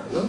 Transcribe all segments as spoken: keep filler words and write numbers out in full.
နော်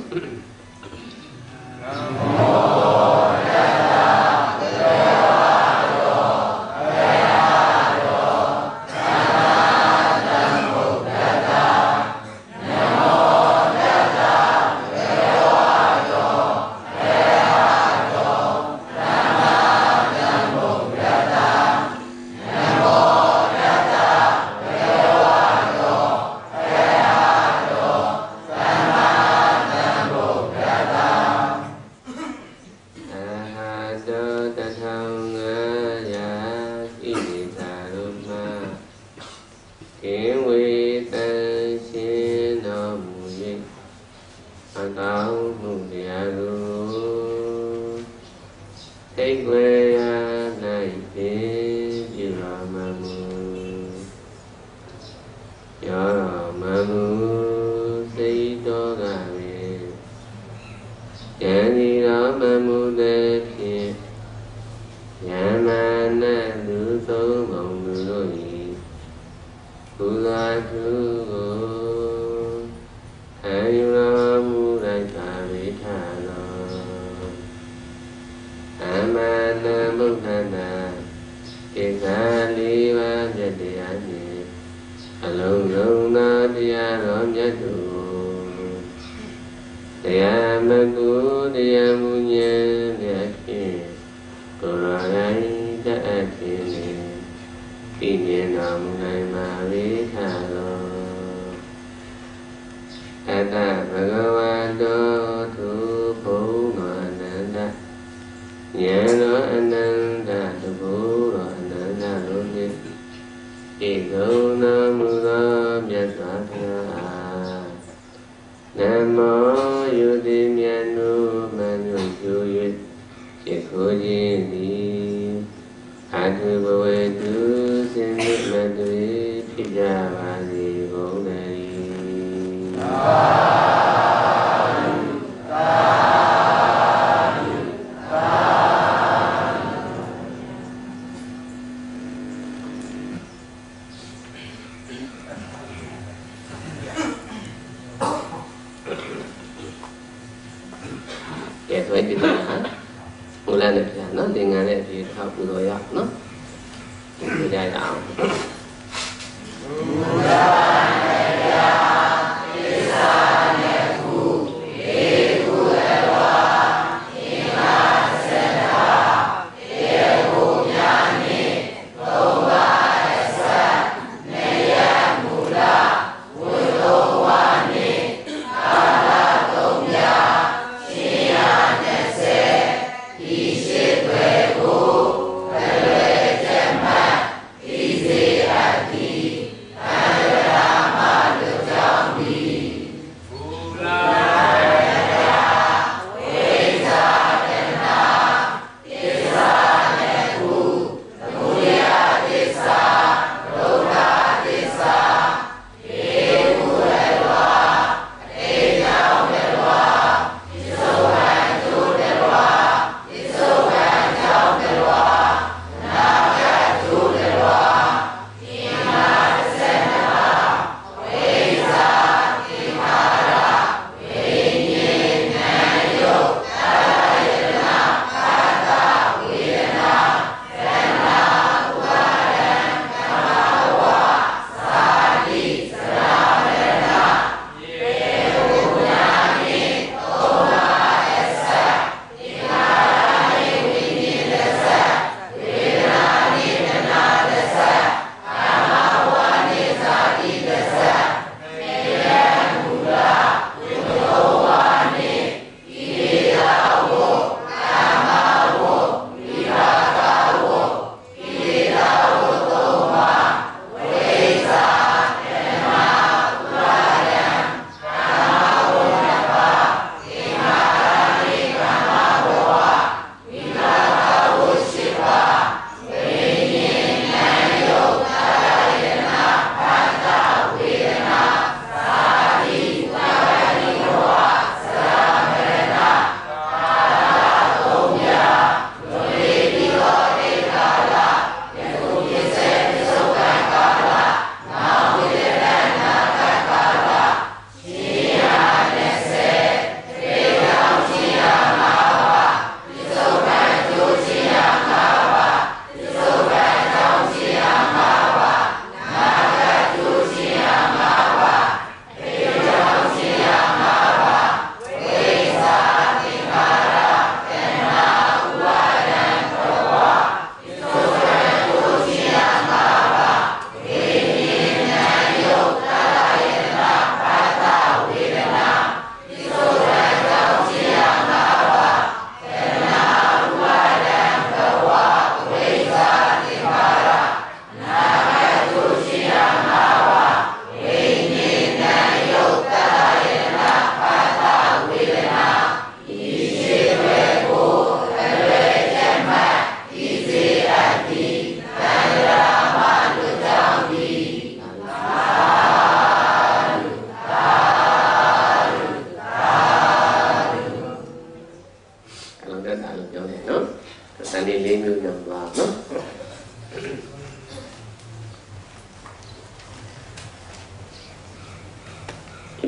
Easy.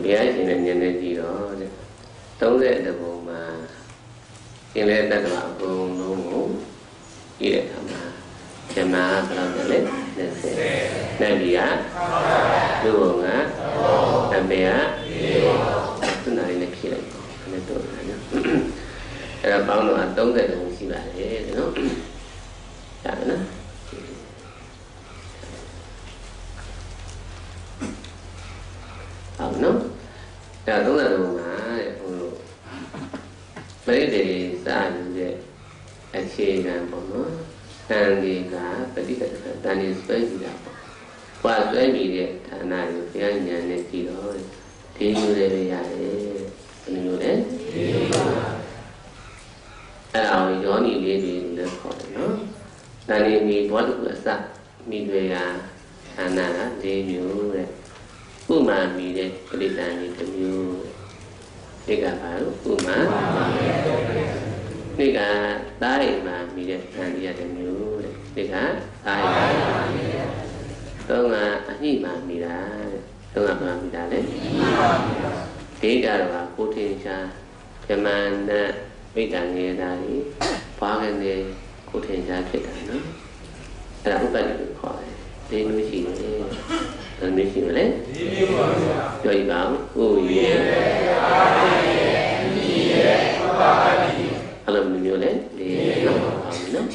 ဘုရားရှင်ရဲ့ဉာဏ်နဲ့ကြည့်တော့တဲ့သုံးတဲ့ဘုံမှာသင်တဲ့တတ္တဝါအကုန်လုံးကိုကြည့်တဲ့အခါမှာဓမ္မဘယ်လောက်လဲနှစ်ဆယ်နတ်ပြည်ကလူဘုံကတပည့်ကသူနာရင်းနဲ့ဖြည့်လိုက်ပေါ့အဲ့ဒါတော့နော်အဲ့ဒါပေါင်းတော့သုံးတဲ့ဘုံရှိပါတယ်နော်ရပါနော်ဟုတ်နော်ဒါသုံးတဲ့ဘုံမှာတဲ့ဘုံတို့ပရိသေစာယူတဲ့အခြေခံပေါ့နော်တန်ဒီကပฏิကတတန်ဒီဆွဲကြည့်တာပေါ့။ဘာဆွဲကြည့်တဲ့ဌာနကိုဘုရားဉာဏ်နဲ့ကြည့်တော့ဒီလိုလည်းရတယ်။ဘယ်လိုလဲ။အဲ့အောင်ယောနီလေးတွေလည်းခေါ်တယ်နော်။တန်ဒီမီဘောတုအစမိတွေကဌာနက၄မျိုးတဲ့။ဥမာမီတဲ့ပရိသန်ဒီတစ်မျိုးဒီကဘာလို့ဥမာဒီကတိုင်းမှာမိတဲ့ဉာဏ်ရတဲ့မျိုးတဲ့ဒီကတိုင်းမှာမိတဲ့သုံးကအညိမှာမိတာတဲ့သုံးကဘာမိတာလဲဒီကတော့ကိုထင်ရှားဇမန်နဲ့မိတ္တငယ်သားကြီးဘာကနေကိုထင်ရှားဖြစ်တာနော်အဲ့ဒါဥပ္ပတ္တိကိုခေါ်တယ်ဒီမျိုးရှိတယ်ဘယ်မျိုးရှိမလဲဒီမျိုးပါဗျာပြောကြည့်ပါဦးဥယေအာယေမိယေဥပ္ပတ္တိအလုံးမျိုးလဲဒီနော်အောင်နော်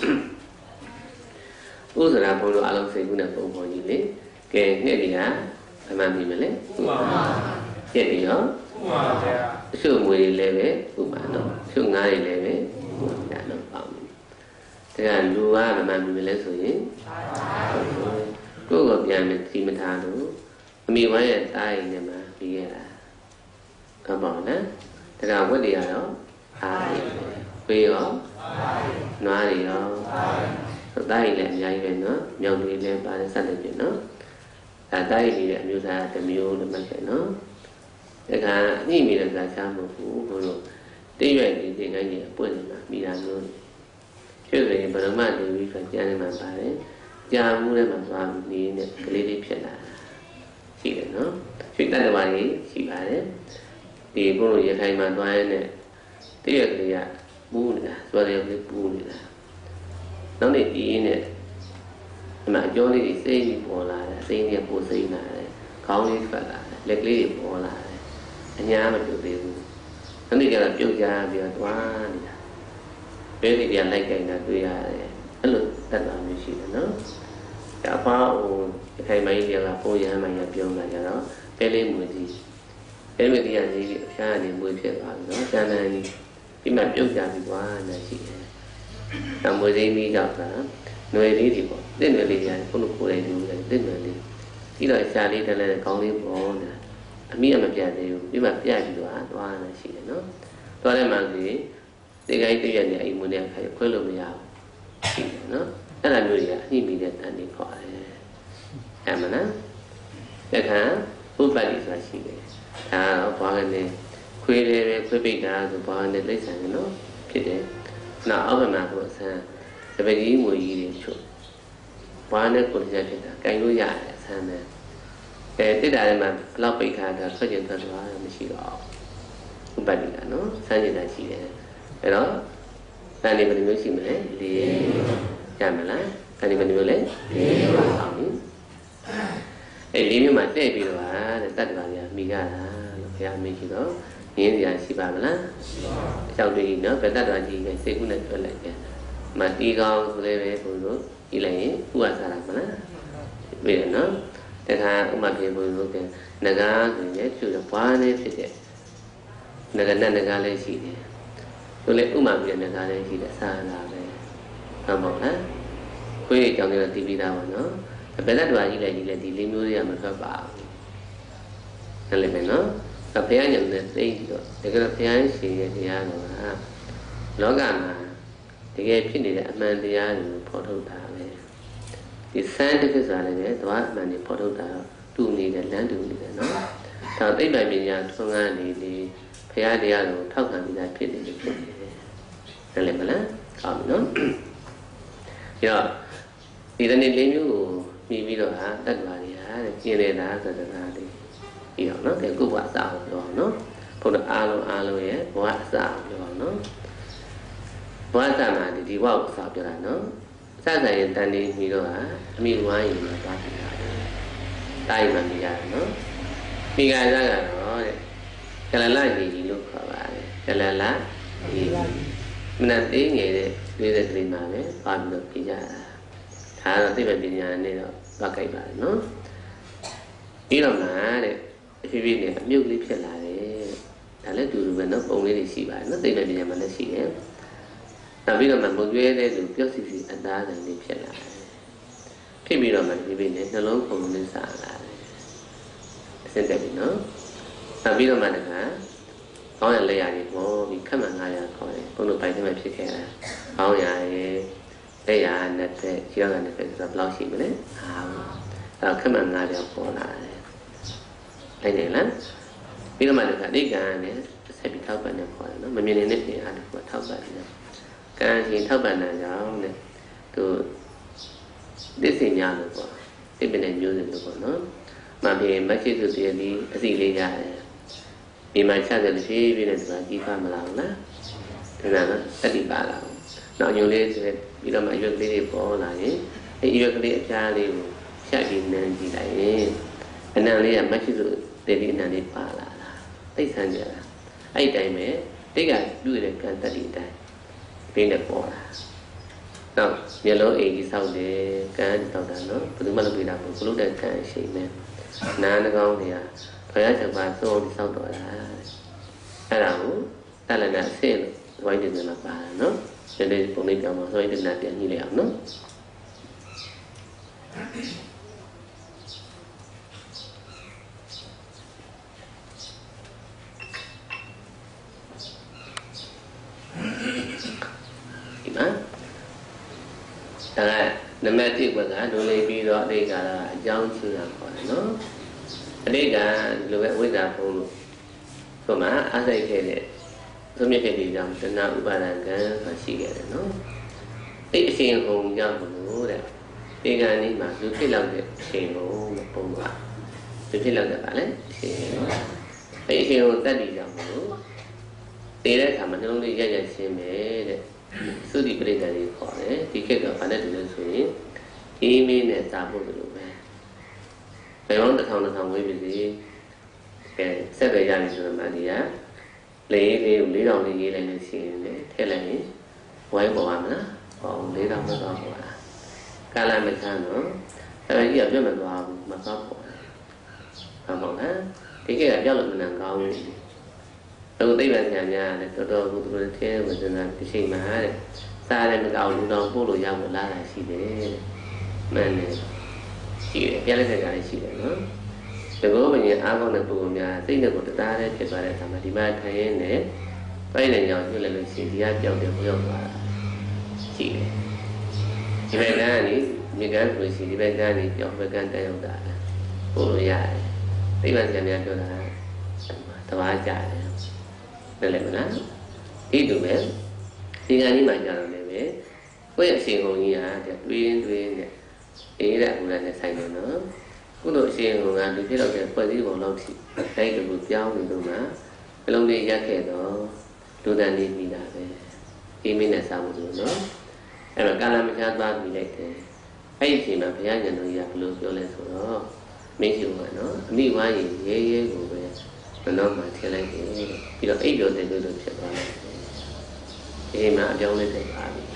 ဥစ္စာဘုံတို့အလုံးစိတ်ကူးနဲ့ပုံပေါ်ကြီးလေကဲနှစ်တွေကဘယ်မှမြင်မလဲဥပမာကျက်ပြီးရောဥပမာဗျာအရှုပ်ငွေတွေလည်းပဲဥပမာနော်အရှုပ်ငါးတွေလည်းပဲဥပမာနော်အောင်ဒါကလူကဘယ်မှမြင်မလဲဆိုရင်ကိုယ့်ကိုပြန်မစီမထားလို့အမိဝိုင်းရဲ့တားရင်နဲ့မှပြီးရတာဟုတ်ပါနော်ဒါကဝက်တွေကတော့အားရပေးရောနွားတွေရောတိုင်းလည်းအများကြီးပဲနော်မြောက်တွေလည်းပါတယ်ဆက်တယ်ပြနော်ဒါတိုင်းနေတဲ့အမျိုးသားတစ်မျိုးတစ်မှတ်ပဲနော်ဒါကအညိမိတဲ့ကချားမဟုတ်ဘူးဘုလို့တိရွက်နေတင်တိုင်းကြီးအပွင့်နေတာမိတာမျိုးဖြစ်နေဗရမနေပြီးဆိုကျန်နေမှာပါတယ်ကြာမှုထဲမှာသွားပြီးနေတဲ့ကလေးလေးဖြစ်လာတာရှိတယ်နော်ရွှေတတ္တဝါကြီးရှိပါတယ်ဒီဘုလို့ရခိုင်မှာသွားရတဲ့တိရွက်ကလေးကပူးနေတာသွားတယ်ကလေးပူးနေတာနောက်နေ့ဒီနဲ့ဒီမှာအကျော်လေးတွေစိမ့်ပြီးပေါ်လာတယ်စိမ့်နဲ့ပိုစိမ့်လာတယ်ခေါင်းလေးထွက်လာတယ်လက်ကလေးတွေပေါ်လာတယ်အညာမပြုတ်သေးဘူးနောက်နေ့ကျတော့ပြုတ်ကြပြီးတော့သွားနေတာဘယ်လိုပြန်လိုက်ကြတာတွေ့ရတယ်အဲ့လိုတတ်တာမျိုးရှိတယ်နော်ဒါအဖေဟိုအခိုင်မိုင်းတွေကပိုးရမ်းမိုင်းရပြုံးလာကြတော့ပဲလေးမွေးကြီးပဲလေးကြီးကနေအဖျားကနေမွေးဖြစ်သွားပြီနော်ကျန်တဲ့ဒီမှာပြုတ်ကြပြီးသွားနေရှိတယ်။အမွေသိမိတော့ကຫນွေလေးတွေပေါ့။တစ်ຫນွေလေးရတယ်ခုနကကိုယ်လေးတွေတစ်ຫနွေလေးပြီးတော့ရှားလေးတန်းတဲ့ခေါင်းလေးပေါ်နေတာအမိအမပြတ်သေးဘူးပြီးမှပြတ်ပြီးတော့သွားနေရှိတယ်နော်။သွားတဲ့မှစီဒီကိုင်းတည့်ရနေအိမ်မွေးနဲ့ခိုင်ခွဲလို့မရဘူးရှိတယ်နော်။အဲ့ဒါမျိုးတွေကအညှိမိတဲ့တန်နေခေါ်တယ်။အမှန်လား။တခါဥပ္ပတ္တိဆိုတာရှိတယ်။ဒါတော့ဘာကနေခွေးလေးပဲခွေးပိတ်တာဆိုဘာနဲ့လိမ့်ဆန်တယ်နော်ဖြစ်တယ်နောက်အောက်ကမှာကိုအဆန်းတပည့်ကြီးငွေကြီးတွေချုပ်ဘာနဲ့ကိုလည်းဖြစ်တာကြိုင်လို့ရတယ်အဆန်းနဲ့အဲတိတ္တာထဲမှာဘလောက်ပိတ်ထားတာဆွတ်ကျင်ထွက်သွားတာမရှိတော့ဥပ္ပတ္တိကနော်ဆန်းကျင်တာရှိတယ်အဲ့တော့တန်နေဘယ်လိုမျိုးရှိမလဲလေးရမလားတန်နေဘယ်လိုမျိုးလဲလေးပါအောင်အဲ့လေးမျိုးမှာတဲ့ပြီးတော့တဲ့တတ်တာကြီးမိကြတာလို့ဘုရားမေးကြည့်တော့ရင်းစရာရှိပါမလားအကြောင်းတွေနော်ဗတ္တတော်ကြီးကစိတ်ကူးနဲ့ထွက်လိုက်တယ်မတီးကောင်းဆိုလည်းပဲဘုလို့ကြည့်လိုက်ရင်ဥပ္ပစာရမလားပြေတယ်နော်တခါဥမပြေဘုလို့ကငကားဆိုရင်ကျူတော့ဘာနဲ့ဖြစ်တဲ့ငကနဲ့ငကားလည်းရှိတယ်ဆိုလေဥမပြေငကားလည်းရှိတယ်စာလာပဲဟုတ်ပါ့လားခွေးအကြောင်းတွေတီးပြီးသားပါနော်ဗတ္တတော်ကြီးလည်းဒီလည်းဒီလေးမျိုးတွေကမထွက်ပါဘူးအဲ့လိုပဲနော်ဘုရားညံနဲ့သိပြီးတော့တကယ်ဘုရားရှင်ရဲ့တရားတော်ကလောကမှာတကယ်ဖြစ်နေတဲ့အမှန်တရားတွေကိုဖော်ထုတ်တာပဲဒီစမ်းတစ်ခါစားလည်းပဲသွားအမှန်တွေဖော်ထုတ်တာတူနေတယ်လမ်းတူနေတယ်နော်ဒါသိပ္ပံပညာထွန်းကားနေလေဘုရားတရားကိုထောက်ခံပြီးသားဖြစ်နေတယ်ဖြစ်နေတယ်ဒါလည်းမလားကောင်းပြီနော်ပြီးတော့ဒီတနေ့လေးမျိုးကိုမြည်ပြီးတော့ဟာတတ်ပါလေဟာတဲ့ကျင်နေတာဆိုတာလေးပြီးတော့နော်ကဲကိုဘဝအစားကိုပြောအောင်နော်ဘုရားအားလုံးအားလုံးရဲ့ဘဝအစားကိုပြောအောင်နော်ဘဝအစားမှာဒီဒီဘဝကိုအစားပြောတာနော်စစရင်တန်နေပြီးတော့အမိဝိုင်းရင်မှာသွားပြီးတာတိုင်းမှာမြင်ရတယ်နော်မိဂါဇကတော့တဲ့ကလလကြီးကြီးလို့ခေါ်ပါတယ်ကလလကြီးမနသေးငယ်တဲ့လေးတဲ့ကလေးမှာပဲပါပြီးတော့ပြကြတာဒါတော့သိပ္ပံပညာနဲ့တော့သွားကြိုက်ပါတယ်နော်ပြီးတော့မှတဲ့အဖြစ်ဖြစ်နဲ့အမြုပ်လေးဖြစ်လာတယ်ဒါလည်းတူတူပဲနော်ပုံလေးတွေရှိပါတယ်နော်သိပ္ပံပညာမှာလည်းရှိတယ်နောက်ပြီးတော့မှမုတ်ကျွဲတဲ့လူပြောစီစီအသားဆိုင်လေးဖြစ်လာတယ်ဖြစ်ပြီးတော့မှဖြစ်ဖြစ်နဲ့နှလုံးခုန်လေးစားလာတယ်အစင်တက်ပြီနော်နောက်ပြီးတော့မှတခါကောင်းရလက်ရည်ပေါ်ပြီးခက်မှန်ငါးရခေါ်တယ်ဘုန်းတို့ပိုင်ထဲမှာဖြစ်ခဲ့တာကောင်းရရဲ့လက်ရနဲ့တဲ့ကျောင်းကနေဖြစ်ဆိုတော့ဘယ်လောက်ရှိမလဲဟာအဲ့ခက်မှန်ငါးရပေါ်လာတယ်လိုက်နေလားပြီးတော့မှတခါအဓိကံနဲ့ဆက်ပြီးထောက်ပံ့နေခေါ်တယ်နော်မမြင်နေတဲ့ပြင်အားတွေကထောက်ပံ့နေတယ်ကံရှင်ထောက်ပံ့တာကြောင့်တဲ့သူသစ္စေများလို့ပေါ့ပြည့်ပြည့်နဲ့မျိုးစင်လို့ပေါ့နော်မပြေမချစ်သူတည်းဒီအစီလေးရတယ်ဒီမှာချတဲ့ဖြည်းဖြည်းနဲ့ဆိုတာကြီးပါမလားဟုတ်လားဒါကတတိပါလားနောက်ညုံလေးဆိုပြီးတော့မှအရွက်ကလေးတွေပေါ်လာရင်အဲအရွက်ကလေးအပြားလေးကိုဖြတ်ပြီးနမ်းကြည့်လိုက်ရင်အနံလေးကမချစ်သူတည်းဒီအနံလေးပါလာတာသိဆန်းကြတာအဲ့ဒီတိုင်းပဲတိတ်ကပြုရတဲ့ကံတတိတိုင်းပြင်းနဲ့ပေါ်လာနောက်မျက်လုံးအိမ်ကြီးဆောက်တယ်ကံဆောက်တာနော်ဘယ်သူမှလုပ်ပြတာမဟုတ်ဘလို့တဲ့ကံရှိနေနားနှကောင်းတွေကဘုရားချက်ပါသုံးပြီးဆောက်တော်တာအဲ့ဒါကိုတလနာဆင်းလို့ဝိုင်းနေမှာပါတာနော်ဒီနေ့ပုံလေးပြောင်းမှာဝိုင်းနေတာပြန်ကြည့်လိုက်အောင်နော်ဒီမှာဒါကနမတိဘကဒုလေးပြီးတော့အတိတ်ကအကြောင်းချူတာခေါ်တယ်နော်အတိတ်ကလိုပဲဝိဇ္ဇာဖုံးလို့ဆိုမှအားစိတ်ခဲ့တဲ့သုံးမြတ်တဲ့ဒီကြောင့်တဏှာဥပါဒံကံဆိုရှိခဲ့တယ်နော်အဲ့အရှင်ဟုံကြောင့်လို့တဲ့ဒီကံนี้မှာသူဖြစ်လောက်တဲ့အရှင်ဟုံပုံပါသူဖြစ်လောက်တဲ့ပါလေအရှင်နော်အဲ့အရှင်ဟုံတတ်တည်ကြောင့်လို့တည်တဲ့အခါမှာနှလုံးလေးရရရှင်းပဲတဲ့သုတိပရိသတ်ကြီးခေါ်တယ်ဒီခေတ်ကဘာနဲ့တူလို့ဆိုရင်အေးမင်းနဲ့စာဖို့လို့ပဲဘယ်တော့တစ်ထောင်တစ်ထောင်ဝေးပြီစီကဲစက်ကြရပြီဆိုတော့မှဒီကလေးလေးကိုလေးတောင်လေးရေးလိုက်လို့ရှိရင်လည်းထည့်လိုက်ရင်ဝိုင်းပေါ်ပါမလားဟောလေးတောင်မသွားပေါ်လားကာလမချမ်းတော့အဲ့ဒီကပြတ်မသွားဘူးမသွားပေါ်လားဟုတ်ပါလားဒီခေတ်ကပြောက်လို့မနံကောင်းဘူးတော့သိပ္ပံဉာဏ်များလည်းတော်တော်ကိုသူတို့ထဲဝဇ္ဇနာဒီချိန်မှာတဲ့စားလည်းမကောင်းလူတော်ပို့လို့ရောက်လာတာရှိတယ်မှန်တယ်ရှိတယ်ပြလိုက်တဲ့ကြားလေးရှိတယ်နော်တကောဘယင်အားကောင်းတဲ့ပုဂ္ဂိုလ်များစိတ်နဲ့ကိုတသားနဲ့ဖြစ်သွားတဲ့အခါမှာဒီမှာထိုင်ရင်းနဲ့ပိုင်းနေကြောင်ညှိလိုက်လို့ရှိရင်ဒီကကြောက်တယ်ဘုရောက်သွားတာရှိတယ်ဒီဘက်ကနေမြေကမ်းဆိုရှင်ဒီဘက်ကနေကြောက်ဘက်ကန်တက်ရောက်တာပို့လို့ရတယ်သိပ္ပံဉာဏ်များပြောတာတဘာကြတယ်လည်းမလားဒီလိုပဲဒီကနေ့မှကြာတော့လည်းပဲကိုယ့်ရဲ့အရှင်ဟုံကြီးဟာတွေးတွေးနဲ့အေးတဲ့ဥရနဲ့ဆိုင်တယ်နော်ခုလိုအရှင်ဟုံကလူဖြစ်တော့တဲ့ဖွဲ့စည်းပုံလောက်ထိတိုင်းတခုပြောင်းနေလို့မှအလုံးလေးရက်ခဲ့တော့လူတန်လေးပြီးတာပဲဒီမင်းနဲ့စားဖို့လို့နော်အဲ့တော့ကာလမချားသွားပြီးလိုက်တယ်အဲ့ဒီအချိန်မှာဘုရားဉာဏ်တော်ကြီးကဘယ်လိုပြောလဲဆိုတော့မင်းရှင်ကနော်အမိဝါရင်ရဲရဲကိုပဲဘယ်တော့မှထည့်လိုက်တယ်ပြီးတော့အိပ်ပြောတဲ့လိုလိုဖြစ်သွားတယ်ဒီမှာအပြောင်းလဲဖြစ်သွားပြီ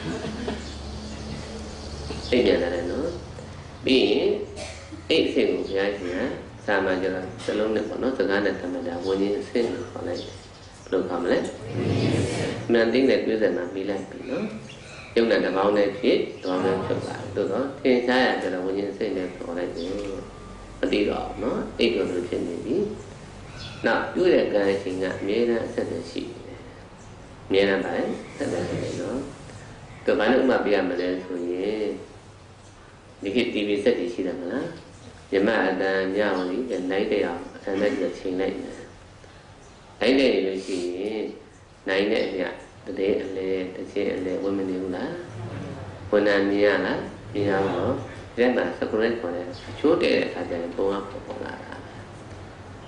အိပ်ပြန်လာတယ်နော်ပြီးရင်အိပ်အဆင့်ကိုဘုရားရှင်ကစာမှကျတော့စလုံးနဲ့ပေါ့နော်စကားနဲ့သမတာဝิญဉ်အဆင့်ကိုခေါ်လိုက်တယ်ဘယ်လိုခေါ်မလဲမှန်သိတဲ့ပြည့်စုံမှာပြီးလိုက်ပြီနော်ယုံနဲ့တပေါင်းနဲ့ဖြစ်တပေါင်းနဲ့ဖြစ်လာတယ်တော့သင်ရှားရကြတော့ဝิญဉ်အဆင့်နဲ့ခေါ်လိုက်တယ်မသိတော့နော်အိပ်ပြောလို့ဖြစ်နေပြီနောက်ပြုတဲ့ကံရှင်ကအမြဲတမ်းအဆက်နဲ့ရှိတယ်အမြဲတမ်းပါလေဆက်နဲ့ရှိတယ်နော်တော့ဘာလို့ဥပမာပြရမလဲဆိုရင်ဒီခေတ် တီဗီ ဆက်တွေရှိတယ်မလားမြမအတန်ညောင်းလေးနိုင်တဲ့အောင်အတန်နဲ့ချိန်လိုက်တယ်နိုင်တယ်လို့ရှိရင်နိုင်တဲ့အမြတည်းအလဲတစ်ချင်းအလဲဝင်မနေဘူးလားဝန်နာမြင်ရလားမြင်ရတော့ဒီမှာစကရက်ခေါ်တဲ့အချိုးတဲ့အခါကျရင်ပုံကပေါ်လာတာ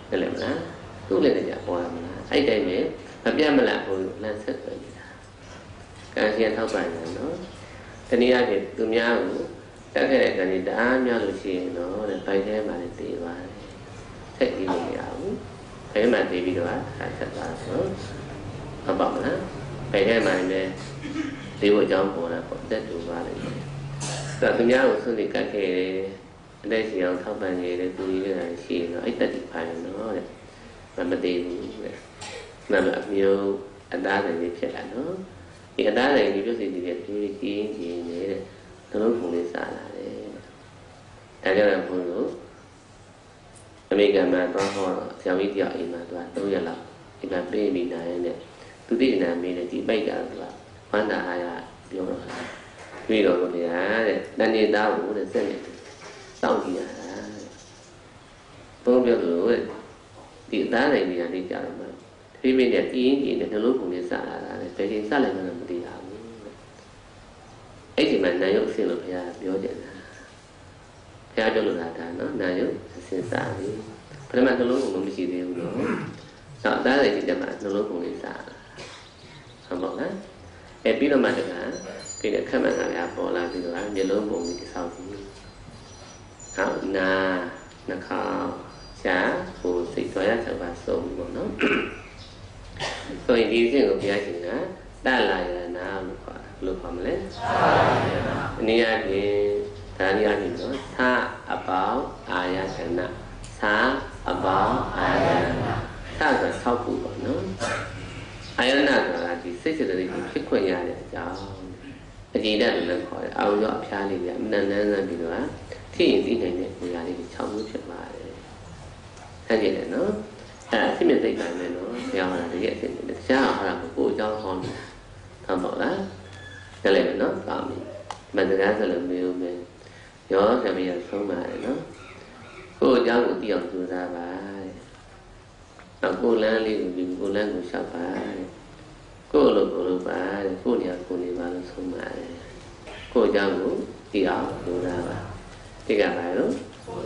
တယ်လေမလားသူ့လည်းကြပေါ်လာမလားအဲ့တိုင်းပဲမပြတ်မလားဘုံလမ်းဆက်ပဲနေတာကံရှင်ထောက်ပံ့တယ်နော်တနည်းအားဖြင့်သူများကိုတက်ခဲ့တဲ့ကံတွေတအားများလို့ရှိရင်တော့တဲ့ဘိုက်ထဲမှာလည်းတည်ပါတယ်ဆက်ပြီးလို့မရဘူးဘိုက်မှာတည်ပြီးတော့ဆက်ဆက်သွားတော့မပေါ့မလားဘိုက်ထဲမှာလည်းဒီဘုကြောင့်ပေါ်လာပေါ့တက်တူပါလိမ့်မယ်ဆိုတော့သူများကိုဆွနေကတ်ခဲ့တယ်အတဲ့စီအောင်ထောက်ပံ့နေတယ်သူကြီးတွေကရှိရင်တော့အဲ့တက်တီဖိုင်နော်တဲ့မမတည်ဘူးတဲ့နာမအမျိုးအသားတွေဖြစ်လာနော်ဒီအသားတွေဒီပြုစီတွေပြည့်ပြည့်ကြီးနေတဲ့သလုံးပုံလေးစားလာတယ်အဲကြောင့်ဘုန်းတို့အမေရိကန်မှာသွားဟောဆရာကြီးတယောက်အိမ်မှာသူကသုံးရက်လောက်ဒီမှာပေးပြီးနိုင်တဲ့သူတိကျနာမင်းနဲ့ဒီပိုက်ကသူကဝမ်းသာအားရပြောတော့ပြီးတော့ဘုရားတဲ့တဏှိသားကိုတဲ့စက်နဲ့စောင့်ကြည့်ရတာဘုန်းပြောလို့ဒီအသားတွေနေရာလေးကြာတော့မှဖိမိနဲ့အင်းကြီးနဲ့နှလုံးပုံလေးစားလာတာလေဘယ်ချိန်စားလိုက်မှလည်းမသိရဘူးအဲ့ဒီမှာနာယုတ်အစင်လို့ဘုရားပြောကြတယ်ဘုရားပြောလို့လာတာနော်နာယုတ်အစင်စားပြီပထမနှလုံးပုံမရှိသေးဘူးနော်နောက်အသားတွေကြီးတယ်မှာနှလုံးပုံလေးစားဟုတ်ပါလားအဲပြီးတော့မှတကပြီးတဲ့ခက်မှန်ကလည်းပေါ်လာပြီးတော့မျက်လုံးပုံကြီးဆောက်ပြီးဟောနာနှာခေါင်းရှားကိုစိတ်တော်ရဆက်ပါဆုံးပေါ့နော်ဆိုရင်ဒီအခြင်းကိုဘုရားရှင်ကတလာရနာလို့ခေါ်တာဘယ်လိုခေါ်မလဲအနည်းအားဖြင့်ဒါနည်းအားဖြင့်နော်သာအပေါင်းအာယတနာသာအပေါင်းအာယတနာသာဆိုဆောက်ဖို့ပေါ့နော်အာယတနာဆိုတာဒီစိတ်စိတ်တွေဖြစ်ခွင့်ရတဲ့အကြောင်းအကြည်ဓာတ်လို့လည်းခေါ်တယ်အောင်ရောအဖျားလေးပြအနန္တန်းဆန်းပြီးတော့ဖြစ်ရင်သိနိုင်တဲ့နေရာလေးကို၆မျိုးဖြစ်ပါတယ်ဆက်ကြည့်တယ်နော်အဲအစ်မြင့်သိတိုင်းမယ်နော်ဘုရားဟောတာတကယ်အစ်မြင့်တရားဟောတာကိုကိုအကြောင်းဟောနေတာဟုတ်ပါလားကြည့်လိုက်မယ်နော်ကောင်းပြီမန္တရာဆိုလို့မျိုးပဲရောဆံမရဆုံးပါတယ်နော်ကိုအကြောင်းကိုသိအောင်ကြိုးစားပါနောက်ကိုလမ်းလေးကိုပြီးကိုလမ်းကိုလျှောက်ပါကိုလိုကိုလိုပါကိုနေရာကိုနေပါလို့ဆုံးပါတယ်ကိုအကြောင်းကိုသိအောင်ကြိုးစားပါသိကြပါရော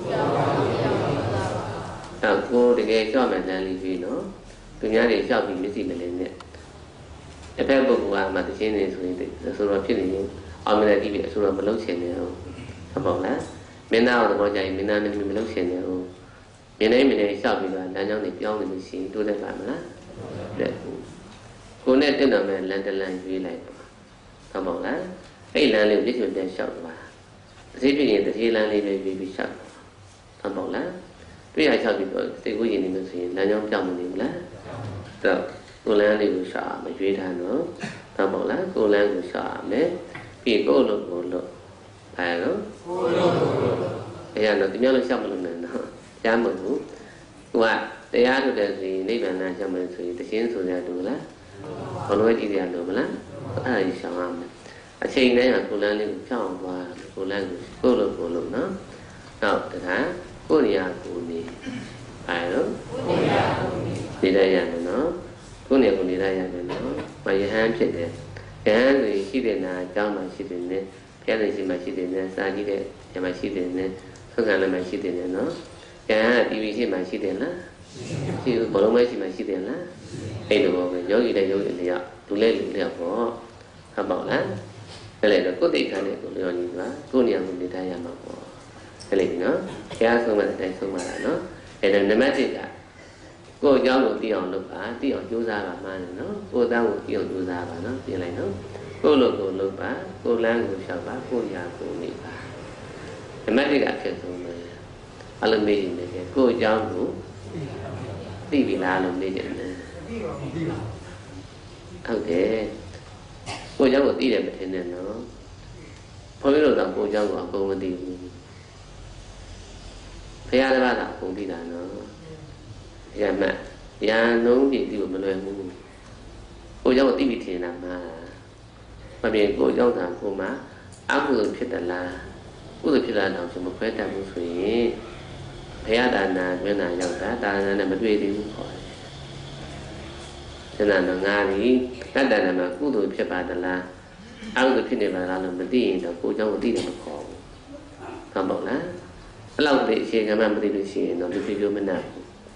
နောက်ကိုတကယ်ကြောက်မှန်တယ်လေးပြီးနော်သူများတွေကြောက်ပြီးမျက်စိမလင်းနဲ့အဖက်ပုဂ္ဂိုလ်ကမှတခြင်းနေဆိုရင်ဆိုတော့ဖြစ်နေရင်အောင်မလဲဒီပြီးဆိုတော့မလုံးချင်နေဘူးဟုတ်ပါလားမင်းသားတော်ကြရင်မင်းသားမင်းမလုံးချင်နေဘူးမင်းတိုင်းမင်းတိုင်းကြောက်ပြီးတော့လမ်းကြောင်းတွေပြောင်းနေလို့ရှိရင်တိုးတက်ပါမလားတဲ့ကိုနဲ့တက်တော်မဲ့လမ်းတလမ်းရွေးလိုက်ဟုတ်ပါလားအဲ့လမ်းလေးကိုပြည့်စုံတဲ့လျှောက်သွားအစိဖြစ်ရင်တတိလမ်းလေးပဲရွေးပြီးလျှောက်ဟုတ်ပါလားတွေ့ရလျှောက်ပြီးတော့စိတ်ကိုရင်နေလို့ဆိုရင်လမ်းကြောင်းပြောင်းမနေဘူးလားတော့ကိုလမ်းလေးကိုရှာမရွေးထားတော့ဟုတ်ပါလားကိုလမ်းကိုရှာမယ်ပြီးကိုလို့ကိုလို့အဲလိုကိုလို့ကိုလို့အဲ့ရတော့ဒီမျိုးလို့ရှောက်မလို့နဲ့နော်ကြားမဟုတ်ဘူးကိုကတရားထုတ်တဲ့ဆိုရင်နိဗ္ဗာန်နဲ့ချက်မယ်ဆိုရင်တခြင်းဆိုရတူလားဘလို့ကြည့်ရတူမလားအဲ့ဒါကြီးရှောင်ရမယ်အချိန်တိုင်းကကိုလမ်းလေးကိုဖြောင်းသွားကိုလမ်းကိုကိုလို့ကိုလို့နော်နောက်တခါကိုနေရာကိုနေအဲလိုကိုနေရာကိုနေနေရရတယ်နော်ကိုနေရာကိုနေရရတယ်နော်မယဟန်ဖြစ်တယ်ယဟန်ဆိုရင်ရှိတဲ့နာအကြောင်းမှရှိတယ်နဲ့ဘုရားရှင်မှရှိတယ်နဲ့စာကြည့်တဲ့ညမှရှိတယ်နဲ့သုခန္ဓမှရှိတယ်နဲ့နော်ယဟန်တီဗီရှိမှရှိတယ်လားရှိဘူးဘလုံးမရှိမှရှိတယ်လားအဲ့လိုပဲယောဂီတဲ့ယောဂီတွေကလူလဲလူလဲပေါ့ဟုတ်ပါလားအဲ့လေတော့ကိုယ်တိတ်ခါနဲ့ကိုလျော်ညီပါကိုနေရာကိုနေထားရမှာပေါ့အဲ့လေနော်ဘုရားဆုံးမတဲ့တိုင်းဆုံးမတာနော်အဲ့ဒါနံပါတ်၁ကကိုယ်အကြောင်းကိုသိအောင်လုပ်ပါသိအောင်ကြိုးစားပါမှန်းနော်ကိုယ်အကြောင်းကိုသိအောင်ကြိုးစားပါနော်ပြင်လိုက်နော်ကိုယ်လိုကိုလုပ်ပါကိုယ်လမ်းကိုလျှောက်ပါကိုယ်ရာကိုနေပါနံပါတ်၁ကအဖြစ်ဆုံးပဲအလုံးမေးနေတယ်ကိုယ်အကြောင်းကိုသိပြီလားလို့မေးတယ်သိပါဘူးသိပါဟုတ်တယ်ကိုယ်အကြောင်းကိုသိတယ်မထင်နဲ့နော်ဘုန်းကြီးတို့ကကိုယ်အကြောင်းကိုအကုန်မသိဘူးဘုရားတစ်ပါးကအကုန်သိတာနော်ရမတ်ရန်လုံးပြည့်သိဖို့မလွယ်ဘူးကိုเจ้าကိုသိပြီးထင်တာမှာမပြေကိုเจ้าသာကိုမှအကုသိုလ်ဖြစ်တယ်လားကုသိုလ်ဖြစ်လာတော့ဆိုမခွဲတတ်ဘူးဆိုရင်ဘုရားဒါနာမျက်နှာရောက်တာဒါနာနဲ့မတွေ့သေးဘူးခေါ်တယ်။ဒါနာတော့ငါဒီတတ္တနာမှာကုသိုလ်ဖြစ်ပါသလားအကုသိုလ်ဖြစ်နေပါလားလို့မသိရင်တော့ကိုเจ้าကိုသိတယ်မခေါ်ဘူး။ဟုတ်ပါ့လား။အဲ့လောက်တည်းအချိန်ကမှမသိလို့ရှိရင်တော့ဒီပြပြမနာဘူး။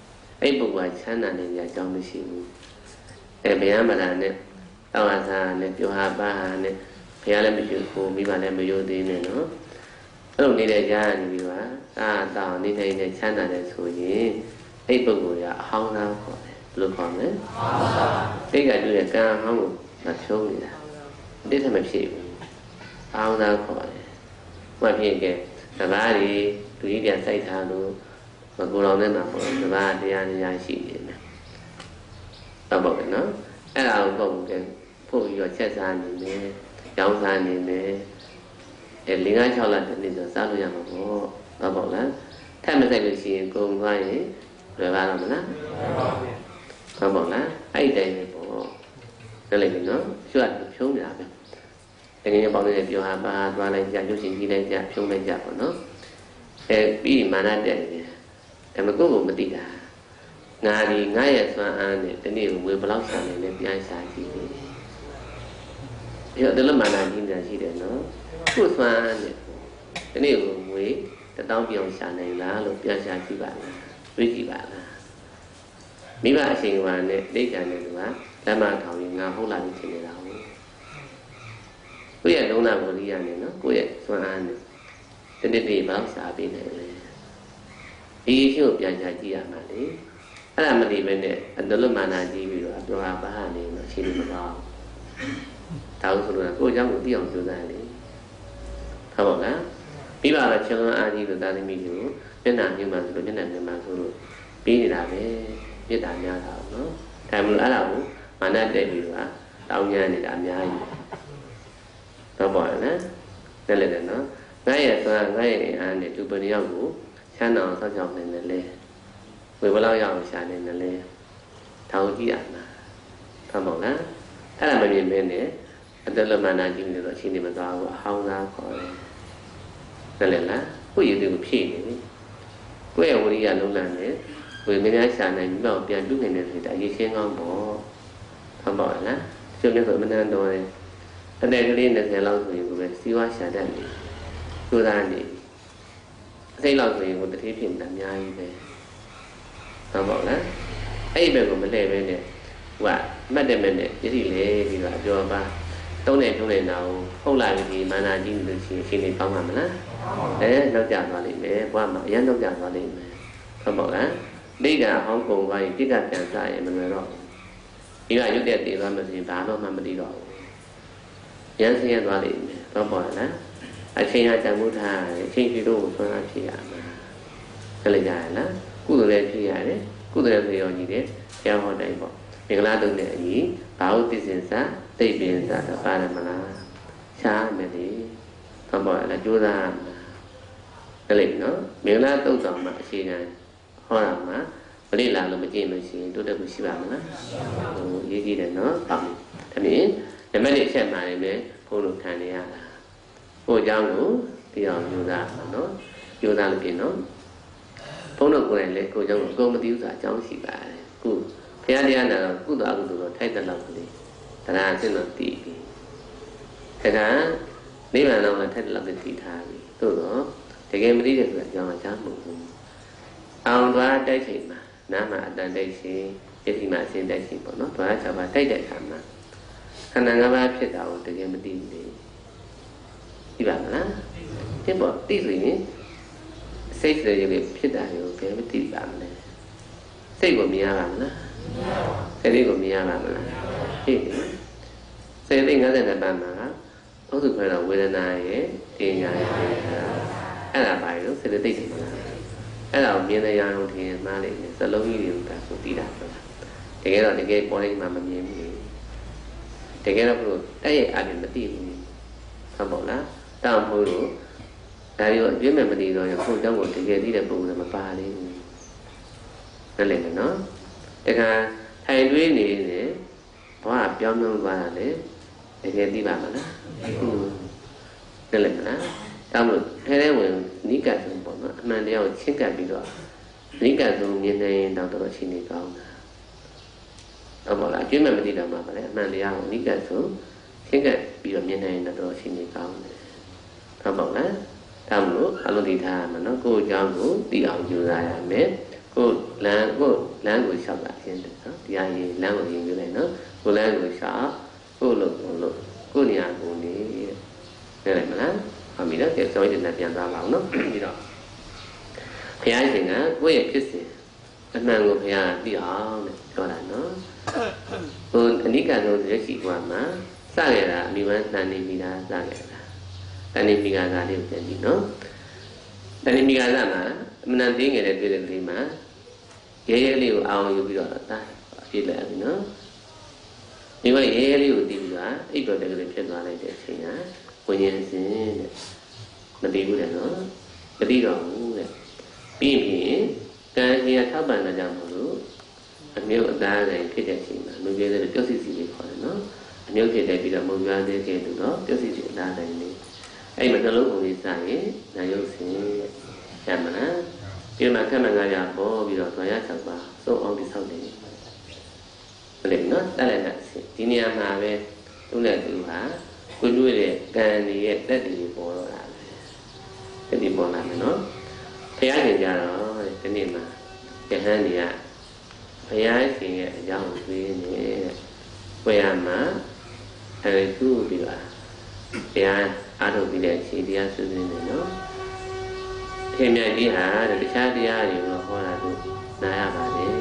အဲ့ပုဂ္ဂိုလ်ချမ်းသာနေကြအကြောင်းမရှိဘူးအဲဘုရားမလာနဲ့တောင်းအားနဲ့ပြောဟာပါဟာနဲ့ဘုရားလည်းမရှိဘူးမိဘလည်းမယိုသေးနဲ့နော်အဲ့လိုနေတဲ့ကြားနေပြီးပါသာတောင်းနေတဲ့နေချမ်းသာတယ်ဆိုရင်အဲ့ပုဂ္ဂိုလ်ကအဟောင်းသားခေါ်တယ်ဘယ်လိုခေါ်မလဲစိတ်ကတွေ့တဲ့ကံအဟောင်းကိုမဖြုံးနေတာတိတ်ထမဖြစ်ဘူးအဟောင်းသားခေါ်တယ်မှတ်ဖြစ်ခဲ့တဘာတွေလူကြီးပြန်စိုက်ထားလို့မကိုယ်တော်နဲ့မှာပေါ့တဘာတရားနေရာရှိနေတယ်တော့ပေါ့နော်အဲ့ဒါကိုပေါ့ကဲပို့ပြီးတော့ချက်စားနေတယ်ရောင်းစားနေတယ်အဲလင်းကား၆လတနေ့ဆိုစားလို့ရမှာပေါ့တော့ပေါ့လားထပ်မဆိုင်လို့ရှိရင်ကုန်သွားရင်လွယ်ပါတော့မလားဟုတ်ပါလားအဲ့ဒီတိုင်းပဲပေါ့ဒါလည်းနော်ကျွတ်ဖြုံးနေတာပဲတကယ်ပေါင်းနေပြောဟာပါသွားလိုက်ကြရုပ်ရှင်ကြည့်လိုက်ကြဖြုံးလိုက်ကြပေါ့နော်အဲပြီးမာနတက်နေတယ်ဒါမှကိုယ်ကိုမသိတာငါဒီငါရဲ့စွမ်းအားနဲ့ဒီနေ့ဝေဘလောက်ဆန်နေလဲပြန်ရှာကြည့်တယ်ဒီတော့ဒီလိုမာနကြီးနေတာရှိတယ်နော်ကိုယ်စွမ်းအားနဲ့ဒီနေ့ကိုဝေတထောင်ပြောင်းရှာနိုင်လားလို့ပြန်ရှာကြည့်ပါလားတွေးကြည့်ပါလားမိဘအရှင်ကနဲ့ဒိဋ္ဌာနဲ့ကလက်မထောင်ရင်ငါဟုတ်လာပြီထင်နေတာဟုတ်ကိုယ့်ရဲ့လုံးနာဘောလိရနဲ့နော်ကိုယ့်ရဲ့စွမ်းအားနဲ့တနေ့နေ့ပေါင်းစားပေးနိုင်လေဒီအရှင်ကိုပြန်ရှာကြည့်ရမှာလေအဲ့ဒါမနေပဲနဲ့အတလုံးမာနာကြည့်ပြီးတော့ပြောတာဘာဟာနေတော့ရှင်းလို့မကောင်းဒါလို့ဆိုတော့ကိုယ့်အကြောင်းကိုသိအောင်ကြိုးစားလေဟုတ်ပါလားမိဘကချောင်းအားကြီးလို့တာသမီးကိုမျက်နှာမြင်မှဆိုလို့မျက်နှာမြင်မှဆိုလို့ပြီးနေတာပဲပြစ်တာများတာနော်ဒါမှမဟုတ်အဲ့ဒါကိုမာနတက်ပြီးတော့တောင်းညံနေတာအများကြီးတော့ပါလားတယ်လေနော်ငါရဲ့သွားငါရဲ့အားနဲ့သူပရိယောက်ကိုချမ်းသာအောင်ဆောက်ရှောက်နေတယ်လေဝေဘလောက်ရအောင်ရှာနေတယ်လေထောင်ကြည့်ရမှာဟုတ်ပါလားအဲ့ဒါမမြင်မင်းနဲ့အတလမနာကြည့်နေတော့အချင်းနေမသွားဘူးအဟောင်းသားခေါ်တယ်တယ်လေလားကိုယ့်ရည်တွေကိုဖြည့်နေပြီကိုယ့်ရဲ့ဝိရိယလုံးလံနဲ့ဝေမင်းများရှာနိုင်ပြီးတော့ပြန်ပြုနိုင်တယ်ဆိုတာအရေးရှင်းကောင်းပေါ့ဟုတ်ပါလားကျုပ်မျိုးဆိုမနှမ်းတော့တယ်အတက်ကလေး၂၀လောက်ဆိုရင်ကိုပဲစီးပွားရှာတတ်တယ်ကျိုးသားနေအစိမ့်လောက်ဆိုရင်ကိုတတိဖြစ်နေတာအများကြီးပဲဟုတ်ပါလားအဲ့ဒီဘက်ကိုမလှည့်ပဲနဲ့ဟိုကမှတ်တယ်မဲ့နဲ့ပြည့်စုံလေပြီးတော့ပြောပါတုံးနေထုံးနေတာကိုဟုတ်လာပြီဒီမာနာကြီးလို့ရှိရင်ရှင်းနေကောင်းမှာမလားအဲနောက်ကျသွားလိမ့်မယ်ဘွားမှာအရင်နောက်ကျသွားလိမ့်မယ်ဟုတ်ပါလားဒိဋ္ဌာဟောင်းကုန်သွားရင်တိကပြန်စားရင်မလွယ်တော့ဒီကရုပ်တဲ့တည်သွားမှဆိုရင်ဘာလို့မှမသိတော့ဘူးရန်စင်းရသွားလိမ့်မယ်ဟုတ်ပါလားအချိန်ဟာတန်ဖိုးထားတယ်အချိန်ကြီးတို့ကိုဆွမ်းအားဖြစ်ရမှာခက်လိုက်ကြရလားကုသိုလ်လည်းဖြစ်ရတယ်ကုသိုလ်လည်းရောညီတယ်ကျောင်းဟောတိုင်းပေါ့မင်္ဂလာတုံးတဲ့အညီဘာဟုတ်သိစင်စာသိပင်စာတော့ပါတယ်မလားရှားမယ်လေဟုတ်ပါလားကြိုးစားမှာအဲ့လေနော်မင်္ဂလာတုံးဆောင်မှာအခြေခံဟောတာမှာမလိလာလို့မကြည့်လို့ရှိရင်တိုးတက်မှုရှိပါမလားဟိုရေးကြည့်တယ်နော်ဟုတ်ပြီဒါမြင်နံပါတ်လေးချက်မှန်နေမယ်ဘုန်းတော်ခံနေရတာကိုအကြောင်းကိုတရားယူတာနော်ယူတာလို့ပြင်နော်ဘုန်းတော်ကိုယ်တိုင်လည်းကိုအကြောင်းကိုကိုမသိဘူးဆိုတာအကြောင်းရှိပါတယ်ခုဘုရားတရားနာတော့ကုသိုလ်အကုသိုလ်တော့ထိုက်တဲ့လောက်ကလေးတရားအစ်တော့တည်ပြီဒါကနိဗ္ဗာန်တော့ထိုက်တဲ့လောက်ကတည်ထားပြီသို့တော့တကယ်မသိတဲ့ဆိုတာအကြောင်းအကြောင်းမဟုတ်ဘူးအောင်သွားတိုက်ချိန်မှာနားမှာအတန်တိုက်ချိန်ယတိမှာအစဉ်တိုက်ချိန်ပေါ့နော်သွားချပါတိုက်တဲ့အခါမှာခန္ဓာ၅ပါးဖြစ်တာကိုတကယ်မသိဘူးလေဒီပါမလားဖြစ်ပေါ့သိဆိုရင်စိတ်တွေလေးဖြစ်တာကိုဘယ်မသိပါမလဲစိတ်ကိုမြင်ရပါမလားစိတ်လေးကိုမြင်ရပါမလားဖြစ်တယ်စိတ်လေး၅၀ပါးမှာဥစုခွဲတော့ဝေဒနာရဲ့တင်ညာရဲ့အဲ့ဒါပါလို့စိတ်လေးသိတယ်မလားအဲ့ဒါကိုမြင်တဲ့ရအောင်ထင်မှားလိုက်တယ်စလုံးကြီးတွေကဆိုတည်တာဆိုတာတကယ်တော့တကယ်ပေါ်လိုက်မှမမြင်ဘူးတကယ်တော့ဘုရားအဲ့ရဲ့အပြင်မသိဘူးဟုတ်ပါလားတောင်းဖို့လို့ဒါရောအပြည့်မဲ့မသိတော့ရဖို့เจ้าကိုတကယ်သိတဲ့ပုံစံမပါလေဘူးนั่นလေနော်တခါထိုင်တွေးနေနေဘာပြောင်းပြောင်းသွားတာလေတကယ်သိပါမလားนั่นလေနော်ဒါမှမဟုတ်ထဲထဲဝင်နိကတ်ဆုံးပေါ့နော်အမှန်တရားကိုချင်းကပ်ပြီးတော့နိကတ်ဆုံးမြင်နေတော့တော့ရှင်းနေကောင်းတာဟုတ်ပါလားအပြည့်မဲ့မသိတော့မှပါလေအမှန်တရားကိုနိကတ်ဆုံးချင်းကပ်ပြီးတော့မြင်နေတော့ရှင်းနေကောင်းတယ်ဟုတ်ပါလားဒါမှမဟုတ်အလုံးသိထားမှာနော်ကိုယ်အကြောင်းကိုသိအောင်ကြိုးစားရမယ်ကိုလမ်းကိုလမ်းကိုလျှောက်တာရှင်းတယ်နော်တရားရင်လမ်းကိုရင်ပြလိုက်နော်ကိုလမ်းကိုလျှောက်ကိုလို့ကိုလို့ကိုနေရာကိုနေတဲ့နေလိုက်မလားဟုတ်ပြီနော်ကျေစောရင်လည်းပြန်သွားပါအောင်နော်ပြီးတော့ဘုရားရှင်ကကိုယ့်ရဲ့ဖြစ်စဉ်အမှန်ကိုဘုရားသိအောင်တဲ့ပြောတာနော်ဟိုအနိကဆုံးရရှိကွာမှာစခဲ့တာအမိဝမ်းတန်နေမိတာစခဲ့တာတန်နေမိကစားလေးကိုပြန်ကြည့်နော်တန်နေမိကစားမှာအမှန်တန်သိငယ်တဲ့တွေ့တဲ့ကလေးမှာရဲရဲလေးကိုအောင်ယူပြီးတော့တာအပြည့်လိုက်ပြီနော်ဒီကရဲရဲလေးကိုတီးပြီးတော့အိပ်တော်တဲ့ကလေးဖြစ်သွားလိုက်တဲ့အချိန်ကဝิญဉ်စဉ်တဲ့မတည်ဘူးတဲ့နော်မတည်တော့ဘူးတဲ့ပြီးရင်ကံကြီးကထောက်ပံ့တာကြောင့်မို့လို့အမျိုးအသားတိုင်းဖြစ်တဲ့အချိန်မှာလူကြီးတွေပျောက်စီစီလေးခေါ်တယ်နော်အမျိုးဖြစ်တဲ့ပြီးတော့မုံရွာသေးတဲ့သူတော့ပျောက်စီစီအသားတိုင်းလေးအဲ့မှာနှလုံးပုံလေးစရင်နာယုတ်စဉ်ရမလားဒီမှာခက်မှန်ကားရပေါ်ပြီးတော့သွားရချက်ပါစုံအောင်တိဆောက်တယ်ဘယ်လိုနော်တက်လိုက်တဲ့ဒီနေရာမှာပဲသူနဲ့သူဟာကိုကျွေးတဲ့ကံတွေရဲ့တက်တည်ပေါ်တော့တာပဲတက်တည်ပေါ်လာမယ်နော်ဘုရားရှင်ကြတော့ဒီနေ့မှာယဟန်တွေကဘုရားရှင်ရဲ့အကြောင်းကိုသိနေတဲ့ဝေယမှာအဲဒီသူ့ပြီးပါဘုရားအားထုတ်ပြီးတဲ့ခြေတရားဆွေးနွေးနေနော်ထေမြတ်ကြီးဟာတခြားတရားတွေကိုဟောတာသူနားရပါတယ်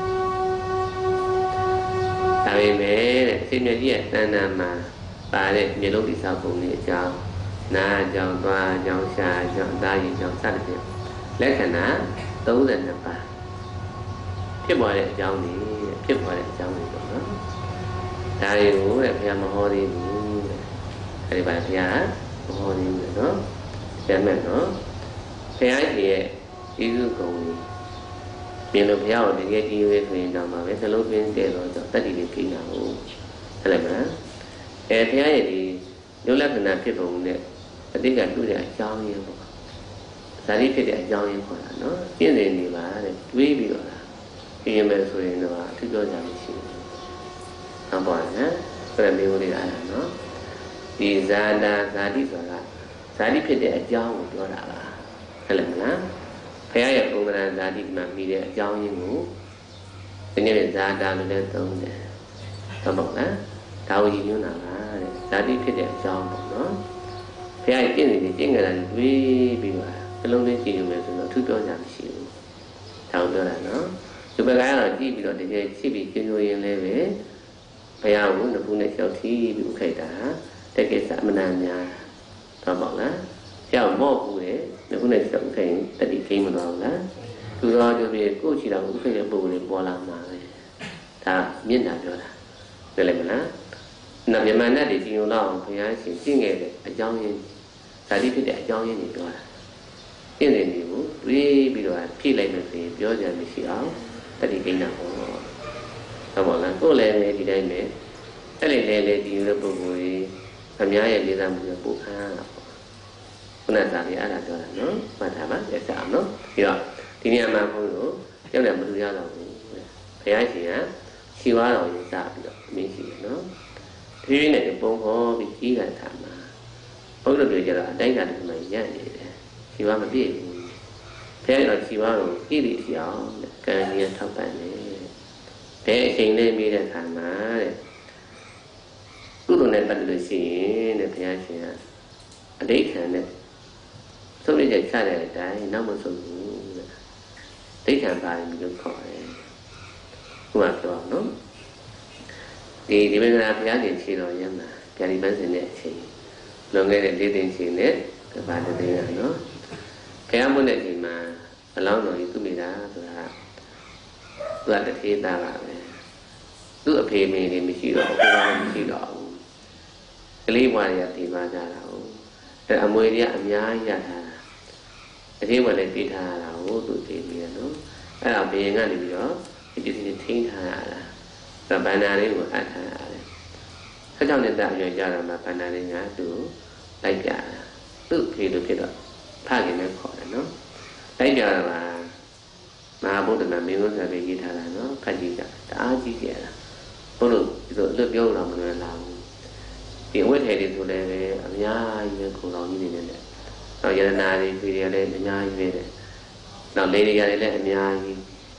ဒါပေမဲ့တဲ့ထေမြတ်ကြီးရဲ့တဏ္ဍာမှာပါတဲ့မျိုးလုံးတိဆောက်ပုံတွေအကြောင်းနားအကြောင်းသွားအကြောင်းရှာအကြောင်းအသားရည်အကြောင်းစသဖြင့်လက္ခဏာသုံးဆယ်နှစ်ပါးဖြစ်ပေါ်တဲ့အကြောင်းတွေဖြစ်ပေါ်တဲ့အကြောင်းတွေပေါ့နော်ဒါတွေကိုတဲ့ဘုရားမဟောသေးဘူးတဲ့အဲဒီပါဘုရားမဟောသေးဘူးနော်ပြန်မဲ့နော်ဘုရားကြီးရဲ့ကျေးဇူးကုန်ကြီးမြင်လို့ဘုရားကိုတကယ်ကြည့်ရဆိုရင်တော့မှပဲနှလုံးသွင်းတဲ့တော့တတ္တိလေးကိန်းတာကိုဟုတ်လားမလားအဲဘုရားရဲ့ဒီလူလက္ခဏာဖြစ်ပုံနဲ့အတိတ်ကတွေ့တဲ့အကြောင်းရင်းပေါ့ဇာတိဖြစ်တဲ့အကြောင်းရင်းခေါ်တာနော်ပြည့်နေနေပါတဲ့တွေးပြီးတော့လားပြင်းမယ်ဆိုရင်တော့အထူးပြောကြမရှိဘူးဟုတ်ပါရဲ့နော်ဆိုတဲ့မျိုးလေးအားနော်ဒီဇာတာဇာတိဆိုတာဇာတိဖြစ်တဲ့အကြောင်းကိုပြောတာပါဟုတ်လားမလားဘုရားရဲ့ပုံသဏ္ဍာန်ဇာတိမှာမိတဲ့အကြောင်းရင်းကိုဒီနေ့ဇာတာလို့လည်းသုံးတယ်ဟုတ်ပါလားဒါကိုရည်ညွှန်းတာပါတဲ့ဇာတိဖြစ်တဲ့အကြောင်းပေါ့နော်ဘုရားရဲ့ပြည့်နေနေကျင့်ကြတာတွေးပြီးတော့အလုံးလေးကြည့်ရမယ်ဆိုတော့အထူးပြောကြမရှိဘူးဒါကိုပြောတာနော်ဒီဘက်ကတော့ကြည့်ပြီးတော့တကယ်ရှိပြီးကျင်းလို့ရင်လည်းပဲဘုရားကိုနှစ်ခုနဲ့လျှောက်ထီးပြီးဥခိုက်တာတကယ်စအမနာများတော့ပေါ့လားကြောက်မော့ဘူးလေနှစ်ခုနဲ့လျှောက်ခိုက်တတိခိမ့်မတော့ဘူးလားသူတော်တို့ပြေကိုယ့်ချီတော်ဥခိုက်တဲ့ပုံလေးပေါ်လာမှာပဲဒါမျက်နှာပြောတာပြောလိုက်မလားနတ်မြမနတ်တွေကြည်ုံတော့ဘုရားရှင်ကျင့်ခဲ့တဲ့အကြောင်းရင်းဇာတိဖြစ်တဲ့အကြောင်းရင်းတွေပြောတာကျင့်နေနေကိုတွေးပြီးတော့ဖြည့်လိုက်လို့ဆိုရင်ပြောကြမရှိအောင်တတိကိန်းတာပေါ့ဟုတ်ပါလားကိုယ်လည်းဒီတိုင်းပဲအဲ့လေလေလေဒီလိုပုံကိုကြီးအများရဲ့လေးစားမှုကိုပို့ခံရတာပေါ့ခုနကသာပြီးအဲ့ဒါပြောတာနော်မှတ်ထားပါလက်စားအောင်နော်ပြီးတော့ဒီနေရာမှာဘုန်းတို့ရောက်တယ်မလူရတော့ဘူးဘုရားရှင်ကခြေဝါတော်ရေးစားပြီးတော့အမင်းရှိတယ်နော်ဒီနေ့ပုံဟောပြီးကြီးကထားမှာဘုန်းတို့တွေကြတော့အတိုင်းအတာတစ်ခုမှညံ့နေတယ်ခြေဝါမပြည့်ဘူးဘုရားတော်ခြေဝါတော်ပြည့်ပြီးရှိအောင်ကံကြီးထောက်ပံ့တယ်ဘယ်အချိန်လေးမိတဲ့ခါမှာတဲ့ကုသိုလ်နဲ့ပတ်သက်လို့ရှိရင်တဲ့ဘုရားရှင်ကအဋိဋ္ဌံနဲ့ဆုံးဖြတ်ချက်ချတဲ့အတိုင်းနောက်မဆုံးဘူးတဲ့ဒိဋ္ဌံပါရင်လို့ခေါ်တယ်ခုမှပြောအောင်နော်ဒီဒီမင်္ဂလာဘုရားရှင်ခြေတော်ရမ်းမှာဗျာဒီပန်းစင်တဲ့အချိန်လွန်ခဲ့တဲ့လေးသိန်းချိန်နဲ့ဗာတသိန်းကနော်ဘုရားမွန်းတဲ့အချိန်မှာအလောင်းတော်ကြီးသူ့မိသားဆိုတာသူကတထေးသားပါပဲသူ့အဖေမေတွေမရှိတော့အဖေကလည်းမရှိတော့ဘူးကလေးဘွားတွေကတည်ပါကြတာဟုတ်အဲအမွေတွေကအများကြီးရထားတာတထေးဘွားလည်းတည်ထားရတာဟုတ်သူတည်ပြီးရနော်အဲ့ဒါဘယင်ကနေပြီးတော့ဒီပစ္စည်းတွေထိန်းထားရတာဒါဗန္နာလေးကိုအပ်ထားရတယ်ဆက်ကြောင့်နဲ့တအရွယ်ကြတော့မှဗန္နာလေးကသူ့လိုက်ပြတာသူ့ဖေလို့ဖြစ်တော့ဖခင်နဲ့ခေါ်တယ်နော်လိုက်ပြတာပါမဟာဗုဒ္ဓနာမင်းတို့ဆက်ပြီးရေးထားတာနော်ဖတ်ကြည့်ကြတအားကြီးကြတာဘုလို့ဒီလိုအလွတ်ပြောတော့မလွယ်လာဘူးဒီအဝတ်ထည်တွေဆိုလည်းပဲအများကြီးပဲခုံတော်ကြီးနေနေတယ်နောက်ယရနာတွေဖေတွေလည်းအများကြီးပဲတဲ့နောက်လေတွေကလည်းအများကြီး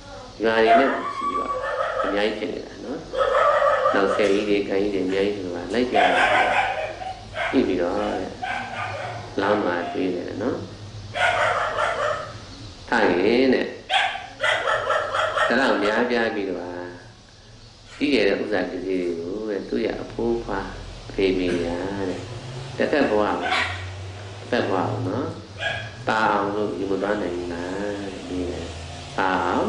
ရွာတွေနဲ့ရှိပြီးတော့အများကြီးဖြစ်နေတာနော်နောက်ဆယ်ကြီးတွေခိုင်းကြီးတွေအများကြီးဆိုတာလိုက်ပြရတယ်ပြီးပြီးတော့လောင်းမှာတွေ့တယ်နော်ထားရင်တဲ့ဒါတော့များပြားပြီးတော့ရှိရတဲ့ဥစ္စာပစ္စည်းတွေကိုတဲ့သူ့ရအဖိုးဖွားဖေးပေးရတဲ့တစ်သက်ဘဝတစ်သက်ဘဝနော်ပါအောင်လို့ဒီမသွားနိုင်လားဒီပါအောင်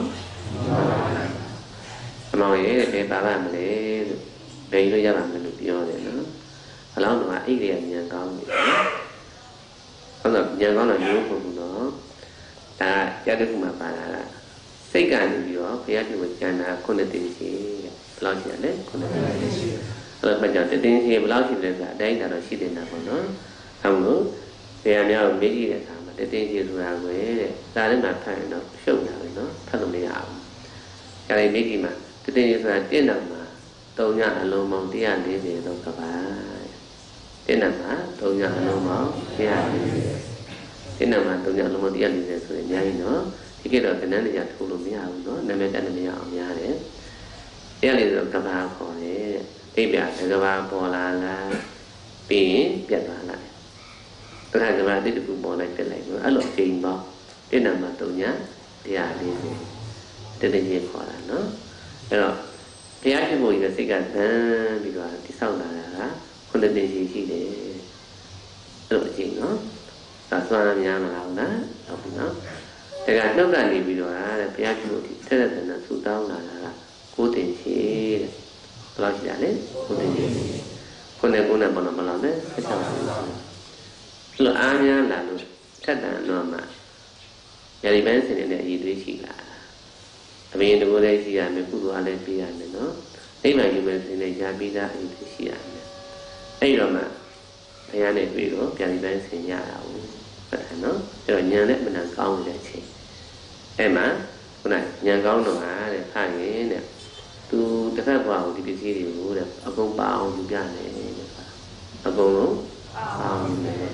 အမောင်ရဲ့ဘယ်ပါပါမလဲလို့ဘယ်လိုရပါမလဲလို့ပြောတယ်နော်အလောင်းတော်ကအိတ်ရညံကောင်းတယ်နော်ဟုတ်တော့ညံကောင်းတော့ရိုးဖို့ဘူးနော်ဒါကြတဲ့ခုမှပါလာတာစိတ်ကနေပြီးတော့ဘုရားရှင်ကိုကျန်တာခုနှစ်တင်ရှိတဲ့ဘယ်လောက်ရှိရလဲခုနှစ်တင်ရှိအဲ့တော့ဘယ်ကြောင့်တင်ရှိဘယ်လောက်ရှိလဲဆိုတာအတိုင်းတာတော့ရှိနေတာပေါ့နော်ဟုတ်လို့ဘုရားများကိုမေးကြည့်တဲ့အခါမှာတင်ရှိဆိုတာကိုတဲ့ဒါလည်းမှဖတ်ရင်တော့ရှုပ်တာပဲနော်ဖတ်လို့မရဘူးဒါလည်းမေးကြည့်မှာတင်ရှိဆိုတာတင့်တော်မှာသုံးညအလုံးပေါင်းone hundred fortyလောက်ကပါတင့်တော်မှာသုံးညအလုံးပေါင်းone hundred fortyတင့်တော်မှာသုံးညအလုံးပေါင်းone hundred fortyဆိုရင်အများကြီးနော်ဒီကတော့ကဏ္ဍနေရာထိုးလို့မရဘူးနော်နာမည်တက်နေမရအောင်များတယ်တရားလေးဆိုကဘာခေါ်တယ်အိပ်ပြကဘာပေါ်လာလားပြီးရင်ပြတ်သွားလိုက်တခါကဘာတိတကူပေါ်လိုက်ပြတ်လိုက်လို့အဲ့လိုအချိန်ပေါင်းတင့်နာမှာသုံးညone hundred fortyတတကြီးခေါ်တာနော်အဲ့တော့ဘုရားရှိခိုးကြီးကစိတ်ကသမ်းပြီးတော့တိဆောက်လာတာကခုနှစ်တင်ရှိရှိတယ်အဲ့လိုအချိန်နော်သာသွားများမလားဟုတ်လားဟုတ်ပြီနော်ဒါကနှုတ်ကနေပြီးတော့တဲ့ဘုရားရှိခိုးကြီးဆက်ဆက်နဲ့ဆူတောင်းလာတာကကိုးတင်ရှိတဲ့ဘယ်လောက်ရှိရလဲကိုးတင်ရှိခုနှစ်ခုနဲ့ဘယ်လောက်မလောက်လဲဆက်ချောင်းပါအဲ့လိုအားများလာလို့ထက်တန်တော့မှယရီပန်းစင်နေတဲ့အည်သွေးရှိလာအမေတို့လည်းရှိရမယ်ကုသိုလ်အားလည်းပေးရမယ်နော်အိမ်မှာယူမယ်ဆိုရင်ကြားပြီးသားအည်သွေးရှိရမယ်အဲ့တော့မှဘုရားနဲ့တွေ့တော့ပြန်ပြီးပန်းစင်ရတာဟုတ်တယ်နော်အဲ့တော့ညံနဲ့မနံကောင်းတဲ့အချိန်အဲ့မှာခုနညံကောင်းတော့ဟာတဲ့ဖရင်တဲ့သူတစ်ခါပွားကိုဒီပစ္စည်းတွေကိုတဲ့အကုန်ပါအောင်ယူပြတယ်တဲ့အကုန်လုံးပါအောင်ယူတယ်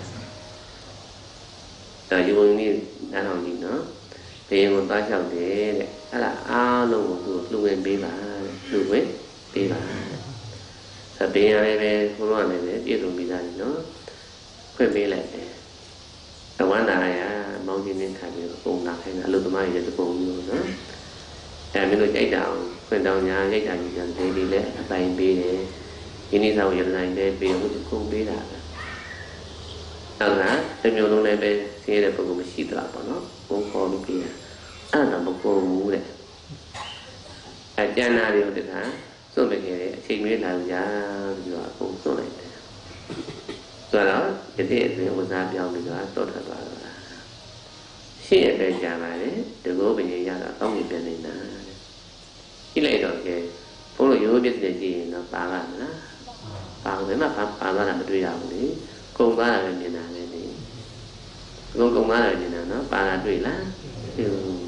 ဒါယူဝင်နေနားထောင်ကြည့်နော်ဘယ်ကိုသားလျှောက်တယ်တဲ့အဲ့ဒါအားလုံးကိုသူလှူဝင်ပေးပါတဲ့လှူဝင်ပေးပါသဘင်ရလည်းပဲဘုရားလည်းပဲပြည့်စုံပြီးသားနော်ခွင့်ပေးလိုက်တယ်သဝန္တာရမောင်းခြင်းနဲ့ခံပြီးပုံလာခိုင်းတာအလုသမားရဲ့တပုံမျိုးနော်အဲမင်းတို့ကြိုက်တာအောင်ခွင့်တောင်းညာကြိုက်တာကြီးကြတယ်ဒီလည်းအပိုင်ပေးတယ်ဒီနေ့သောရတိုင်းလည်းပေးလို့ကုန်ပေးတာပဲဟုတ်လားတမျိုးလုံးလည်းပဲဆင်းရဲတဲ့ပုဂ္ဂိုလ်မရှိသလားပေါ့နော်ဘုံခေါ်လို့ပေးတာအဲ့ဒါမကုန်ဘူးတဲ့အကျဉ်းသားတွေတခါစွန့်ပစ်ခဲ့တယ်အချိန်လေးလာကြပြီးတော့အကုန်စွန့်လိုက်တယ်ဆိုတော့ဒီတည်းအတွင်းဝစားပြောင်းပြီးတော့တောထွက်သွားတာရှင်းရပဲကြာပါလေဒီကိုပင်ရတာကောင်းကင်ပြန်နေတာကြည့်လိုက်တော့ကဲဘုန်းတော်ရိုးပြည့်တဲ့ကြည့်ရင်တော့ပါပါမလားပါဘယ်မှာပါပါလာတာမတွေ့ရဘူးလေကုန်သွားတာပဲမြင်တာလေဒီကုန်ကုန်သွားတာမြင်တာနော်ပါလာတွေ့လားဒီ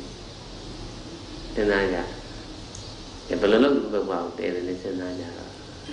စဉ်းစားကြဘယ်လိုလုပ်ဘယ်ပေါ့တဲတယ်လေစဉ်းစားကြတော့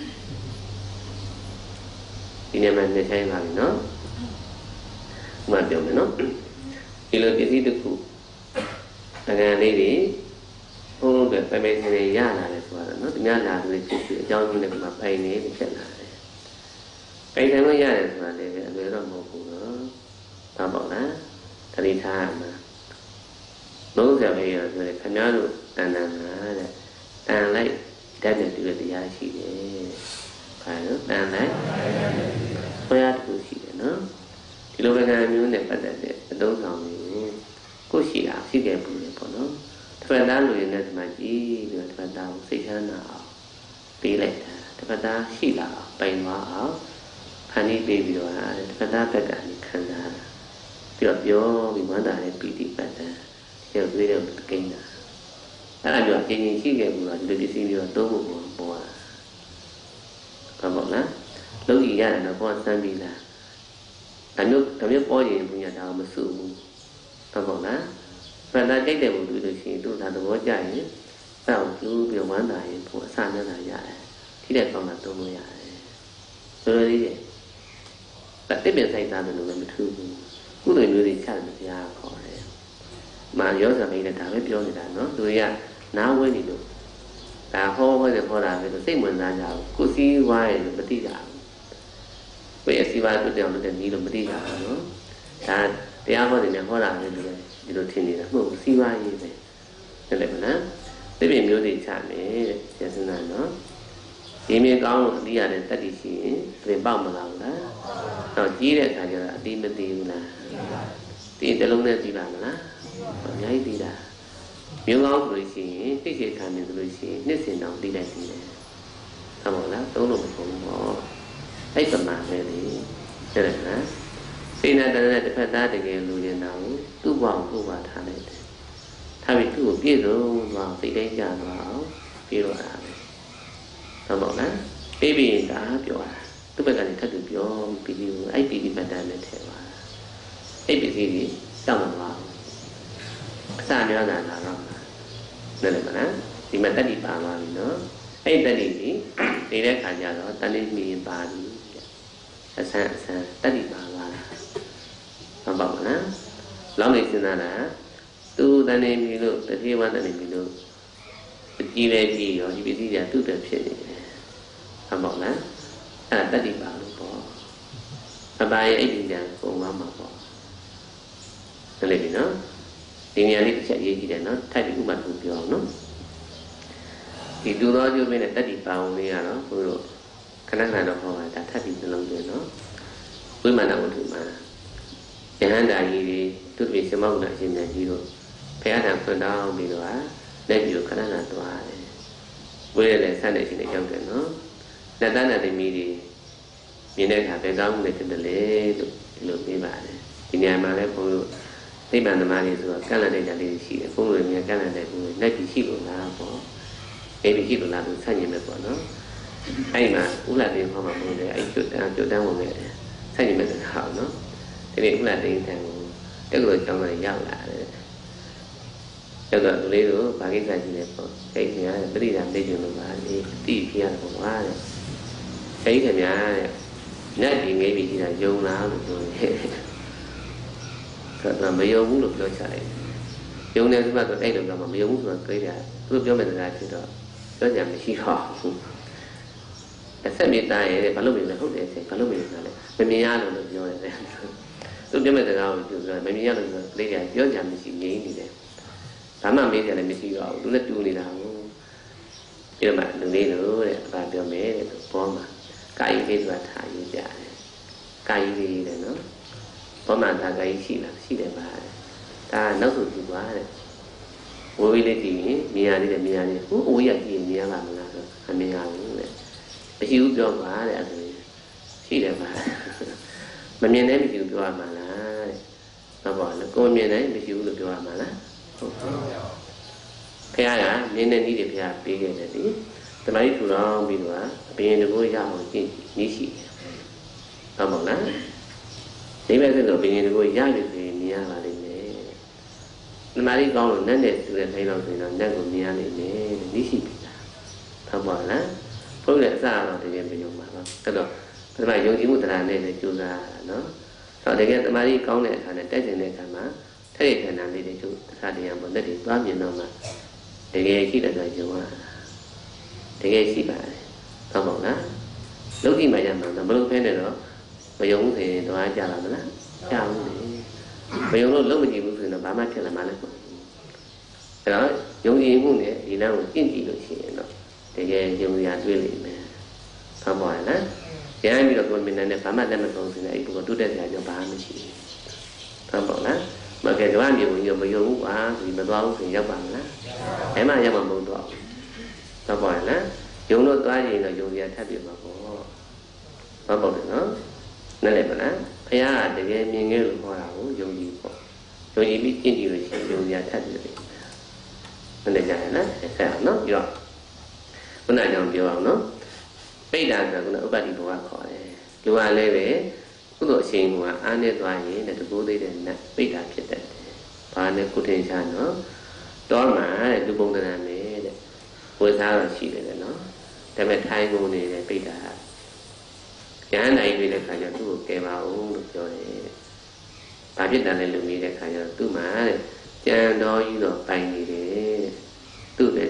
ဒီနေ့မှနေထိုင်ပါပြီနော်ဥပမာပြောမယ်နော်ဒီလိုပစ္စည်းတစ်ခုအငန်လေးတွေဘုံပဲပမေနေရလာတယ်ဆိုတော့နော်ဒီများလာလို့ရှိရှိအကြောင်းကြီးနဲ့ဒီမှာပိုင်နေဖြစ်လာတယ်ပိုင်တယ်လို့ရတယ်ဆိုတာလည်းအလွယ်တော့မဟုတ်ဘူးနော်ဘာပေါ့လားတတိထားမှာလုံးစရာပဲရဆိုရင်ခင်ဗျားတို့တန်တန်လာတဲ့တန်လိုက်တတ်တဲ့တူတဲ့တရားရှိတယ်ဘာလို့တန်လိုက်ဘုရားတူရှိတယ်နော်ဒီလိုပဲကံမျိုးနဲ့ပတ်သက်တဲ့အသုံးဆောင်မျိုးကိုရှိတာရှိခဲ့ဘူးလေပေါ့နော်တစ်ဖက်သားလူရင်းနဲ့ဒီမှာကြည့်ပြီးတော့တစ်ဖက်သားကိုစိတ်ချမ်းသာအောင်ပေးလိုက်တာတစ်ဖက်သားရှိလာအောင်ပိုင်သွားအောင်ဖန်တီးပေးပြီးတော့တစ်ဖက်သားဘက်ကနေခံစားတာပြီးတော့ပြောပြီးဝမ်းသာတဲ့ပီတိပတ်သက်ရုပ်သွေးတဲ့ကိန်းတာအဲ့ဒါမျိုးအချင်းချင်းရှိခဲ့ဘူးတော့ဒီလိုပစ္စည်းမျိုးသုံးဖို့ပေါ်ပေါ်တာဘာပေါ့လားလုံးကြီးရတယ်တော့ပေါ်ဆန်းပြီးလားဒါမျိုးဒါမျိုးပေါ်ရင်ဘုရားဒါမစုဘူးဘာပေါ့လားဖန်တာကြိုက်တယ်ဘူးလို့ရှိရင်သူ့ဒါသဘောကျရင်စောင့်ကျူးပြီးဝမ်းသာရင်ဘုအစမျက်နှာရတယ်ထိတဲ့ကောင်းတာသုံးလို့ရတယ်ဆိုလိုသေးတယ်ဒါတစ်ပင်ဆိုင်သားတယ်လို့လည်းမထူးဘူးကုသိုလ်မျိုးတွေချတယ်ဘုရားခေါ်တယ်မာရောစမိတ်နဲ့ဒါပဲပြောနေတာနော်သူကနားဝဲနေလို့ဒါဟောဟောတယ်ဟောတာပဲလို့စိတ်ဝင်စားကြအောင်ကိုစီးဝါးရလို့မသိကြဘူးကိုယ့်ရဲ့စီးပွားတူတောင်လုပ်တဲ့နည်းလို့မသိကြဘူးနော်ဒါတရားဟောတယ်နဲ့ဟောတာပဲလို့ဒီလိုထင်နေတာမဟုတ်ဘူးစီးပွားရေးပဲဟုတ်တယ်မလားသိပင်မျိုးတွေချမယ်တဲ့ကျေစနာနော်ဒီမြင်ကောင်းလို့အတိရတဲ့တတ္တိရှိရင်ပြင်ပေါက်မလာဘူးလားတော့ကြီးတဲ့အခါကျတော့အတိမသိဘူးလားဒီတလုံးနဲ့သိပါမလားအများကြီးသိတာမျိုးကောင်းဆိုလို့ရှိရင်သိချေခံနေဆိုလို့ရှိရင်နှစ်စင်တောင်သိလိုက်ပြီလေဟုတ်ပါလားသုံးလို့မကုန်ဘူးပေါ့အဲ့ပမာပဲလေတဲ့နော်စိဏတရနဲ့တစ်ဖက်သားတကယ်လူနေတာကိုသူ့ဘောင်သူ့ဘာထားလိုက်တယ်ထားပြီးသူ့ကိုပြည့်စုံသွားစိတ်တိုင်းကြသွားအောင်ပြီးတော့တာပဲဟုတ်ပါလားပြီးပြီးဒါပြောတာသူ့ဘက်ကနေထပ်သူပြောပြီးပြီးအဲ့ပြီးပြီးပတ်တန်းနဲ့ထည့်သွားတာအဲ့ပြီးပြီးကြီးတောင်းသွားအစများတာလာတော့နဲ့လည်းမလားဒီမှာတတိပါသွားပြီနော်အဲ့တတိကြီးနေတဲ့ခါကျတော့တတိမီပါပြီအဆန်းအဆန်းတတိပါသွားတာဟုတ်ပါမလားလောင်းနေစဉ်းစားတာသူတန်နေပြီလို့တတိဝတန်နေပြီလို့အကြည့်ပဲကြည့်ရောဒီပစ္စည်းကသူ့တည်းဖြစ်နေတယ်ဟုတ်ပါလားအဲ့ဒါတတိပါလို့ပေါ့အပါရဲ့အဲ့ဒီညာပုံသွားမှာပေါ့ဒါလေးပြီနော်ဒီနေရာလေးတစ်ချက်ရေးကြည့်တယ်နော်ထိုက်ပြီးဥပမာသူပြောအောင်နော်ဒီဒုသောကျိုးမင်းနဲ့တတိပါဝင်လေးကတော့ဘုရားခဏခဏတော့ဟောတာဒါထပ်ပြီးနှလုံးသွင်းနော်ဝိမာနဝတ္ထုမှာယဟန္တာကြီးတွေသူတို့ရှင်မောက္ခအရှင်မြတ်ကြီးတို့ဘုရားတန်ဖွင့်တောင်းပြီးတော့လက်ပြီးတော့ခဏခဏသွားတယ်ဝိရလည်းဆန်းနေရှင်နဲ့ရောက်တယ်နော်လက်သားနဲ့သမီးတွေမြင်တဲ့အခါဘယ်ကောင်းမှုနဲ့ဖြစ်တယ်လေလို့ဒီလိုပြောပါတယ်ဒီနေရာမှာလည်းဘုရားသိပ္ပံသမားတွေဆိုတော့ကန့်လန့်တဲ့ကြလေးရှိတယ်ဘုန်းတော်များကန့်လန့်တဲ့ကိုလက်ပြီးရှိလို့လားပေါ့နေပြီးရှိလို့လားလို့ဆက်ညင်မယ်ပေါ့နော်အဲ့မှာဥလာတင်ဟောမှာဘုန်းတော်အဲ့ကျွတ်တန်းကျွတ်တန်းဝင်ခဲ့တယ်ဆက်ညင်မယ်ဆိုတော့ဟောနော်ဒီနေ့ဥလာတင်တန်းကိုတက်လို့ကျောင်းမှာရောက်လာတယ်ရောက်တော့လူလေးတို့ဘာကိစ္စရှိလဲပေါ့အဲ့ဒီကပရိဒါသိကျင်လို့ပါလေတိဖြစ်ရတယ်ပေါ့ကွာတဲ့အဲ့ဒီခင်ဗျာတဲ့နတ်ဒီငယ်ပြီးရှိတာယုံလားလို့ပြောတယ်ကမယုံဘူးလို့ပြောချလိုက်ယုံတယ်ဆိုတော့အဲ့လိုကမယုံဘူးဆိုတော့ကြွေးတာသူပြောမဲ့စကားဖြစ်တော့ပြောကြမရှိတော့ဘူးအဆက်မေတ္တာရဲ့ဘာလို့မလဲဟုတ်တယ်ဆက်ဘာလို့မလဲလဲမမြင်ရလို့လို့ပြောတယ်သူပြောမဲ့စကားကိုပြောမမြင်ရလို့ဆိုတော့ကြွေးတာပြောကြမရှိငြိမ်းနေတယ်ဘာမှမေးကြလည်းမရှိတော့ဘူးသူလည်းတူနေတာကိုပြောမှလူလေးလို့တဲ့ဘာပြောမယ်တဲ့ဘောမှာကာယလေးဆိုတာထားရကြတယ်ကာယလေးတဲ့နော်ဘောမှသာကာယရှိလားရှိတယ်ပါဒါနောက်ဆိုသူပါတဲ့ဝေဝေးလေးကြည့်ရင်မြင်ရသေးတယ်မြင်ရသေးဟိုအဝေးရကြည့်ရင်မြင်ရပါမလားဆိုအမြင်ရဘူးတဲ့မရှိဘူးပြောပါတဲ့အဲ့ဒါရှိတယ်ပါမမြင်နိုင်မရှိဘူးပြောရမှာလားတဲ့ဟုတ်ပါလားကိုမြင်နိုင်မရှိဘူးလို့ပြောရမှာလားဟုတ်ပါဘူးခရကမြင်တဲ့နည်းတွေဖျားပေးခဲ့တယ်ဒီတမိုင်းထူထောင်ပြီးတော့အပြင်တကိုးရအောင်ကြည့်နည်းရှိတယ်ဟုတ်ပါလားဒီမဲ့ဆိုတော့ဘယင်ကိုရရပြီမြင်ရပါလိမ့်မယ်။နမရီကောင်းလို့နတ်နဲ့တူတဲ့တိုင်းတော့ဆိုရင်တော့နတ်ကိုမြင်ရလိမ့်မယ်။ဒီရှိပြီလား။ဟုတ်ပါလား။ဘုရားအစတော့တကယ်မယုံပါဘူး။အဲ့တော့ပထမယုံကြည်မှုတရားနဲ့လည်းကြိုးစားရတာနော်။ဆိုတော့တကယ်တမာရီကောင်းတဲ့အခါနဲ့တိုက်ကျင်တဲ့အခါမှာထက်ရခဏလေးတွေကျိုးတရားတရားပေါ်လက်တွေသွားမြင်တော့မှတကယ်ရှိတဲ့ဆိုယုံရတာ။တကယ်ရှိပါတယ်။ဟုတ်ပါလား။လုတ်ကြည့်မှရမှာတော့မလို့ဖဲနဲ့တော့မယုံဘူးဆိုရင်တော့ကြားလာမလားကြားဘူးလေမယုံလို့လုံးမကြည့်ဘူးဆိုရင်တော့ဘာမှဖြစ်လာမှလည်းမဟုတ်ဘူးအဲ့တော့ယုံကြည်မှုနဲ့ဒီလမ်းကိုကျင့်ကြည့်လို့ရှိရင်တော့တကယ်ယုံရတွေ့လိမ့်မယ်ဟုတ်ပါရဲ့လားကျန်ပြီးတော့ကိုယ်မြင်တဲ့ဘာမှလက်မဆုံးစင်တဲ့အဲ့ဒီကတုတ်တဲ့ကြာကြောဘာမှမရှိဘူးဟုတ်ပါလားမကဲတော့မြေဝင်ရမယုံဘူးအာဒီမသွားဘူးဆိုရင်ရောက်ပါမလားအဲ့မှရောက်မှာမဟုတ်တော့ဟုတ်ပါရဲ့လားယုံလို့သွားရင်တော့ယုံရထပ်ပြမှာပေါ့ဟုတ်ပါ့နော်นั่นแหละนะဘုရားကတကယ်မြင်ခဲ့လို့ဟောတာကိုယုံကြည်ပေါ့ယုံကြည်ပြီးကျင့်ကြည့်လို့ရှိရင်ယုံကြည်ထပ်တယ်นั่นแหละကြတယ်နော်ဆက်အောင်နော်ပြီးတော့ခုနကကြောင့်ပြောအောင်နော်ပိဋကဆိုတာကဥပ္ပတ္တိဘဝခေါ်တယ်လူကလည်းပဲကုသိုလ်အရှိန်ကအားနဲ့သွားရင်တကူသေးတဲ့နတ်ပိဋကဖြစ်တတ်တယ်ဘာနဲ့ကုထင်ရှားနော်တောမှာတဲ့လူပုံတရံနဲ့တဲ့ဝေစားတော့ရှိတယ်နော်ဒါပေမဲ့ထိုင်ကုန်နေတဲ့ပိဋကကျန်နိုင်ပြီတဲ့ခါကျသူ့ကိုကယ်ပါဦးလို့ပြောတယ်။ဘာဖြစ်တယ်လဲလို့မေးတဲ့ခါကျတော့သူ့မှာတဲ့ကျန်တော်ကြီးတော့ပိုင်နေတယ်။သူ့ပဲ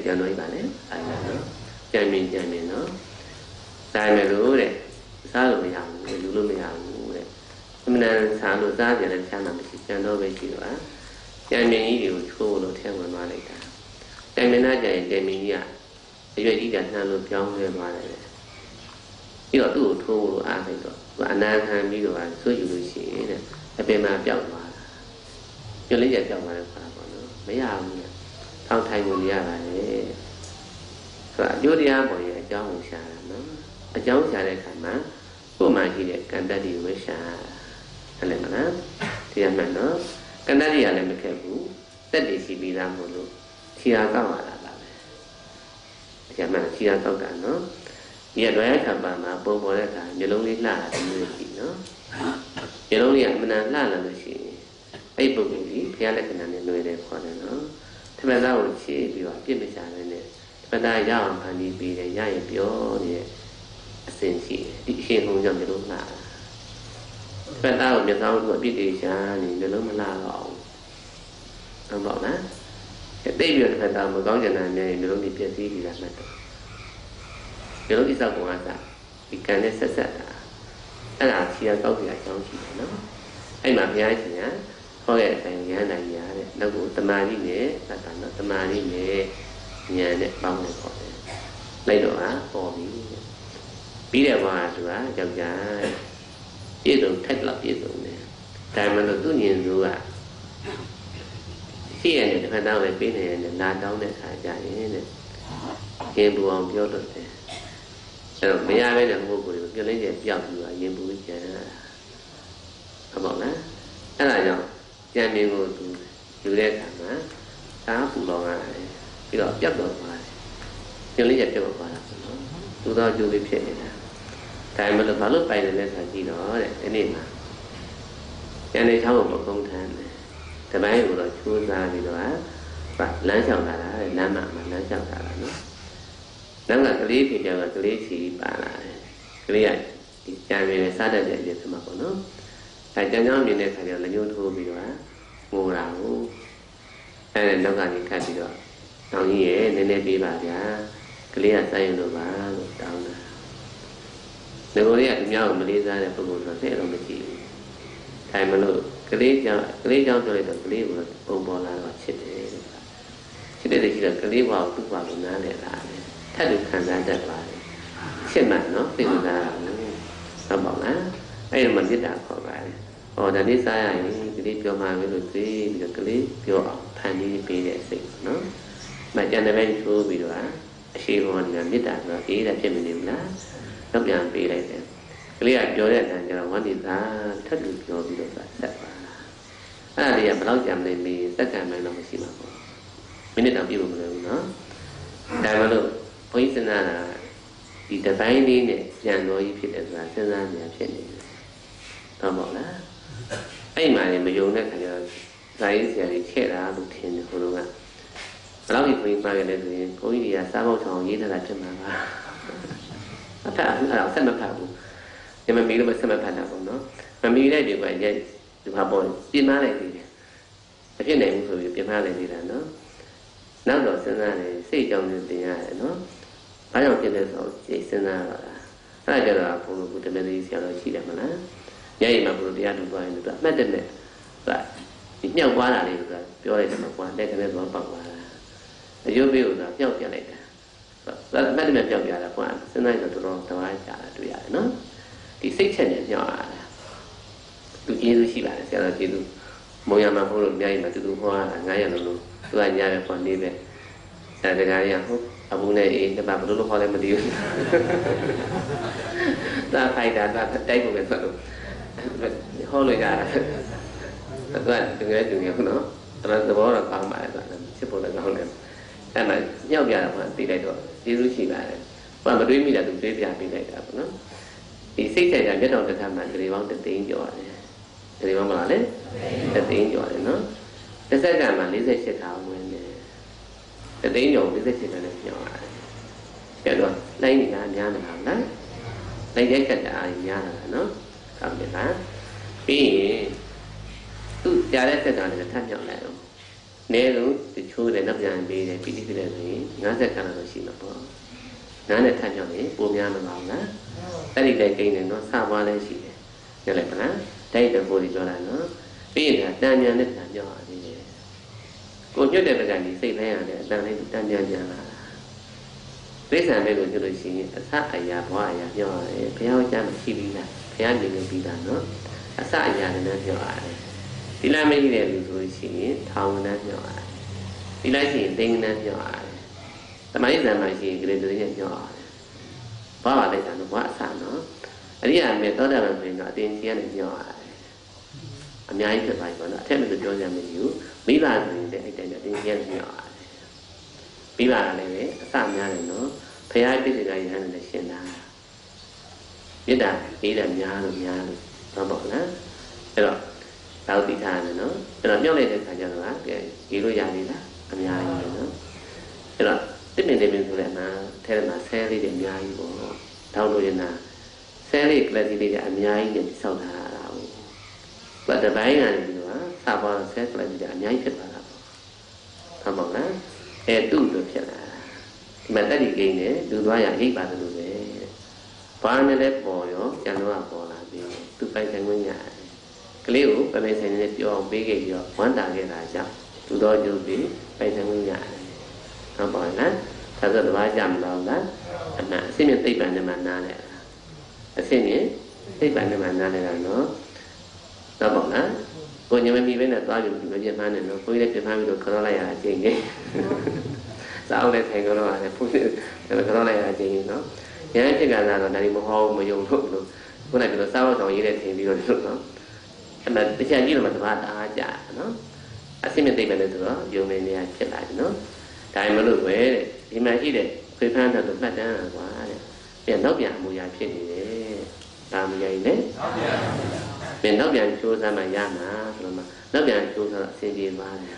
ကြံတော့ပါလေအဲ့ဒါနော်ကြံမြင်ကြံမြင်နော်ဒါမဲ့လို့တဲ့စားလို့မရဘူးလူလို့မရဘူးတဲ့အမှန်တန်စားလို့စားကြတယ်ချမ်းသာမရှိကြံတော့ပဲရှိတော့ကြံမြင်ကြီးတွေကိုချိုးလို့ထဲဝင်သွားလိုက်တာကြံမြင်သားကြရင်ကြံမြင်ကြီးကအရွယ်ကြီးကနှမ်းလို့ပြောင်းလဲသွားတယ်ပြီးတော့သူ့ကိုထိုးလို့အားလိုက်တော့သူအနာခံပြီးတော့ဆွယူလို့ရှိရင်တဲ့အပင်မှာပျောက်သွားတာညလေးရပျောက်သွားတယ်ဆိုတာပေါ့နော်မရဘူးထောက်ထိုင်လို့ရပါတယ်ဆိုတာအကျိုးတရားပေါ်ရဲ့အကြောင်းကိုရှာတာနော်အကြောင်းရှာတဲ့အခါမှာကိုယ်မှရှိတဲ့ကံတတ်တွေဝေရှာဟုတ်တယ်မလားတရားမှန်နော်ကံတတ်တွေကလည်းမခက်ဘူးတက်တည်ရှိပြီးသားမို့လို့ခြေအားကောက်ရတာပါပဲတရားမှန်ခြေအားကောက်တာနော်ဒီရွယ်ခပ်ပါမှာပုံပေါ်တဲ့အခါမျိုးလုံးလေးလှတာတမျိုးရှိနော်မျိုးလုံးလေးကအမှန်တန်လှလာလို့ရှိရင်အဲ့ပုဂ္ဂိုလ်ကြီးဘုရားလက္ခဏာနဲ့လွယ်တယ်ခေါ်တယ်နော်တပည့်သားကိုခြေပြီးတော့ပြစ်မချတဲ့နဲ့တပည့်သားရအောင်ဖန်ပြီးပြီးတယ်ရရင်ပြောနေတဲ့အစဉ်ရှိတယ်ဒီအရှင်ဘုံကြောင့်မျိုးလုံးလှတာတပည့်သားကိုမျက်စောင်းကိုအပြစ်တွေရှာနေမျိုးလုံးမလှတော့ဟုတ်ပါ့လားတိတ်ပြီးတော့တပည့်သားမကောင်းကြတဲ့နဲ့မျိုးလုံးတွေပြည့်စည်ပြီးတာမှတ်တယ်ဒီလိုကိစ္စကိုအားသာဒီကံနဲ့ဆက်ဆက်တာအဲ့ဒါခြေရကောက်ပြအကြောင်းရှိတယ်နော်အဲ့မှာဘုရားရှင်ကဟောတဲ့အတိုင်းဉာဏ်နိုင်ရတဲ့နောက်ကိုတမာတိနဲ့သတ္တနာတမာတိနဲ့ဉာဏ်နဲ့ပေါင်းနေခေါ်တယ်လိုက်တော့ဟာပေါ်ပြီပြီးတဲ့ဘာဆိုတာယောက်ျားပြည့်စုံထက်လောက်ပြည့်စုံတယ်ဒါမှမဟုတ်သူဉာဏ်စုကရှိရတဲ့တစ်ခါတော့ပဲပြီးနေတယ်လာတောင်းတဲ့အခါကျရင်တဲ့ရင်ပူအောင်ပြောတော့တယ်အဲ့တော့မရပဲတဲ့ပုဂ္ဂိုလ်တွေကိုပြလင်းကျပြောက်ပြီးတော့ရင်ပူကြံရတာဟုတ်ပါ့လားအဲ့ဒါကြောင့်ကြံမြင်ကိုသူယူတဲ့အခါမှာသာပူလောင်ရတယ်ပြီးတော့ပြောက်တော့သွားတယ်ပြလင်းကျပြောက်သွားတာပေါ့နော်သူတော့ကျိုးလေးဖြစ်နေတာဒါမှမဟုတ်ဘာလို့ပိုင်တယ်လဲဆိုကြည့်တော့တဲ့ဒီနေ့မှာကျန်တဲ့ချောင်းကိုမကုန်းထမ်းတယ်တပိုင်းကိုတော့ချိုးစားပြီးတော့လမ်းလျှောက်လာတာလမ်းမှာလမ်းလျှောက်လာတာနော်နောက်ကကလေးဖြစ်ကြတော့ကလေးချီပါလာတယ်ကလေးကဒီကြံရည်စားတတ်တဲ့အဖြစ်မှာပေါ့နော်အဲကြံကြောင်းမြင်တဲ့ခါကျတော့လက်ညှိုးထိုးပြီးတော့ငိုတာကိုအဲနောက်ကနေခတ်ပြီးတော့တောင်းကြီးရဲ့နည်းနည်းပေးပါဗျာကလေးကစိုင်းလို့ပါလို့တောင်းတာဒီလိုလေးကဒီမြောက်မလေးစားတဲ့ပုဂ္ဂိုလ်ဆိုတဲ့တော့မရှိဘူးဒါမှမဟုတ်ကလေးကြောင့်ကလေးကြောင့်ပြောလိုက်တော့ကလေးကပုံပေါ်လာတော့ချစ်တယ်ချစ်တဲ့တည်းကကလေးဘာကိုသူ့ဘာကိုနားလည်လာတယ်ထပ်လို့ခံစားတတ်ပါတယ်ရှင်းမှန်နော်သိလို့လားဟုတ်ပါလားအဲ့ဒီမှာမေတ္တာခေါ်ပါတယ်ဟောဒါလေးစားရရင်ကလေးပြောမှပဲလို့သိပြီးတော့ကလေးပြောအောင်ဖန်ပြီးပေးတဲ့စိတ်နော်မကြံတဲ့ဘက်ချိုးပြီးတော့အရှိဘောကမေတ္တာဆိုတော့အေးတာဖြစ်မနေဘူးလားတော့ပြန်ပေးလိုက်တယ်ကလေးကပြောတဲ့အတိုင်းကျတော့ဝန္ဒီသာထပ်လို့ပြောပြီးတော့ဆက်ပါအဲ့ဒါလေးကဘယ်တော့ကြံနေမေးစက္ကန့်မှတော့မရှိပါဘူးမိနစ်တော့ပြည့်ဖို့မလိုဘူးနော်ဒါမှလို့ဘုန်းကြီးစဉ်းစားတာဒီတပိုင်းလေးနဲ့ပြန်တော်ကြီးဖြစ်တယ်ဆိုတာစဉ်းစားနေရဖြစ်နေတယ်ဟုတ်ပါလားအဲ့မှာလည်းမယုံတဲ့ခါကျတော့ဇာရေးဆရာကြီးခဲ့တာလို့ထင်တယ်ဘုလိုကဘယ်လောက်ဒီဘုန်းကြီးပါခဲ့လဲဆိုရင်ဘုန်းကြီးတွေကစားပေါက်ချောင်းရေးထားတာဖြစ်မှာပါအဖက်အဲ့ဒါဆက်မဖတ်ဘူးဒီမမီလို့ဆက်မဖတ်တာပေါ့နော်မမီတဲ့ဒီကရဲ့ဒီမှာပေါ်ပြင်မလိုက်သေးတယ်မဖြစ်နိုင်ဘူးဆိုပြီးပြင်မလိုက်သေးတာနော်နောက်တော့စဉ်းစားတယ်စိတ်ကြောင့်နေတင်ရတယ်နော်။ဘာကြောင့်ဖြစ်လဲဆိုတော့စိတ်စဉ်းစားရတာ။အဲ့ဒါကြတော့ဘုလိုဘုတမလေးဆရာတော်ရှိတယ်မလား။ညရင်မှာဘုလိုတရားထုတ်သွားရင်တော့အမှတ်တမဲ့ဆိုတာဒီမြောက်သွားတာလေးဆိုတာပြောလိုက်တယ်မကွာလက်ကနေတော့ပေါက်သွားတာ။အယုတ်ပေးလို့ဆိုတာပြောက်ပြလိုက်တာ။ဆိုတော့အမှတ်တမဲ့ပြောက်ပြတာကွာစဉ်းစားရင်တော့တော်တော်တဝါးကြတာတွေ့ရတယ်နော်။ဒီစိတ်ချက်နဲ့ပြောက်ရတာ။သူကျေးဇူးရှိပါတယ်ဆရာတော်ကျေးဇူးမုံရမှာဘုလိုညရင်မှာတူတူဟောတာငါးရက်လုံးလုံးသူကညာပဲပေါ်နေပဲအဲဒါကရဟုတ်အဘူးနဲ့အေးတပတ်ဘလို့လို့ခေါ်လဲမသိဘူးသာဖိုက်တာသာတိုက်ဖို့ပဲဆိုတော့ဟောလို့ရတယ်သူကတကယ်တူရနော်အဲ့ဒါသဘောတော့ကောင်းပါတယ်ဆိုတာချစ်ဖို့လည်းကောင်းတယ်အဲ့မှာညောက်ပြတာကသိလိုက်တော့ကျေးဇူးရှိပါတယ်ဘာမတွေးမိတာသူတွေးပြပေးလိုက်တာပေါ့နော်ဒီစိတ်ဆိုင်ရာမျက်တော်တစ်ခါမှဂရေပေါင်းတသိန်းကျော်တယ်ဂရေပေါင်းမလားလေတသိန်းကျော်တယ်နော်တစ်စက္ကန့်မှာ၄၈ခါဝင်တယ်တသိန်းကျော်၄၈ခါနဲ့ပြောင်းရတယ်ပြန်တော့လိုက်နေတာများနေတာလားလိုက်ရိုက်ကတာများတာနော်ဟုတ်ပြီလားပြီးရင်သူကြားတဲ့စက္ကန့်နဲ့ထပ်မြောက်လိုက်အောင်နေလို့တချိုးတယ်နောက်ပြန်ပေးတယ်ပိဋိဖြစ်တယ်ဆိုရင်ငါးဆက်ခါတော့ရှိမှာပေါ့ငါးနဲ့ထပ်ပြောင်းရင်ပုံများမှာပါလားအဲ့ဒီတိုင်းကိန်းနေတော့စပွားလဲရှိတယ်ညလည်းမလားတိုက်တဲ့ကိုယ်ကြီးပြောတာနော်ပြီးရင်တန်မြန်နဲ့တန်ပြောင်းရသေးတယ်ကိုညွတ်တဲ့ပကံဒီစိတ်တိုင်းရတယ်အတန်လေးတန်မြန်ပြန်လာတာသိစံလေးကိုကြည့်လို့ရှိရင်အစအရာဘဝအရာပြောရတယ်ဘုရားကြားမှာရှိပြီးလားဘုရားမြင်နေပြီးသားနော်အစအရာနဲ့ပြောရတယ်ဒီလားမရှိတဲ့လူဆိုလို့ရှိရင်ထောင်နဲ့ပြောရတယ်ဒီလိုက်ရှိရင်သိန်းနဲ့ပြောရတယ်တမိုင်းဇာမှာရှိရင်ဂရေဒရီနဲ့ပြောရတယ်ဘာပါလိုက်တာနော်ဘာအစနော်အရိယာမေသောတာပန်ဆိုရင်တော့အတင်းကြီးနဲ့ပြောရတယ်အများကြီးဖြစ်သွားပြီပေါ့နော်အထက်မှာပြောကြမယ်ယူမိဘဆိုရင်လည်းအဲ့တိုင်းအတင်းကြီးနဲ့ပြောရတယ်မိဘကလည်းပဲအစများတယ်နော်ဘုရားပြည့်စုံကြရဟန်းနဲ့ရှင်းတာမေတ္တာပေးတယ်များလို့များလို့တော့ပေါ့နော်အဲ့တော့တောက်တိထားတယ်နော်အဲ့တော့မြောက်လိုက်တဲ့ခါကျတော့ကဲရေးလို့ရပြီလားအများကြီးပဲနော်အဲ့တော့တစ်မြင်နေမြင်ဆိုလည်းအမှထဲမှာဆဲလေးတွေအများကြီးပေါ့တောက်လို့ရင်နာဆဲလေးကလပ်လေးတွေအများကြီးနဲ့စောက်ထားတာဟုတ်ဘာတပိုင်းကနေပြီးတော့စပါတော့ဆဲကလပ်တွေအများကြီးဖြစ်သွားတာပေါ့ဟုတ်ပါ့လားအဲသူ့လိုဖြစ်လာဒီမှာတက်ဒီကိန်းနဲ့လူသွားရအိပ်ပါတယ်လို့ပဲဘာနဲ့လဲပေါ်ရောကျန်တော့ပေါ်လာပြီးသူပိုင်ဆိုင်ခွင့်ရတယ်ကလေးကိုပမေဆိုင်နဲ့ပြောအောင်ပေးခဲ့ပြီးတော့ဝမ်းတာခဲ့တာကြောင့်သူတော်ကျုပ်ပြီးပိုင်ဆိုင်ခွင့်ရတယ်ဟုတ်ပါလားဒါဆိုတော့ဘာကြမလို့လားအမှန်အစစ်မြစ်သိပ္ပံနဲ့မှနားလဲအစစ်မြစ်သိပ္ပံနဲ့မှနားလဲတာနော်တော့ပေါ့လားကိုညမမီပဲနဲ့သွားပြီးမပြတ်မှန်းနဲ့နော်ကိုကြီးလည်းပြတ်မှန်းပြီးတော့ခေါ်လိုက်ရအချင်းကြီးစောင်းနဲ့ထိုင်ကြတော့လည်းဖုန်းနဲ့ခေါ်လိုက်ရအချင်းကြီးနော်ဉာဏ်ဖြစ်ကြတာတော့ဒါဒီမဟောမယုံလို့လို့ခုနကပြောစားတော့ရေးတဲ့ထင်ပြီးတော့လို့နော်အဲ့ဒါတခြားကြီးတော့မတပါတာကြနော်အစစ်မြစ်သိပ္ပံနဲ့ဆိုတော့ယုံနေနေရဖြစ်လာတယ်နော်ဒါမှမလို့ပဲတဲ့ဒီမှာရှိတဲ့ခွေးဖန်းတဲ့မှတ်တမ်းကွာတဲ့ပြန်တော့ပြန်အမူအရာဖြစ်နေတယ်ဒါမရရင်လေပြန်တော့ပြန်ချိုးစားမှရမှာဆိုတော့မှတော့ပြန်ချိုးစားအစီအပြေသွားတယ်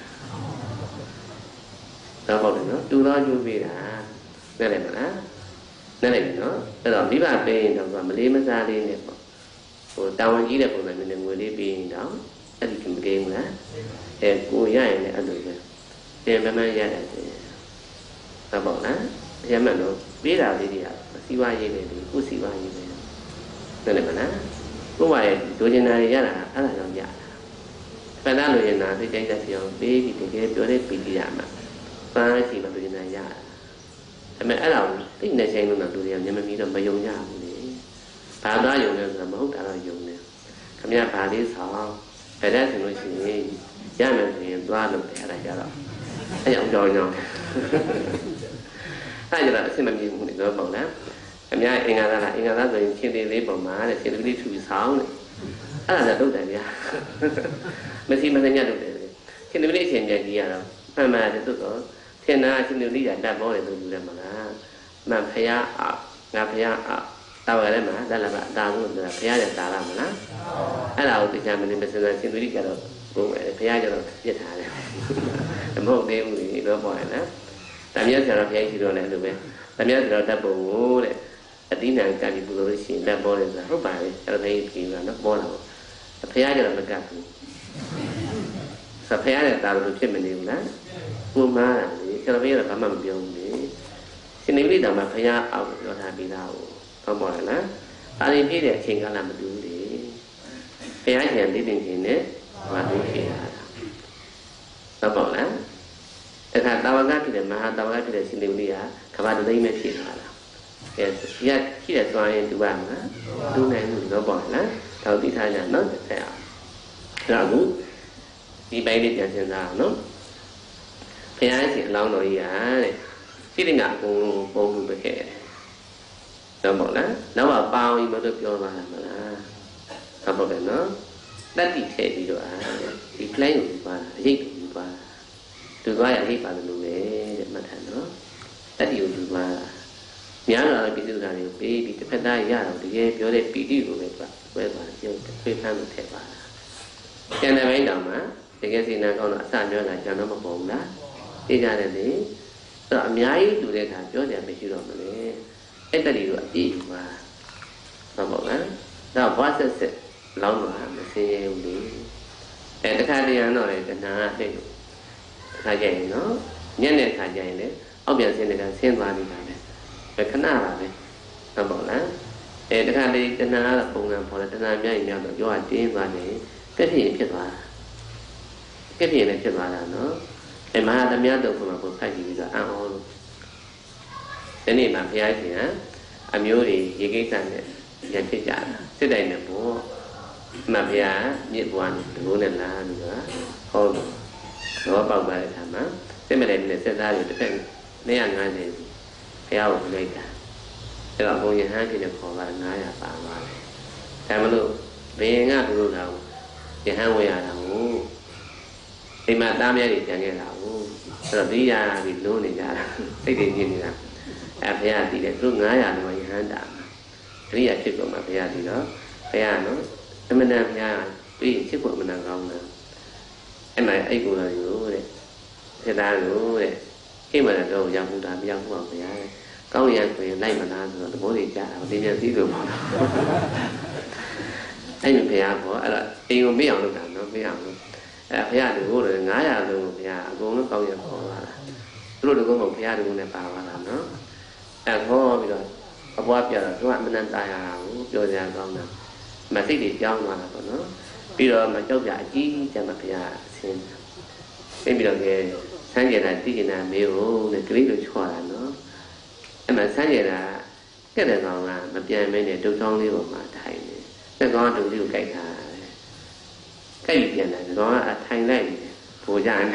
တော့ဟုတ်တယ်နော်တူတော့ကျိုးပေးတာနဲ့လည်းမလားနဲ့လည်းနော်အဲ့တော့မိဘပေးရင်တော့မလေးမစားလေးနဲ့ပေါ့ဟိုတာဝန်ကြီးတဲ့ပုံစံမျိုးနဲ့ငွေလေးပေးရင်တော့အဲ့ဒီမကိန်းဘူးလားအဲကိုရရင်လည်းအဲ့လိုပဲပြန်မမှန်ရတယ်ဟုတ်ပါ့လားရမှန်တော့ပေးတာလေးတွေကစီဝါရေးနေတယ်ကိုစီဝါရေးနေတယ်နဲ့လည်းမလားကိုယ်ကရဲ့ဒိုချင်တာတွေရတာအဲ့ဒါကြောင့်ရတာဖန်သားလိုချင်တာသိတိုင်းသက်ပြောင်းပေးပြီးတကယ်ပြောတဲ့ပီတိရမှာပန်းချီမှာဒိုချင်တာရတာဒါပေမဲ့အဲ့ဒါကိုသိနေချိန်လုံးတော့လူတွေကမျက်မမီတော့မယုံကြဘူးလေဘာသာယုံလဲဆိုတော့မဟုတ်တာတော့ယုံတယ်ခမရဘာလေးဆောင်ဘယ်တဲ့ဆိုလို့ရှိရင်ရမယ်ဆိုရင်သွားလို့တယ်အဲ့ဒါကြတော့အဲ့ကြောင့်ကြောင်းကြောင်းအဲ့ကြတော့အစ်မမြင်ဘူးလေတော့ပေါ့လားအများအင်္ဂါသားလားအင်္ဂါသားဆိုရင်ချင်းသေးလေးပုံမှာတဲ့ချင်းသေးလေးထူဆောင်တဲ့အဲ့ဒါလည်းလုပ်တယ်ဗျာမရှိမစညတ်လုပ်တယ်ချင်းသေးလေးချင်းကြကြီးရတော့မှန်မှန်တယ်သို့တော့ထင်တာချင်းသေးလေးကတတ်ပေါ်တယ်လို့ယူတယ်မလားမှန်ဖျားအောင်ငါဖျားအောင်တောက်ရတယ်မလားတက်လာပါအတားလို့ဆိုတာဖျားရတာလားမလားအဲ့ဒါကိုသိချင်မနေမစစချင်းသေးလေးကတော့ဘုံပဲဖျားကြတော့ပြစ်ထားတယ်မဟုတ်သေးဘူးလေတော့ပေါ်ရနော်တမယဆရာတော်ဖျားရှိတော့လည်းလိုပဲတမယဆရာတော်တတ်ပုံကိုတဲ့အတိနာကံဒီပူလို့ရှိရင်တတ်ပေါ်တယ်ဆိုတာဟုတ်ပါလေအဲ့ဒါသိပြီးတော့နော်ပေါ်လာတော့ဖျားကြတော့မကတ်ဘူးဆိုဖျားတဲ့တာလို့ဖြစ်မနေဘူးလားကိုမားတာလေဆရာတော်ဖျားကဘာမှမပြောဘူးလေရှင်နေပိတောင်မှဖျားအောင်ပြောထားပြီးသားကိုဟုတ်ပါလားဒါရင်ပြည့်တဲ့အချိန်ကလည်းမတူဘူးလေဖျားရှင်သိသိချင်းနဲ့မတူဖြစ်တာဟုတ်ပါလားအခါတာဝကဖြစ်တဲ့မဟာတာဝကဖြစ်တဲ့ရှင်နေပိကကဘာတသိမ့်မဲ့ဖြစ်သွားတာအဲရရှိတဲ့သွားရင်တူပါမလားတူနိုင်ဘူးတော့ပေါ့လားတော့သိထားကြနော်ဆက်အောင်အဲ့ဒါကိုဒီပိုင်းလေးပြန်စဉ်းစားအောင်နော်ဘုရားရှင်အလောင်းတော်ကြီးဟာတဲ့စိတ္တငါအကုန်လုံးပုံမှုပဲခဲ့တယ်တော့ပေါ့လားနောက်ကပေါင်းပြီးမလို့ပြောသွားတာမလားဟုတ်ပါပဲနော်တက်တိထည့်ပြီးတော့ဒီ plan ကိုပါအရေးတူပါတူသွားရအရေးပါတယ်လို့ပဲတဲ့မှတ်ထားနော်တက်တိကိုတူသွားများလာတဲ့ပြည်သူသားတွေကိုပေးပြီးတစ်ဖက်သားရတော့တကယ်ပြောတဲ့ပီတိကိုပဲပြပွဲသွားတယ်ပြုတ်ထွေးဖမ်းလို့ထည့်ပါတာကျန်တဲ့ဘိုင်းတောင်မှာတကယ်စီနာကောင်းတော့အစပြောတာကျွန်တော်မပေါ်ဘူးလားသိကြတယ်လေအဲ့တော့အများကြီးလူတဲ့အခါပြောကြမရှိတော့မလဲအဲ့တည်းကိုအပြည့်ယူပါဟုတ်ပါ့လားတော့ဘာဆက်ဆက်လောင်းလာမစင်းရဘူးလေအဲတခါတည်းရတော့လေတဏှာဟဲ့လို့ခါကြရင်နော်ညက်တဲ့ခါကြရင်လေအောက်ပြန်ဆင်းတဲ့ကဆင်းသွားနေတာပဲခဏပါပဲဟုတ်ပါလားအဲတခါလေတဏှာကပုံစံပေါ်တယ်တဏှာများရင်များတော့ကြောကတင်းသွားနေကက်ဖြစ်ဖြစ်သွားတာကက်ဖြစ်လည်းဖြစ်သွားတာနော်အဲမဟာသမယတုတ်ကမှာကိုဖတ်ကြည့်ပြီးတော့အံ့ဩလို့ဒီနေ့မှာဘုရားရှင်ကအမျိုးတွေရေကိစ္စနဲ့ရဖြစ်ကြတာစစ်တိုင်နဲ့ပေါ့မဘုရားမြစ်ဘွားနဲ့ဒီလိုနဲ့လားလို့ကဟောလို့တော့ပေါက်သွားတဲ့အခါမှာစစ်မလည်းနဲ့စစ်သားတွေတစ်ဖက်နေရငန်းနေဘုရားကိုလိုက်တာအဲ့တော့ဘုံရဟန်းကြီးနဲ့ခေါ်ပါငါးရာပါသွားတယ်ဒါမလို့ဘယ်ငါတို့တော့ရဟန်းဝေရတာကိုအိမ်မှာသားမြတ်တွေကြံခဲ့တာကိုအဲ့တော့ဒီရာပြီးလုံးနေကြတာစိတ်တွေညစ်နေတာအဲ့ဘုရားတည်တယ်သူငါးရာတော့ရဟန်းတာအရိယာဖြစ်ကုန်မှာဘုရားတည်တော့ဘုရားနော်အမှန်တန်ဘုရားပြီးချစ်ဖို့အမှန်တန်ကောင်းတယ်အဲ့မှာအဲ့ကိုယ်တော်ယူတဲ့စေသားကိုတဲ့ခိမရတော့ရောက်မှုတာမရောက်ဘူးပါဘုရားကောင်းရံဆိုရင်လိုက်မလားဆိုတော့သဘောတွေကြားတာဒီပြန်စည်းလို့ပေါ့အဲ့ဒီဘုရားပေါ့အဲ့တော့အိမ်ကိုမေ့အောင်လုပ်တာနော်မေ့အောင်လုပ်အဲ့ဘုရားတို့လည်းငါးရာလုံးကိုဘုရားအကုန်လုံးကောင်းရခေါ်လာတာသူတို့တို့ကဘုရားတို့နဲ့ပါသွားတာနော်အဲ့ခေါ်ပြီးတော့အပွားပြတော့သူကအမှန်တန်တာရတာကိုပြောကြကောင်းတာမစိတ်တွေကြောင်းသွားတာပေါ့နော်ပြီးတော့မကြောက်ကြအကြီးကျယ်မဘုရားအဆင်းပြီးပြီးတော့ကဲဆန်းကျင်တာတည်ကျင်တာမေးဖို့နဲ့ကလေးတို့ချော်တာနော်အဲ့မှာဆန်းကျင်တာကဲ့တဲ့ကောင်ကမပြန်မင်းနဲ့ဒုတ်ချောင်းလေးပေါ်မှာထိုင်နေတဲ့ကောင်ကဒုတ်လေးကိုကြိုက်တာကြိုက်ပြန်တယ်ဒီကောင်ကထိုင်လိုက်နေဘိုးကြနေ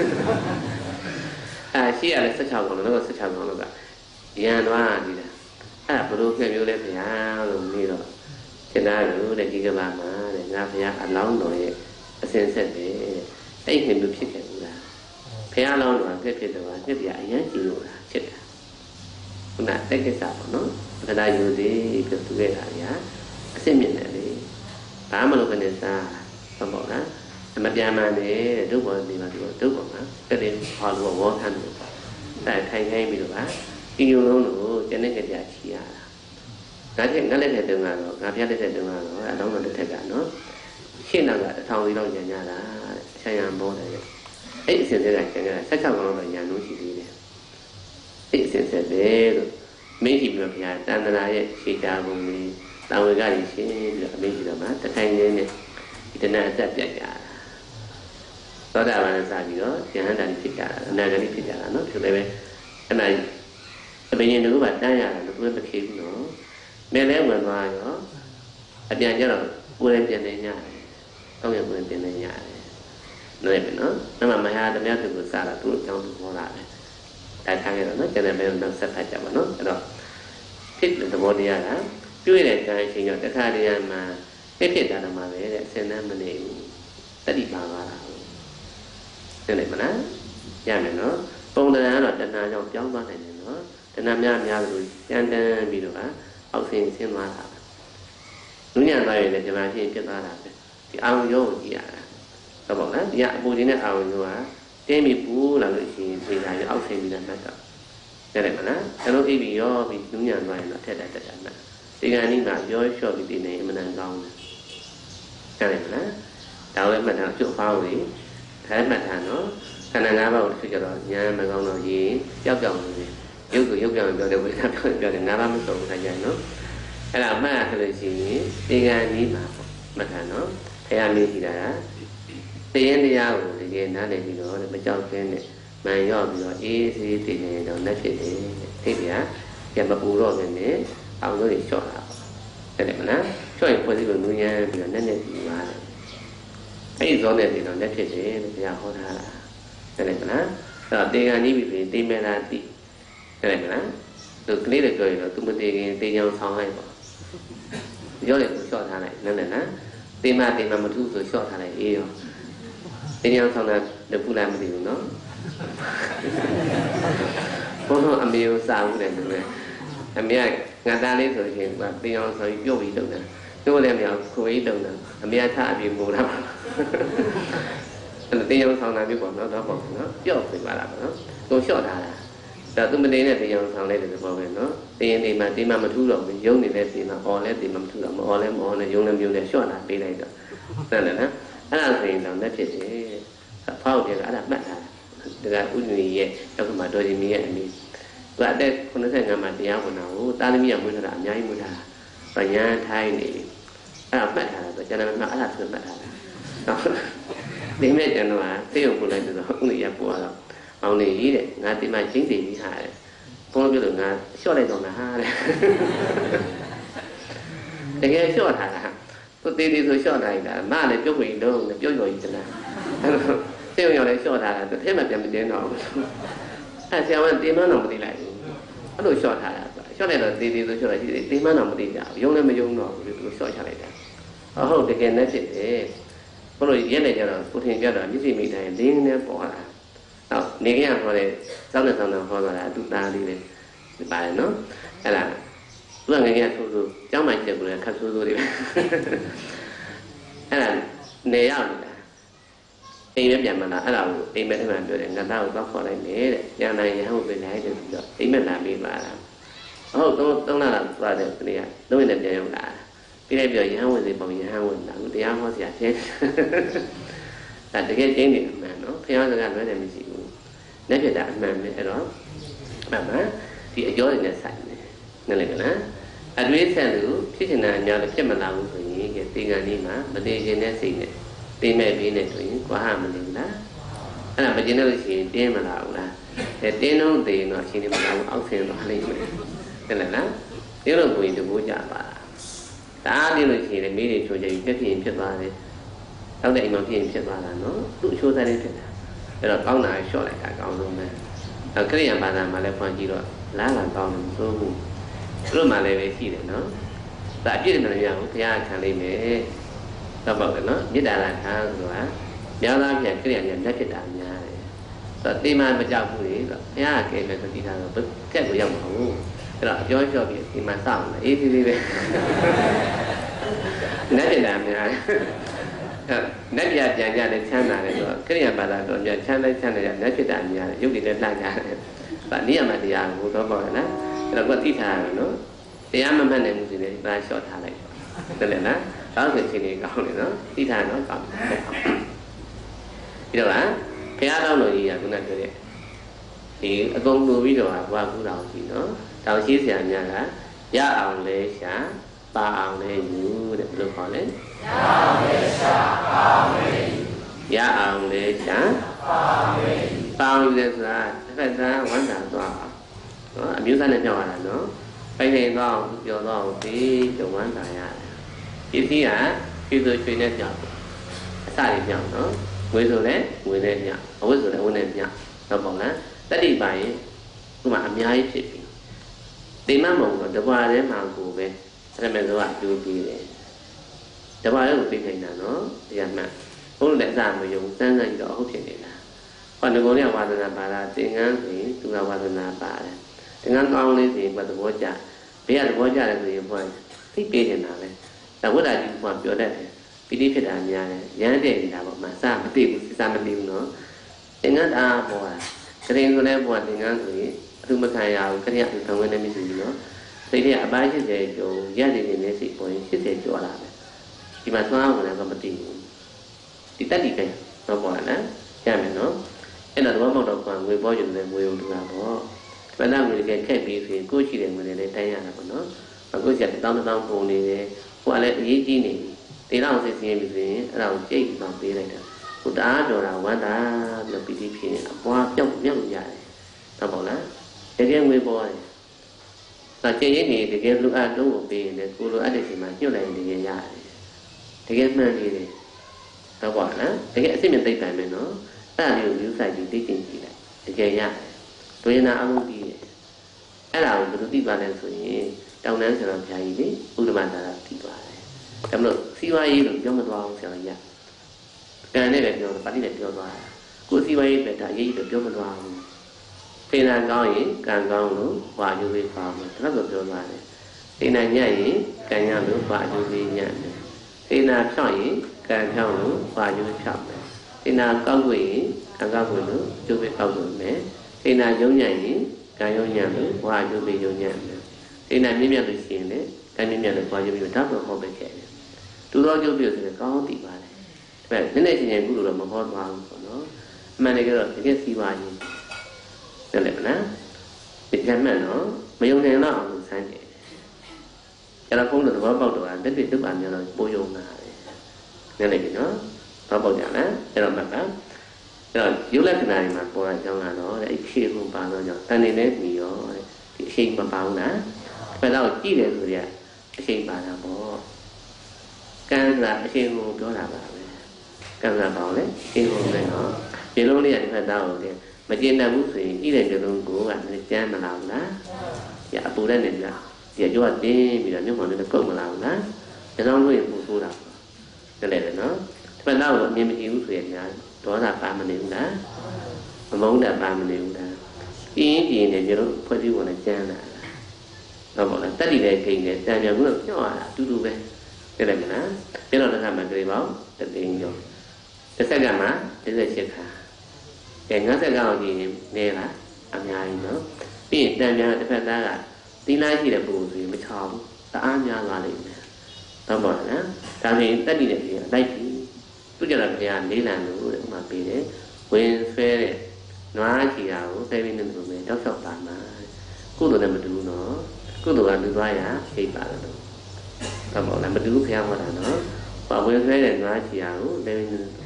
အာရှိရလဲ16ကောင်တော့16ကောင်တော့ကရန်သွားဒီလားအဲ့ဘလို့ခဲ့မျိုးလဲဗျာလို့နေတော့ကျင်သားလို့တဲ့ဒီကဘာမှာတဲ့ငါဘုရားအလောင်းတော်ရဲ့အစင်ဆက်ပဲအဲ့ဒီမျိုးဖြစ်ခဲ့ဘူးလားဘုရားလောင်းတော်ကဖြစ်တယ်ကနှစ်ပြအရင်ကြည့်လို့လားဖြစ်တယ်ခုနတက်ကိစ္စပေါ့နော်ဗဒာယူသေးပြသူခဲ့တာညာအစ်စ်မြင့်တယ်လေဘာမှမလုပ်ကနေစားဟုတ်ပေါ့လားအမပြန်မှန်တယ်ဒုက္ခဒီမှာဒီဒုက္ခမှာကတည်းကဟောလို့ဝေါ်ထမ်းလို့တိုင်ထိုင်ခိုင်းပြီးတော့ပါဒီလိုလုံးလို့ကျန်တဲ့ကြချီရတာဒါချင်းငါလက်ထက်တုန်းကတော့ငါပြလက်ထက်တုန်းကတော့အလောင်းတော်တစ်ထက်ကနော်ရှင်းတော့ကအထောင်ကြီးလောက်ညံ့တာဆံရံဘောတယ်အဲ့အစဉ်ဆက်ကကျန်ကြတာ16ကောင်လောက်ညံ့လို့ရှိသေးတယ်အဲ့အစဉ်ဆက်ပဲလို့မင်းကြီးပြောပြတန်တရာရဲ့ရှေတာပုံလေးတာဝေကကြီးရှင်းပြီးတော့အမင်းကြီးတော့မှတခိုင်လေးနဲ့ဒီတဏှာအသက်ပြတ်ကြတာသောတာပန်စပြီးတော့ဉာဏ်တန်ဖြစ်ကြတာအနာဂတ်ဖြစ်ကြတာနော်ဒီလိုပဲအဲ့ဒါအပင်ရင်တို့ကတန်းရတာလို့သူကမခေဘူးနော်မဲလဲဝင်သွားရောအပြန်ကျတော့ကိုယ်လည်းပြန်နေညတယ်တောင်းရကိုယ်ပြန်နေညတယ်နော်ပဲနော်အဲ့မှာမဟာသမယသူကိုစားတာသူ့အကြောင်းသူဟောတာပဲဒါထားခဲ့တော့နော်ကျန်တဲ့မဲတော့ဆက်ဖတ်ကြပါနော်အဲ့တော့ဖြစ်တဲ့သဘောတရားကကျွေးတဲ့ကြိုင်ချင်းတော့တခါတည်းမှာဖြစ်ဖြစ်တာတော့မှာပဲတဲ့ဆင်နှမ်းမနေဘူးတတိပါပါလားသိတယ်မလားရမယ်နော်ပုံတရားကတော့တဏှာကြောင့်ပြောင်းသွားနိုင်တယ်နော်တဏှာများများလို့ကျန်တန်းပြီးတော့အောက်ဆင်းဆင်းသွားတာလူညာသားရဲ့ဒီမှာရှင်းဖြစ်သွားတာပဲဒီအာရုံရောကိုကြည့်ရတာဟုတ်ပါလားဒီကအပူချင်းတဲ့အာရုံရောကတင်းပြီးပူလာလို့ရှိရင်ဒီလာရအောက်ဆင်းပြီးတော့မှတ်တော့တယ်မလားကျွန်တော်အိပ်ပြီးရောပြီးလူညာသားရင်တော့ထက်တက်တက်တက်မှတ်ဒီကနေ့ကရောလျှော့ပြီးဒီနေအမှန်တန်ကောင်းတယ်တယ်မလားဒါလည်းမှတ်တာကျုပ်ဖောင်းလေးဒါမှတ်တာနော်ခန္ဓာ၅ပါးကိုဖြစ်ကြတော့ညာမကောင်းတော့ရင်ကြောက်ကြောက်နေတယ်ရုပ်ကိုရုပ်ပြောင်းပြောတယ်ဝိသပြောင်းပြောတယ်၅ပါးမစုံဘူးခါကြနော်အဲ့ဒါမှတ်ဆိုလို့ရှိရင်ဒီကနေ့မှာပေါ့မှတ်တာနော်ခရမေးကြည့်တာတည်ရင်တရားကိုတကယ်နားလည်ပြီးတော့မကြောက်ခင်းနဲ့မှန်ရော့ပြီးတော့အေးစေးတည်နေတော့လက်ဖြစ်တယ်သိပြီလားကြမပူတော့ပဲနဲ့အောင်လို့လျှော့တာပေါ့တဲ့မလားလျှော့ရင်ဖွဲ့စည်းလို့နူးညံ့ပြီးတော့နက်နက်ပြီးပါတယ်အဲ့ဒီဇောနဲ့ပြီးတော့လက်ဖြစ်တယ်လို့ဘုရားဟောထားတာတဲ့မလားအဲ့တော့တေဂန်ကြီးပြီပြင်တေမဲလာတိတဲ့မလားသူကလေးတွေပြောရင်တော့သူမတေခင်တေချောင်းဆောင်းလိုက်ပေါ့ပြောတယ်ကိုလျှော့ထားလိုက်နည်းနည်းနော်တေမတေမမထုဆိုလျှော့ထားလိုက်အေးရောတေချောင်းဆောင်းတာတပူလာမသိဘူးနော်ဘုန်းတော်အမေကိုစားဦးတယ်သူလည်းအမေကငါသားလေးဆိုရင်ကတေချောင်းဆောင်းပြုတ်ပြီးတုံးတယ်သူ့လည်းမရခွေးတုံးတယ်အမေကထားအပြင်မိုးတာပါအဲ့တေချောင်းဆောင်းတာပြုတ်ပေါ့နော်တော့ပေါ့နော်ပြော့ပြင်ပါလားနော်သူလျှော့ထားတာဒါသူမနေတဲ့တရားဆောင်လိုက်တယ်ပေါ့ပဲနော်တင်းနေမှာတင်းမမထူးတော့ဘူးရုံနေတဲ့တင်းမှာအော်လဲတင်းမမထူးတော့မအော်လဲမအော်နဲ့ရုံလည်းမျိုးနဲ့လျှော့တာပေးလိုက်တော့ဟုတ်တယ်နော်အဲ့ဒါဆိုရင်တော့လက်ဖြစ်တယ်ဖောက်တယ်အဲ့ဒါမှတ်ထား daga udni ye yak ma do ji mi ye ami tu ate eighty-five ma tiya wona ko ta lami ya mu thara a myai mu thara ba nya thai ni ai mat thara so jana ma ala so mat thara ni me jan no sai yong pu lai so udni ya pu ala ông này ý đấy ngã tìm mà chính thì bị hại con biết được ngã xóa lại rồi là ha đấy thế cái xóa thà là tôi đi đi tôi xóa này là ma này chỗ mình đâu là chỗ rồi chứ là tiêu nhỏ này xóa thà là thế mà tìm đến nó à xem anh tìm nó nằm đi lại nó đổi xóa thà xóa này là đi đi tôi xóa lại thì tìm nó nằm đi dạo dùng lên mà dùng nó thì tôi xóa trở lại đấy ở hậu thì cái này chỉ thế có rồi cái này cho nó có thể cho nó những gì mình này đến nó bỏ là nếu như họ này sau này sau này họ là tụt ta đi này bài nó hay là vừa nghe nghe số số cháu mày chịu là khăn số số đi hay là nếu như em em dặn mà là ở đâu em em làm được người ta có khó này để nhà này không về lại được em em làm gì mà oh tôi tôi là là được cái này đối với nhà ông đã cái này bây giờ không gì bằng nhà không mình làm thì không có gì hết là cái cái này mà nó theo ra nói là mình chịu nếu như đã mà mình đó mà má thì ở chỗ này sạch nên là cái đó ở dưới xe lửa phía trên là nhờ là cái mà làm thì cái tiền anh đi mà mà đi trên này xịn này tiền mẹ bị này thì quá ham mình đó anh là bây giờ nó chỉ tiền mà làm là để tiền nó tiền nó chỉ để mà làm áo xuyên nó lên nên là đó nếu là quyền thì bố trả bà đã đi rồi thì là mấy để cho dây cái tiền chết vào đấy sau đây mà tiền chết vào là nó tụ số ra đây chết rồi con nào số lại cả con luôn này ở cái nhà bà làm mà lại quan chi rồi lá là con mình số rồi mà lại về gì để nó tại biết là nhà của thầy khang đi mẹ tao bảo là nó biết đã là khang rồi á nhớ là nhà cái nhà nhà rất là nhà rồi đi mà bây giờ cũng nghĩ rồi thầy cái này còn đi ra rồi bất cái của dòng không rồi cho cho việc thì mà sao là ít đi về nói chuyện làm nhà nét nhà nhà nhà để chăn này rồi cái nhà bà là rồi nhà chăn đấy chăn này nét chuyện làm nhà giúp đi đến là nhà bạn đi mà thì à cũng có bảo là rồi có tí thà nó thì em mà này một gì đấy ba short thà lại nên là nó đó thì chuyện này còn này nó tí thà nó còn thì đó là cái áo đâu rồi gì à cũng là cái đấy thì con nuôi ví dụ qua cũng đầu thì nó đầu chia sẻ nhà là giá ông lệ xã ba ông lệ nhiều để được hỏi lên giá ông lệ xã bao nhiêu là phải ra quán đảo tòa nó biểu ra này nhỏ là nó phải nên đó do đó thì chỗ quán đảo à chỉ khi à khi tôi chơi nên nhỏ sai thì nhỏ nó người rồi đấy người nên nhỏ người rồi đấy người nên nhỏ nó bảo là ta đi bài cũng mà âm nhaiဖြစ်ပြီဒီမှမဟုတ်တော့တပွားထဲမှာကိုပဲအဲ့ဒါမဲ့တော့အကျိုးပေးတယ်တပွားလည်းကိုသိနိုင်တာနော်တရားမှန်ဘုန်းတော်လည်းအစားမယုံစမ်းစမ်းကြတော့ဟုတ်ဖြစ်နေတာဟောဒီကုန်းကဝါဒနာပါတာသင်္ကန်းဆိုရင်သူကဝါဒနာပါတယ်သင်္ကန်းကောင်းလေးဆိုရင်ဘယ်သဘောကျဘေးကသဘောကျတယ်ဆိုရင်ဘုရားသိပေးနေတာပဲဒါဝိဒ္ဓကြီးကပြောတတ်တယ်ပိဋိဖြစ်တာများတယ်ရမ်းတဲ့နေတာပေါ့မစမသိဘူးစမသိဘူးနော်သင်္ကန်းအားပေါ်တာကရင်ဆိုလည်းဘုရားသင်္ကန်းဆိုရင်သူမခံရဘူးခရီးအထုံဝင်နေမရှိဘူးနော်စိတ်ထဲအပိုင်းeightyကျော်ရက်နေနေစိတ်ပေါ်ရင်eightyကျော်လာတယ်ဒီမှာသွားအောင်လည်းမသိဘူးဒီတက်ဒီပဲတော့ပေါ်လာရမယ်နော်အဲ့တော့ဘောပေါက်တော့ကငွေပေါ်ကျင်တယ်ငွေုံတူတာပေါ့ဘယ်တော့ငွေကခက်ပြီးဆိုရင်ကိုရှိတယ်ငွေတွေလည်းတိုင်းရတာပေါ့နော်အခုကျတော့တောင်းတောင်းပုံနေတယ်ဟိုကလည်းအရေးကြီးနေပြီတေတော့စစ်စင်းပြီဆိုရင်အဲ့ဒါကိုကြိတ်ပြီးမှပေးလိုက်တာဟိုတအားတော်တာဝမ်းသာပြီးတော့ပီတိဖြစ်ရင်အပွားပြောက်မြောက်ရတယ်တော့ပေါ့လားတကယ်ငွေပေါ်တယ်။ဒါကျင်းရင်ဒီတကယ်လူအပ်လုံးကိုပေးရင်လည်းကိုလိုအပ်တဲ့ချိန်မှာညှို့လိုက်ရင်တကယ်ရတယ်။တကယ်မှန်နေတယ်။တော့ပေါ့လား။တကယ်အစ်မြင့်သိပ္ပံပဲနော်။အဲ့ဒါလေးကိုယူဆိုင်ပြီးသိကျင်ကြည့်လိုက်။တကယ်ရတယ်။ဒွေနာအမှုပြီးတယ်။အဲ့ဒါကိုဘယ်လိုသိပါလဲဆိုရင်တောင်တန်းဆရာဘုရားကြီးလေဥဒ္ဓမသာရသိသွားတယ်။ဒါမလို့စီဝါရေးလို့ပြောမသွားအောင်ဆရာကြီး။ကံနဲ့ပဲပြောတယ်ပါဠိနဲ့ပြောသွားတာ။ကိုစီဝါရေးပဲဒါအရေးကြီးလို့ပြောမသွားဘူး။ဖေနာကောင်းရင်ကံကောင်းလို့ဘာယူပြီးပါမယ်ဒါဆိုပြောသွားတယ်ဖေနာညံ့ရင်ကံညံ့လို့ဘာယူပြီးညံ့တယ်ဖေနာဖြောက်ရင်ကံဖြောက်လို့ဘာယူဖြောက်မယ်ဖေနာကောက်ွေရင်ကံကောက်ွေလို့ယူပြီးကောက်ွေမယ်ဖေနာယုံညံ့ရင်ကံယုံညံ့လို့ဘာယူပြီးယုံညံ့မယ်ဖေနာမြင့်မြတ်လို့ရှိရင်လည်းကံမြင့်မြတ်လို့ဘာယူပြီးတော့တော့ဟောပေးခဲ့တယ်သူတော်ကျုပ်ပြဆိုရင်ကောင်းတည်ပါတယ်ဒါပေမဲ့နည်းနည်းချင်းချင်းကုလို့တော့မဟောသွားဘူးပေါ့နော် mà này cái rồi cái gì vào gì nên là nó bị chán mà nó mấy ông này nó ông sai vậy cho nó không được có bao đồ ăn đến việc thức ăn rồi bôi vô là nên là cái nó nó bao giờ đó cho nó mặc đó rồi yếu lên cái này mà bôi lại trong là nó để khi không bao giờ ta nên nét nhiều thì khi mà bao đã phải đâu chỉ để rồi vậy khi mà là bỏ càng là khi không đó là bảo càng là bảo đấy khi không này nó thì lúc này phải đâu thì mà trên đang muốn gì chỉ để cho luôn của bạn để cha mà làm đó dạ phụ đây này là dạ cho anh đi bây giờ nếu mà nó có mà làm đó thì nó nuôi phụ phụ làm cái này là nó phải đâu rồi nhưng mà yếu chuyện là đó là ba mình đều đã mà muốn là ba mình đều đã ý gì này cho nó phải đi vào là cha là nó bảo là tất đi này thì để cha nhà cũng được nhỏ là chú đu về cái này mà nó cái đó là làm mà người báo tự nhiên rồi cái sai gà má cái này sẽ khá cái ngã sai gà gì nghe là ăn nhai nữa vì vậy cha nhà phải ra là tin lai thì là bù gì mới chọn ta ăn nhà là gì nó bảo là ta thì tất đi này thì ở đây thì tôi cho là phải làm để làm nữa mà bị đấy quên phê này nó chỉ là phê bên đường này đó sọc bạn mà cô đồ này mình đủ nó cô đồ làm được vai á thì bạn là được ta bảo là mình đủ theo mà là nó và quên phê này nó chỉ là đây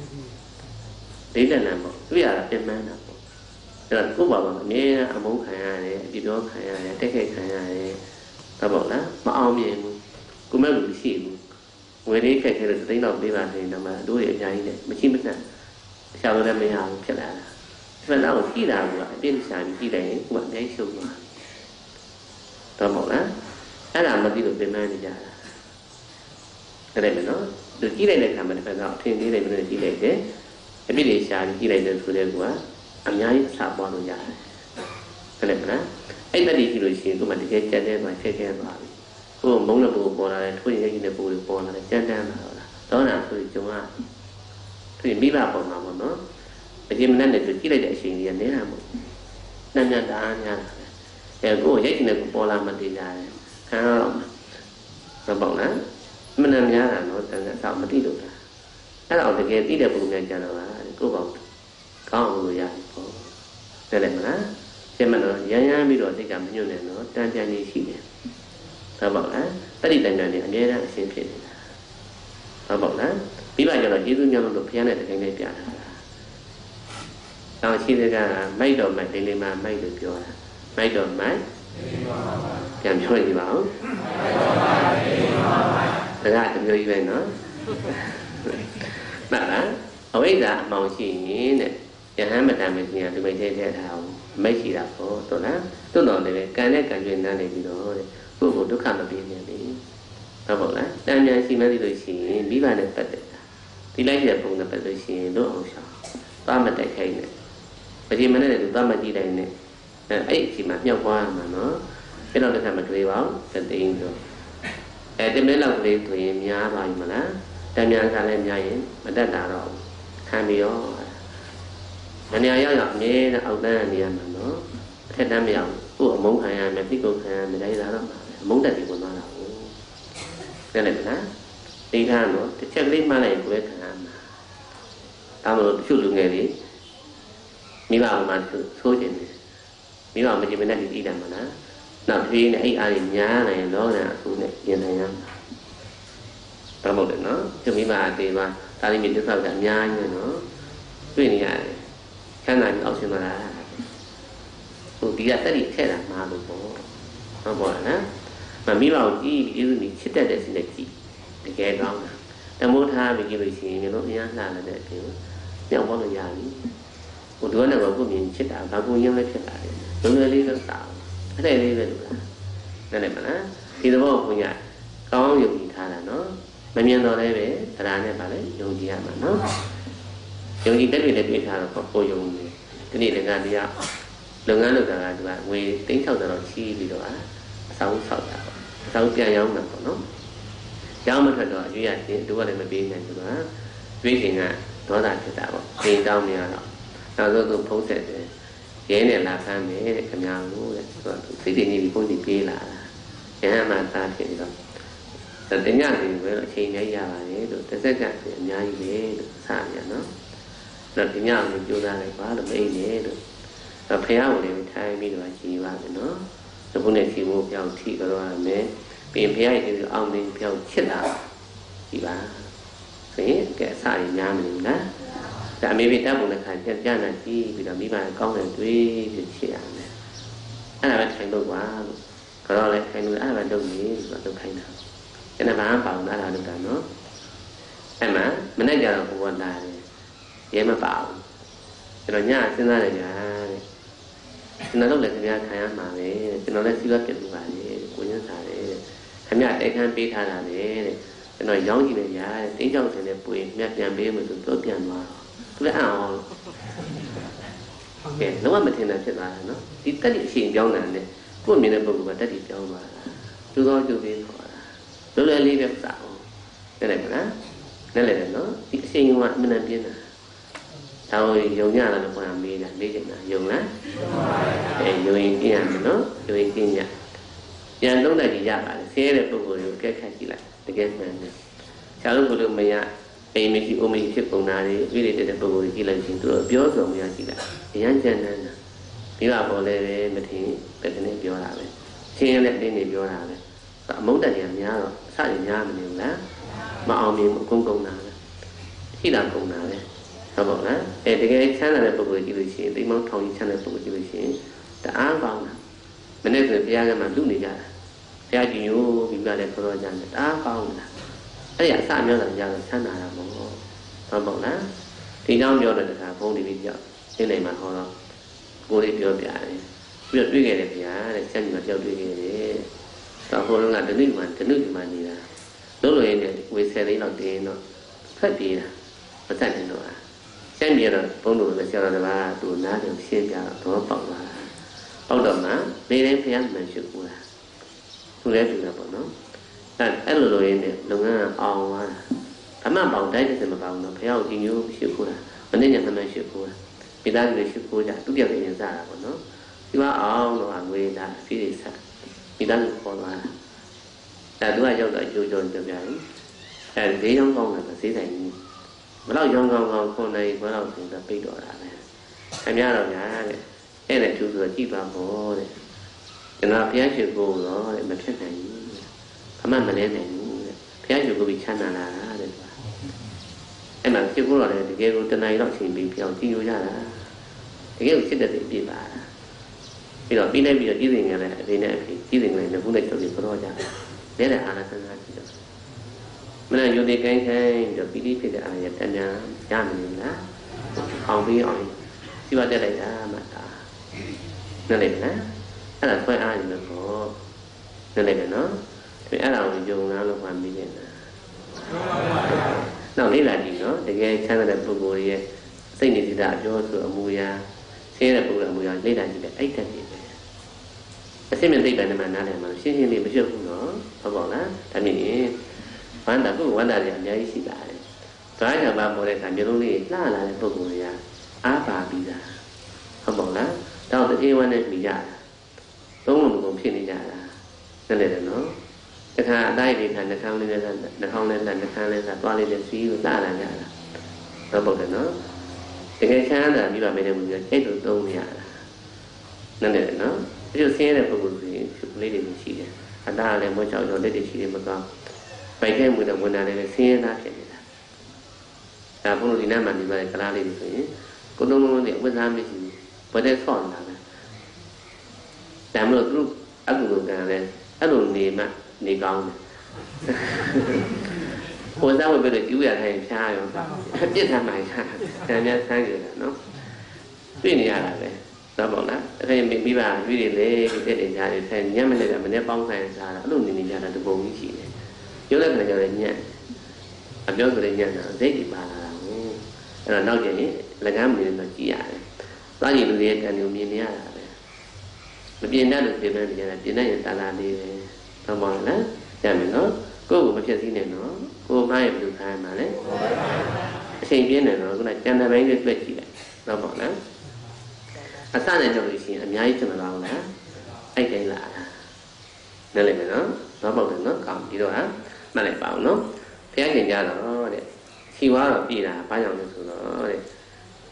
đấy là làm bây giờ là tên mang nào rồi cô bảo là nghe ông muốn khai này đi đó khai này thế khai khai này ta bảo đó mà ông gì cô mới được xỉu người đấy cái cái tính nào đi vào thì nó mà đối với nhảy này mới chín mất nè sau đó mới học trở lại và nó ở khi nào lại bên sàn khi đấy bạn thấy sâu mà tao bảo đó cái làm mà đi được bên này thì ra cái này mà nó được khi đây này làm mình phải học thêm cái này mình chỉ để thế cái biết để sàn khi này được rồi quá anh nhảy sao bao nhiêu giờ cái này mà nó ấy ta đi khi rồi xin của mình thì cái cái này cái cái vào cô muốn là bù bò là thôi những cái gì bù được bò là chân ra là đó là thôi chúng ta thì biết là bọn nào bọn nó bởi vì mình đang để từ cái này để xin tiền đấy là một năm nhân đã nha thì cô ấy này của bò làm mình thì là ha là bọn nó mình làm nhá là nó là sao mà tí được cái nào thì cái tí đẹp bù ngày chờ là cô bảo có một người già có cái này mà nó xem mà nó giá giá biết rồi thì cảm thấy như này nó trang trang như xí ta bảo là tất đi thành này anh ấy đã xem chuyện ta bảo là vì vậy cho là chỉ nhau được phía này thì cái này cả tao xin ra là mấy đồ mày thì mà mấy được rồi mấy đồ máy làm cho gì bảo thật ra thì người về nó mà đã ở ấy là màu chỉ này nhà hát mà làm việc nhà thì mình thấy thế nào mấy chỉ là có tôi nói tôi nói này cái này cái chuyện này thì đó cô cũng được khám được bien này ta bảo là đang nhà xin mà đi rồi xin bí bài này phải thì lấy việc cũng là phải rồi xin đốt ông sao ta mà tại khay này bởi vì mà này là ta mà đi đây này ấy chỉ mặc nhau qua mà nó cái đó là làm được điều báo cần tiền rồi cái thêm đấy là việc thì nhà bài mà đó đang nhà ra lên nhà ấy mà đã đào rồi hai mươi ó mà nhà giáo dục như là ông ta nhà mà nó thế nam giàu cô muốn khai mà tí cô khai mà đây đó muốn đại diện của nó là cái này là đi ra nữa thì chắc đến mà này của cái khả mà tao mà chịu được nghề đi mi vào mà số chuyện này mi vào mà chỉ bên đây đi làm mà nó nào thì này ai nhà này đó là số này như này nha tao một được nó cho mi vào thì mà tao đi mình tiếp sau giảm nhà như nó cái này này cái này ông xin mà là tôi đi ra tới đi thế là mà được bố nó bảo là mà mi vào chỉ ví dụ như chết để xin được gì để cái đó ta muốn tha mình cái việc gì mình nói nhá là là để kiểu nhau có người già đi một đứa nào của mình chết đạo và cô nhân lên chết lại đối với lý sáng tạo cái này đi về được là này mà nó thì nó vô của nhà có nhiều gì tha là nó mà miền đó đây về là này bà đấy dùng gì mà nó dùng gì cái việc này bị tha là có cô dùng cái này là ngàn đi ạ đừng ngán được là là người tính sau đó chi vì đó sáu sáu sáu kia nhau mà của nó cháu mình phải đòi duy nhất thì đúng là mình biết này nữa duy thì ngà nó là cái tạo thì tao này là tao tôi tôi phóng sẽ cái này là pha mấy để cầm nhau đúng rồi thì thì như không thì kia là cái mà ta thì đóแต่เนี่ยthì với lại khi nhảy ra là đấy được cái tất cả thì nhảy về được xa nhà nó တော့ဒီညကိုကြိုးစားလိုက်ပါလို့မအိမ်နဲ့လို့တော့ဖះကိုလည်းထိုင်ပြီးတော့ကြည်ပါမယ်နော်သဘုနဲ့စီဖို့ပြောင်းထိတော့ရမယ်ပြင်ဖះရဲ့ဒီအောင်နေပြောင်းချစ်တာကြည်ပါဆိုရင်ကဲအစာရများမလို့လားဒါအမေပြတပ်ပုံတစ်ခါကြက်ကြနာကြည့်ပြီးတော့မိဘကောင်းတယ်တွေ့ပြီးချစ်ရမယ်အဲ့ဒါပဲထိုင်လို့ပါလို့ကတော့လည်းထိုင်လို့အဲ့ဒါပဲလုပ်နေဆိုတော့လုပ်ခိုင်းတာအဲ့ဒါဘာမှပေါ့အဲ့ဒါလုပ်တာနော်အဲ့မှာမနေ့ကျတော့ဘဝလာတယ်ရဲမပါဘူးကျွန်တော်ညစဉ်းစားတယ်ကြာတဲ့ကျွန်တော်လည်းခင်ဗျာခံရမှာပဲကျွန်တော်လည်းစီးပွားပြတ်လို့ပါလေကိုရင်းစားတယ်ခင်ဗျာတိုက်ခန်းပေးထားတာလေတဲ့ကျွန်တော်ရောင်းကြည့်နေရတယ်တင်းကြောက်တယ်နဲ့ပွေမြတ်ပြန်ပေးမယ်ဆိုတော့ပြန်သွားတော့သူလည်းအောင်အောင်ကဲလုံးဝမထင်တာဖြစ်သွားတယ်နော်ဒီတက်တိအရှင်ပြောင်းတာနဲ့ကို့မြင်တဲ့ပုဂ္ဂိုလ်ကတက်တိပြောင်းသွားတာသူတော်ကျုပ်ပြီးခေါ်တာလွယ်လွယ်လေးပဲစအောင်တဲ့လေမလားနဲ့လေနော်ဒီအရှင်ကအမှန်တန်ပြင်းတာဒါကိုယုံညလာလို့ခေါ်တာမေးတာမေးချင်တာယုံလားအဲယုံရင်ပြင်းရမယ်နော်ယုံရင်ပြင်းရပြန်သုံးတဲ့ကြီးရပါလေဆဲတဲ့ပုဂ္ဂိုလ်ကိုကဲခတ်ကြည့်လိုက်တကယ်မှန်တယ်ဆရာတို့ကလို့မရအိမ်မရှိအိုမရှိဖြစ်ပုံနာတွေပြည့်တဲ့ပုဂ္ဂိုလ်ကြီးကြည့်လိုက်ချင်းသူတို့ပြောဆိုမရကြည့်လိုက်အရန်ကြမ်းတမ်းတာမိဘပေါ်လဲပဲမထင်ပဲတနေ့ပြောတာပဲရှင်းတဲ့တင်းနေပြောတာပဲအမုန်းတက်ကြီးများတော့အစရများမနေဘူးလားမအောင်မြင်အကုန်ကုန်တာပဲရှိတာကုန်တာပဲဟုတ်ပါလားအဲတကယ်ချမ်းသာတဲ့ပုဂ္ဂိုလ်ကြည့်လို့ရှိရင်တိမ်မောင်းထောင်ကြီးချမ်းတဲ့ပုဂ္ဂိုလ်ကြည့်လို့ရှိရင်တအားကောင်းတာမနေ့ကဘုရားကမှလူနေကြတာဘုရားကြီးကိုပြီးပြတဲ့ခေါ်တော်ကြတယ်တအားကောင်းတာအဲ့ဒီအစမျိုးတာကြတော့ချမ်းသာတာပေါ့ဟုတ်ပါလားဒီကြောင့်ပြောတဲ့တခါဘုန်းကြီးပြီးကြောက်ရှင်းနေမှာဟောတော့ကိုလေးပြောပြတယ်ပြီးတော့တွေ့ခဲ့တယ်ဗျာတဲ့ဆက်ပြီးတော့ကြောက်တွေ့ခဲ့တယ်တော့ဟိုလုံးကတနည်းမှတနည်းမှနေတာလုံးလို့ရင်းနဲ့ဝေဆယ်သိန်းတော့တင်းတော့ဖက်ပြေးတာမတတ်နေတော့ရှင်းပြတော့ဘုန်းတော်လည်းဆရာတော်ကသူနားတယ်ရှင်းပြတော့ပေါက်လာပေါက်တော့မှနေတိုင်းဖျားမှန်ရှိကူတာသူလည်းတူတာပေါ့နော်အဲ့အဲ့လိုလိုရင်းနဲ့လုပ်ငန်းအောင်သွားတာအမှန်ပေါက်တိုင်းတစ်စမပေါက်တော့ဖျားကိုဒီမျိုးရှိကူတာမနေ့ညမှန်ရှိကူတာမိသားစုတွေရှိကူကြသူပြောက်နေရင်စားတာပေါ့နော်ဒီမှာအောင်တော့ငွေသားအစီအစားမိသားစုခေါ်သွားတာဒါသူကရောက်တော့အကျိုးကျိုးပြပြရင်အဲဈေးရောင်းကောင်းတာဈေးဆိုင်ကြီးဘလောက်ရောင်းကောင်းကောင်းခွန်နိုင်ဘလောက်ဆိုတော့ပိတ်တော့တာပဲခင်ဗျားတော့ညာတဲ့အဲ့ဒါသူဆိုတော့ကြည့်ပါဘောတဲ့ကျွန်တော်ဘုရားရှိခိုးတော့တဲ့မဖြစ်နိုင်ဘူးအမှန်မလဲနိုင်ဘူးတဲ့ဘုရားရှိခိုးပြီးချမ်းသာလာတာတဲ့အဲ့မှာရှိခိုးတော့လေတကယ်ကိုတဏှာကြီးတော့ချိန်ပြီးပြောင်းကြည့်လို့ရတာတကယ်ကိုစစ်တဲ့ပြပါတာပြီးတော့ပြီးလိုက်ပြီးတော့ကြီးစင်ရတဲ့အသေးနဲ့အဖေကြီးစင်ကလည်းခုနဲ့ချုပ်ပြီးခေါ်ကြတယ်တဲ့အာနာသနာကြည့်တော့မင်းရုပ်တွေကိုင်းခိုင်းပြီးတော့ပြီးပြီးဖြစ်တဲ့အာရတဏှာရမနေလားအောင်ပြီးအောင်စီဝတ်တက်လိုက်တာမှတ်တာနဲ့လေနော်အဲ့ဒါဆွဲအားနေလို့ပေါ့နဲ့လေနော်အဲ့ဒါကိုယုံလားလို့မှမိနေတာနောက်လေးလာကြည့်နော်တကယ်ချမ်းသာတဲ့ပုဂ္ဂိုလ်ရဲ့စိတ်နေစိတ်ဓာတ်အပြောဆိုအမူအရာဆင်းရဲတဲ့ပုဂ္ဂိုလ်အမူအရာလေးလာကြည့်တယ်အဲ့တက်နေပဲအစိမ့်မဲ့သိပ္ပံနဲ့မှနားလည်မှာရှင်းရှင်းလေးမဖြစ်ဘူးနော်ဟုတ်ပါလားဒါမြင်ရင်ဝန္တာပုဂ္ဂိုလ်ဝန္တာတွေအများကြီးရှိတာတယ်ဒါကြောင့်ပါပေါ်တဲ့အခါမျိုးလုံးလေးလှလာတဲ့ပုဂ္ဂိုလ်တွေကအားပါပြီးတာဟုတ်ပါလားတော့တတိဝန်းနဲ့ပြီးကြတာသုံးလုံးကုန်ဖြစ်နေကြတာနဲ့လေနော်တခါအတိုင်းဒီခါနှာခေါင်းလေးနဲ့နှာခေါင်းလေးနဲ့နှာခမ်းလေးနဲ့သွားလေးနဲ့စီးလို့လှလာကြတာဟုတ်ပါတယ်နော်တကယ်ချမ်းသာပြီးပါမယ်တဲ့ဘူးကြီးအဲ့လိုသုံးရတာနဲ့လေနော်ဒီလိုဆင်းရဲတဲ့ပုဂ္ဂိုလ်တွေစုလေးတွေရှိတယ်အသားလည်းမွေးချောက်ချောက်လက်တွေရှိတယ်မကောင်းပိုက်ခဲမှုတဲ့ဝန်ထမ်းတွေလည်းဆင်းရဲသားဖြစ်နေတာဒါဘုလို့ဒီနေ့မှဒီမှာကလားလေးဆိုရင်ကိုလုံးလုံးနဲ့ဝိဇ္ဇာမရှိဘူးဘယ်တဲ့ဆော့နေတာလဲဒါမှမဟုတ်သူအကုသိုလ်ကံလည်းအဲ့လိုနေမှနေကောင်းတယ်ဟိုသားဝယ်ပြီးတော့ကျူးရထိုင်ဖြားရောပြစ်ထမ်းမှရှာတယ်များဆန်းကြတယ်နော်တွေ့နေရတာပဲတော့ပေါ့လားအဲ့ဒီမိဘရွေးတွေလေဒီတဲ့နေကြတယ်ဆန်းညက်မလဲကမနေ့ပေါင်းဆိုင်စားတာအဲ့လိုနေနေကြတာတပုံကြီးရှိတယ်ရုပ်လက္ခဏာကြောင့်ညက်အပြောဆိုတဲ့ညက်တာစိတ်ကြီးပါလာတာကိုအဲ့တော့နောက်ကျရင်လက်ကားမနေတော့ကြည်ရတယ်သွားကြည့်လူတွေရဲ့ကံကိုမြင်နေရတာပဲမပြင်းတတ်လို့ပြင်နေကြတာပြင်နေရင်တာလာလေးပဲဟုတ်ပါလားကြမ်းမယ်နော်ကိုယ့်ကိုမဖြစ်စည်းနဲ့နော်ကိုယ်မှရဲ့ဘယ်လိုခိုင်းမှာလဲအချိန်ပြင်းနေတော့ခုနကျန်တဲ့ဘိုင်းလေးတွေ့ကြည့်လိုက်ဟုတ်ပါလားအစနဲ့ကြောက်လို့ရှိရင်အများကြီးကျန်လာအောင်လားအဲ့ကိန်းလာတာနားလည်မယ်နော်တော့ပေါ့တယ်နော်ကောင်းဒီတော့ဟာမှတ်လိုက်ပါအောင်နော်ဘုရားရှင်ကြတော့တဲ့ခြေဝါတော့ပြည်တာဘာကြောင့်လဲဆိုတော့တဲ့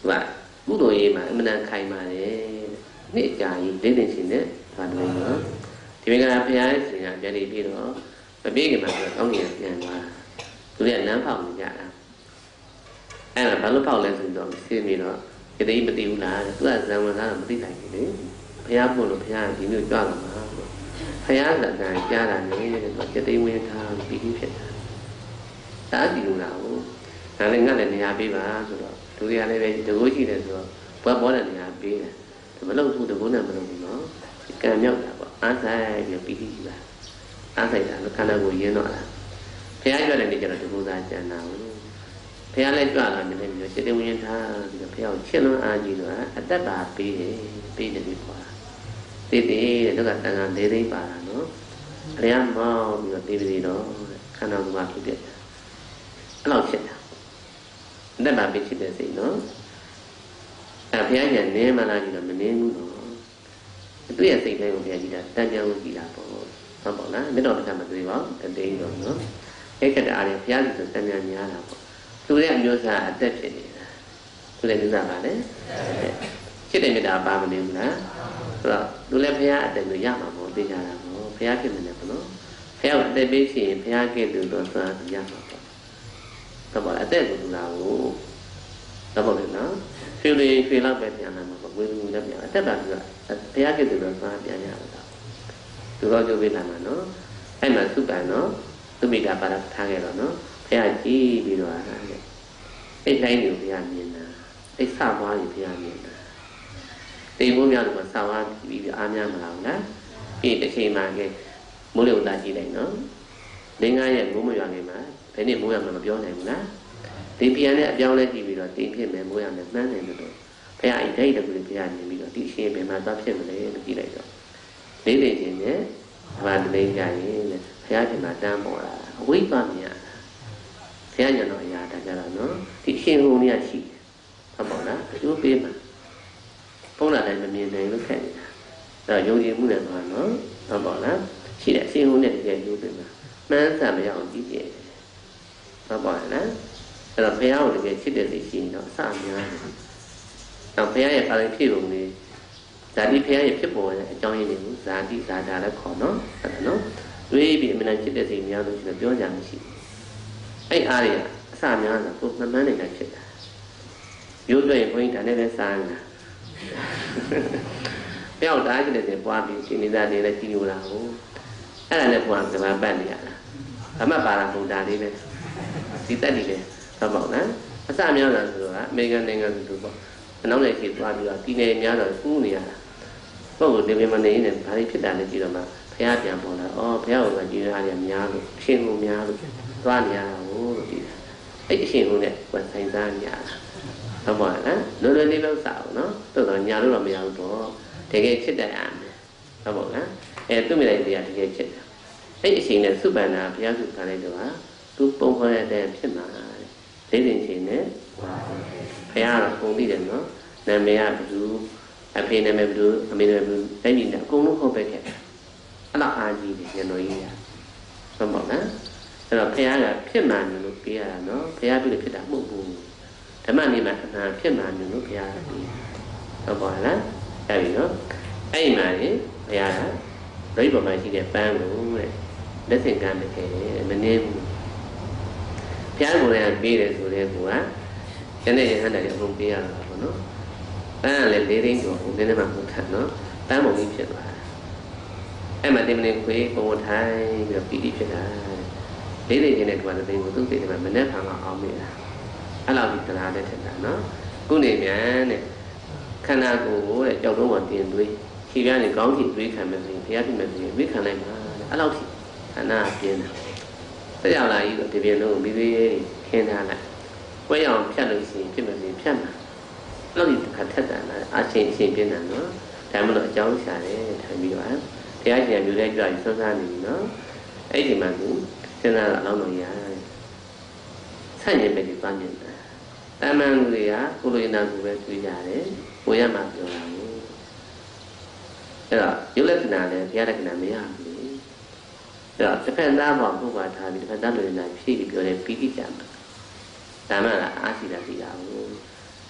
ว่าကုသိုလ်ရေးမှာအမှန်တန်ခိုင်ပါတယ်နေ့အကြာကြီးဒိဋ္ဌိရှင်နဲ့ဘာလို့လဲဒီမင်္ဂလာဘုရားရဲ့ရှင်ကပြန်ပြီးပြီးတော့မပြေးခင်မှာဆိုတော့ကောင်းကင်ပြန်သွားသူကလမ်းဖောက်နေကြတာအဲ့ဒါဘာလို့ဖောက်လဲဆိုတော့ဆင်းပြီးတော့ဒီတိမသိဘူးလားသူကဇံဝင်သားတော့မသိနိုင်ဘူးလေဘုရားပို့လို့ဘုရားဒီမျိုးကြွလာမှာဘုရားဇာတန်ကြားတာနေတယ်ဆိုစိတ်သိဝင်ထားပြီးပြီးဖြစ်တာဒါဒီလိုလားဟုတ်ဒါလည်းငါလည်းနေရာပေးပါဆိုတော့လူတွေကလည်းပဲတကူရှိတယ်ဆိုတော့ဘွားပေါ်တဲ့နေရာပေးတယ်မလုပ်ဘူးတကူနဲ့မလုပ်ဘူးနော်ကံမြောက်တာပေါ့အားဆိုင်ပြီးပြီးပြီးပါအားဆိုင်တာခန္ဓာကိုယ်ရင်းတော့လားဘုရားကြွတဲ့နေ့ကျတော့တကူသားကျန်တာဘူးဘုရားလည်းကြွလာတယ်လည်းမျိုးစိတ်ဝင်ထားပြီးတော့ဘုရားကိုချစ်လွန်းအားကြီးတော့အတ္တပါပေးတယ်ပေးတယ်ပြီးပေါ့တည်တည်တဲ့တော့ကတန်ခါလေးသိမ့်ပါတာနော်အရမ်းမောင်းပြီးတော့တည်ပြီးတော့ခန္ဓာကိုယ်မှာဖြစ်ပြတယ်အဲ့လောက်ဖြစ်တာအတ္တပါပေးဖြစ်တဲ့စိတ်နော်အဲ့ဘုရားညာနင်းမလားကြီးတော့မနင်းဘူးနော်သူ့ရဲ့စိတ်တိုင်းကိုဘုရားကြီးကတန်ကြံလို့ကြည်တာပေါ့ဟုတ်ပါလားမြတ်တော်တစ်ခါမှတွေ့ပါတသိန်းတော့နော်အဲ့ကတအားရဘုရားကြီးဆိုတန်ကြံများတာပေါ့သူရဲ့အမျိုးအစားအသက်ဖြစ်နေတာသူလည်းမျိုးစားပါလေဖြစ်တဲ့မြတ်တာပါမနေဘူးလားဆိုတော့သူလည်းဘုရားအသက်ကိုရမှာပေါ့သိကြတာပေါ့ဘုရားဖြစ်နေတယ်ပေါ့နော်ဘုရားအသက်ပေးရှင်ဘုရားကဲ့သို့တော့သွားရမှာပေါ့တော့ပါအသက်ကိုသူလာကိုတော့ပါလို့နော်ရွှေလေးရွှေလောက်ပဲပြန်လာမှာပေါ့ဝေလူလည်းပြန်အသက်ပါသူကဘုရားကဲ့သို့တော့သွားပြန်ရတာသူတော့ကြိုးပေးလာမှာနော်အဲ့မှာသုပန်နော်သူမိတာပါတာထားခဲ့တော့နော်ဘုရားကြည်ပြီးတော့အဲ့တိုင်းကိုဘုရားမြင်တာအဲ့စပွားကိုဘုရားမြင်တာတိမ်မိုးများလို့စပွားပြီးအားများမလားလားပြီးတစ်ချိန်မှကဲမိုးလေဝသကြည့်လိုက်နော်လင်းကားရဲ့မိုးမရွာနေမှာဘယ်နည်းမိုးရမှာမပြောနိုင်ဘူးလားဒီပြန်နဲ့အပြောင်းလဲကြည့်ပြီးတော့တင်းဖြစ်မယ်မိုးရမယ်မှန်းတယ်လို့ဘုရားအဲ့ဒိတ်တကူဘုရားမြင်ပြီးတော့ဒီရှင်ဘယ်မှာသွားဖြစ်မလဲလို့ကြည့်လိုက်တော့လေးလေးချင်းနဲ့ဘာတလိမ့်ကြရင်ဘုရားရှင်မှာတန်းပေါ်လာအဝိပ္ပမြာဘုရားညံတော်အရာဒါကြတော့နော်ဒီရှင်ဟိုနေရရှိဟုတ်ပါလားအကျိုးပေးမှာပုံလာတိုင်းမမြင်နိုင်လို့ခက်နေတာအဲတော့ယုံကြည်မှုနဲ့ပါနော်ဟုတ်ပါလားရှိတယ်ရှင်ဟိုနဲ့တကယ်ကျိုးပေးမှာမှန်းဆမရအောင်ကြည့်ကြည့်ဟုတ်ပါလားအဲတော့ဘုရားကိုတကယ်ချစ်တဲ့စိတ်ရှိရင်တော့အစအများတယ်တော့ဘုရားရဲ့ပါရင်ဖြစ်ပုံလေးဇာတိဘုရားရဲ့ဖြစ်ပေါ်တဲ့အကြောင်းရင်းတွေကိုဇာတိဇာတာလည်းခေါ်နော်ဟုတ်နော်တွေးပြီးအမှန်ချစ်တဲ့စိတ်များလို့ရှိရင်ပြောကြမရှိဘူးအဲ့အားရအစများတာကိုမှန်မှန်နေတာဖြစ်တာရိုးတွေ့ရင်ဘုန်းကြီးဒါနဲ့လည်းစားနေတာပြောက်တားကြည့်တယ်ပွားပြီးရှင်နေသားနေလည်းကြည်ညိုလာဟုတ်အဲ့ဒါနဲ့ပွားကမ္ဘာပတ်နေရတာအမှတ်ပါတာဘုံတာလေးပဲဒီတက်နေတယ်ဟုတ်ပါ့နော်အစများတာဆိုတော့အမေရိကန်နိုင်ငံသူပေါ့အနောက်နယ်ကြီးသွားပြီးတော့ဒီနယ်များတော့ကူးနေရတာပုဂ္ဂိုလ်ဒီမနေနေဘာဖြစ်တာလဲကြည့်တော့မှဘုရားပြန်ပေါ်လာဩဘုရားကကြည်ရတယ်များလို့ရှင်ကိုများလို့သွားနေရတာဟုတ်လို့ဒီအဲ့အရှင်ကိုနဲ့ဝယ်ဆိုင်စားနေရတာဟုတ်ပါလားလွယ်လွယ်လေးလောက်စားအောင်နော်တော်တော်ညာလို့တော့မရဘူးပေါ့တကယ်ချစ်တယ်အားမယ်ဟုတ်ပါလားအဲသူ့မိလိုက်တရားတကယ်ချစ်တယ်အဲ့အရှင်နဲ့စုပန္နာဘုရားစုခံလိုက်တော့ဟာသူပုံခေါ်တဲ့ဖြစ်မှာလေးတင်ရှင်နဲ့ဘုရားတော့ပုံသိတယ်နော်နာမည်ကဘယ်သူအဖေနာမည်ဘယ်သူအမေနာမည်ဘယ်သူတိုင်းပြည်နဲ့အကုန်လုံးခေါ်ပဲခဲ့အဲ့လောက်အားကြီးတယ်ညတော်ကြီးကဟုတ်ပါလားအဲ့တော့ဘုရားကဖြစ်မှန်တယ်လို့ပြောရတာနော်ဘုရားပြုလို့ဖြစ်တာမဟုတ်ဘူးဓမ္မနေမှာအမှန်ဖြစ်မှန်တယ်လို့ဘုရားကပြောဟုတ်ပါလားအဲ့ဒီနော်အဲ့ဒီမှာလေဘုရားကဒိဋ္ဌိပေါ်မှာရှိတဲ့ပန်းကိုတဲ့လက်ဆင့်ကမ်းမခဲ့မနေဘူးဘုရားကိုယ်တိုင်ပေးတယ်ဆိုတဲ့ကူကကျန်တဲ့ရဟန်းတွေအကုန်ပေးရတာပေါ့နော်ပန်းကလည်းလေးသိန်းကျော်ဦးလေးနဲ့မှမထက်နော်ပန်းပုံကြီးဖြစ်သွားတာအဲ့မှာတင်မနေခွေးပုံထိုင်ပြီးတော့ပီတိဖြစ်တာလေးသိန်းချင်းတဲ့ကွာတဲ့သိန်းကိုသူ့သိတယ်မှာမနဲ့ဖန်အောင်အောင်မိတာအဲ့လောက်ဒီတရားနဲ့ထက်တာနော်ခုနေမြန်တဲ့ခန္ဓာကိုယ်တဲ့ကြောက်တော့မှတင်သွေးခြေပြားနေကောင်းကြည့်သွေးခံမယ်ဆိုရင်ဘုရားပြမယ်ဆိုရင်ဝိခံလိုက်မှာအဲ့လောက်ထိခန္ဓာပြင်းတာဆက်ရောက်လာကြီးတော့ဒီပြင်းလုံးမိသေးခင်းထားလိုက်ပွဲအောင်ဖြတ်လို့ရှိရင်ဖြစ်မယ်ဆိုရင်ဖြတ်မှာအဲ့လိုဒီခက်ထက်တာလားအချင်းအချင်းပြင်းတာနော်ဒါမှမဟုတ်အကြောင်းရှာတယ်ထိုင်ပြီးတော့ဘုရားရှင်မျိုးလေးကြွပြီးဆွမ်းစားနေပြီနော်အဲ့ဒီမှာသူစဉ်းစားတော့အလောင်းတော်ရတယ်ဆန့်ကျင်ပဲဒီပန်းနေတာတမန်တွေကကိုလိုရင်နာကိုပဲတွေ့ကြတယ်ကိုရမှာပြောတာကိုအဲ့တော့ရုပ်လက္ခဏာလည်းဘုရားလက္ခဏာမရဘူးလေအဲ့တော့တစ်ဖက်သားပေါ်ပုဂ္ဂိုလ်ထားပြီးတစ်ဖက်သားလိုရင်နာဖြည့်ပြီးပြောတယ်ပီတိကြမှာဒါမှလည်းအားရှိတာရှိတာဘူးတ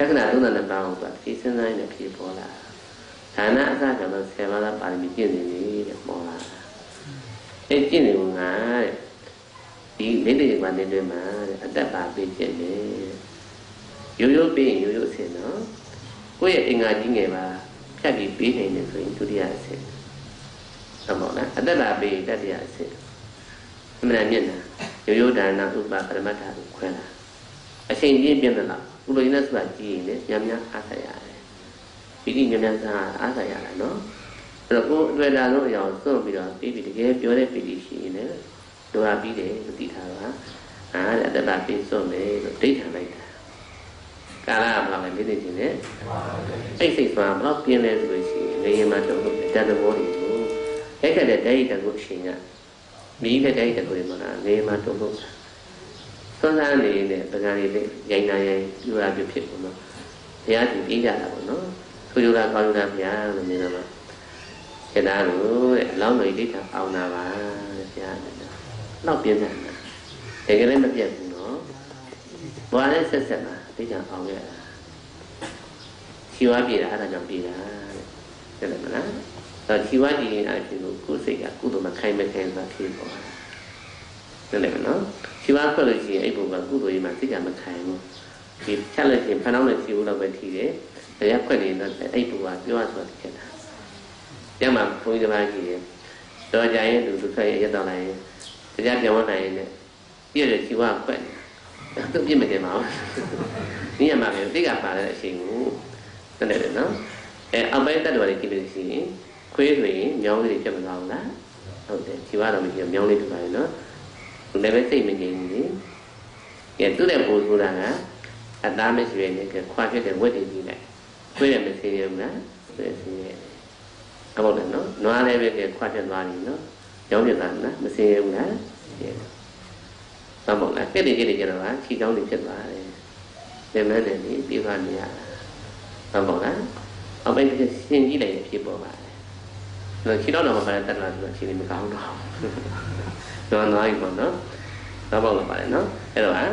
က္ခဏာသုံးတဲ့ပေါင်းဆိုတာဖြည့်စင်းတိုင်းနဲ့ဖြည့်ပေါ်လာဌာနအစကတော့ဆယ်ပါးသာပါရမီကျင့်နေတယ်ပေါ်လာအဲကျင့်နေကတဲ့ဒီလေးလေးကနေ့တွေမှာအတ္တပါပေးကျင့်တယ်ရိုးရိုးပြီးရိုးရိုးအစင်နော်ကိုယ့်ရဲ့အင်္ဂါကြီးငယ်ပါဖြတ်ပြီးပေးနိုင်တယ်ဆိုရင်ဒုတိယအစင်ဟုတ်ပါလားအတ္တပါပေးတတိယအစင်အမှန်မျက်နှာရိုးရိုးဒါနဥပပရမတ္ထကိုခွဲလာအချိန်ကြီးပြည့်တယ်လားဥပ္ပယနာဆိုတာကြည့်ရင်လည်းများများအားဆက်ရတယ်ပိဋိများများစားအားဆက်ရတာနော်အဲ့တော့ကိုယ်အတွေ့အကြုံလုံးအရာစွန့်ပြီးတော့ပြီးပြီးတကယ်ပြောတဲ့ပိဋိရှိရင်လည်းလိုအပ်ပြီးတယ်လို့သိထားတာအာအတ္တပါပေးစွန့်မယ်လို့ဒိဋ္ဌာန်လိုက်တာကာလကဘယ်လောက်လဲသိသိချင်းနဲ့စိတ်စိတ်သွားဘယ်လောက်ပြင်းလဲဆိုလို့ရှိရင်လေရင်မှာတုံ့လို့တတ်တဲ့ဘောတွေကိုရိုက်ခတ်တဲ့ဒိဋ္ဌိတကုအရှင်ကမီးတဲ့ဒိဋ္ဌိတကုတွေမှာလေရင်မှာတုံ့လို့သွန်စားနေတဲ့ပဇာရီလေးရိုင်းနာရိုင်းပြရပြဖြစ်ပေါ့နော်ဘုရားကြည့်ပြကြတာပေါ့နော်ဆိုရတာကောင်းတာဘုရားလို့မြင်တော့ခြေသားလို့တဲ့အလောင်းတော်ကြီးဒိဋ္ဌာအောင်တာပါတဲ့ဘုရားတော့ပြင်းတယ်တကယ်လည်းမပြတ်ဘူးနော်ဘာလဲဆက်ဆက်ပါဒိဋ္ဌာအောင်ရတာခြေဝါပြေတာအဲ့ဒါကြောင့်ပြေတာတဲ့တယ်မလားတော့ခြေဝါကြည့်ရင်အဖြစ်ကိုကိုယ်စိတ်ကကုသိုလ်မခိုင်မခိုင်သာဖြစ်ပေါ်တယ်တယ်မနော်ခြေဝါခွက်လို့ရှိရင်အဲ့ဘုံကကုသိုလ်ကြီးမှာစိတ်ကမခိုင်ဘူးဒီချက်လို့ရှိရင်ဖန်အောင်နဲ့ခြေဦးတော့ပဲထီတယ်တရားခွက်နေတော့အဲ့ဘုံကပြောရဆိုဖြစ်တာညမှာဘုန်းကြီးတစ်ပါးကြီးတယ်တော့ကြရင်သူသူဆက်ရရက်တော့လိုက်ရင်တရားပြောင်းလာရင်လည်းပြည့်တဲ့ခြေဝါခွက်သူပြည့်မတင်ပါဘူးဒီညမှာပဲတိတ်ကပါတဲ့အချိန်ကိုတနေ့တယ်နော်အဲအောက်ပိုင်းတတ်တော်လေးကြည့်လို့ရှိရင်ခွေးဆိုရင်မြောင်းလေးပြတ်မသွားဘူးလားဟုတ်တယ်ခြေဝါတော့မရှိမြောင်းလေးပြတ်သွားတယ်နော်လည်းပဲစိတ်မငြိမ်ဘူးလေကဲသူ့တဲ့ပို့ဆိုတာကအသားမရှိရနေကခွာဖြစ်တဲ့ဝက်တွေကြီးလိုက်ခွေးရမစင်းရဘူးလားဆိုရစင်းရတယ်ဟုတ်တယ်နော်နွားလည်းပဲကခွာဖြစ်သွားပြီနော်ရောင်းပြတာနော်မစင်းရဘူးလားဟုတ်ပါလားကဲတည်းကတည်းကတော့ခြေချောင်းတွေဖြစ်သွားတယ်လက်မဲတယ်ဒီပြေးသွားနေရတာဟုတ်ပါလားအောက်ပိုင်းရှင်းကြည့်လိုက်ရင်ဖြစ်ပေါ်ပါတယ်တော့ခြေတော့တော့မပါတဲ့တက်လာဆိုတော့ခြေလေးမကောင်းတော့တော့nói còn đó đó bao là phải nó thế rồi á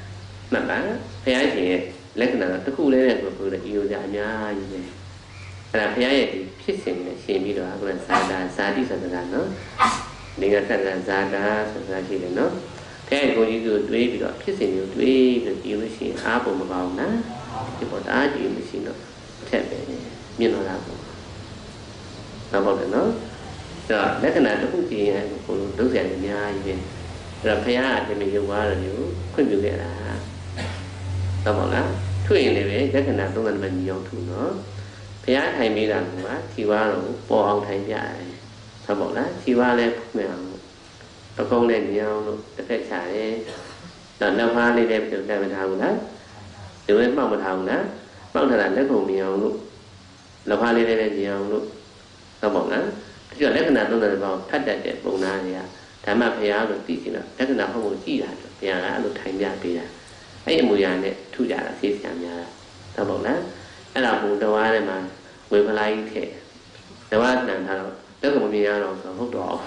mà bạn thấy ấy thì lấy cái nào tức khu lấy này vừa là yêu dạ nha như vậy là thấy ấy thì thiết sinh là xem đi đó còn xa đà xa đi xa đà nó nên là xa đà xa đà xa gì đấy nó thế ấy còn như tuy bị đó thiết sinh nhiều tuy được yêu nó xin áp bộ mà vào ná thì còn đã yêu nó xin nó sẽ về miền nó làm đó bao là nó rồi lấy cái nào cũng chỉ cũng đúng rèn được nha như vậy rồi phải à thì mình dùng qua là nếu khuyên biểu hiện là tao bảo là thuyền này về lấy cái nào cũng cần mình dùng thủ nó phải à thầy mình làm quá thì qua rồi bỏ ông thầy dạy tao bảo là thì qua lên mèo tao không lên nhau luôn phải xài đợt nào hoa lên đem được đem mình thằng đó từ đến mong mình thằng đó mong thật là lấy cùng mèo luôn là hoa lên đem nhau luôn tao bảo là chứ lấy cái nào tôi là vào thắt đại để bồng na thì à thà mà phải áo được tí gì nữa lấy cái nào không có chi là phải áo được thành ra thì là ấy mùi nhà này thu giả là xí xàm nhà tao bảo là cái nào cũng đâu ai mà người mà lại thế đâu ai làm thằng tất cả một miếng nào rồi hút đỏ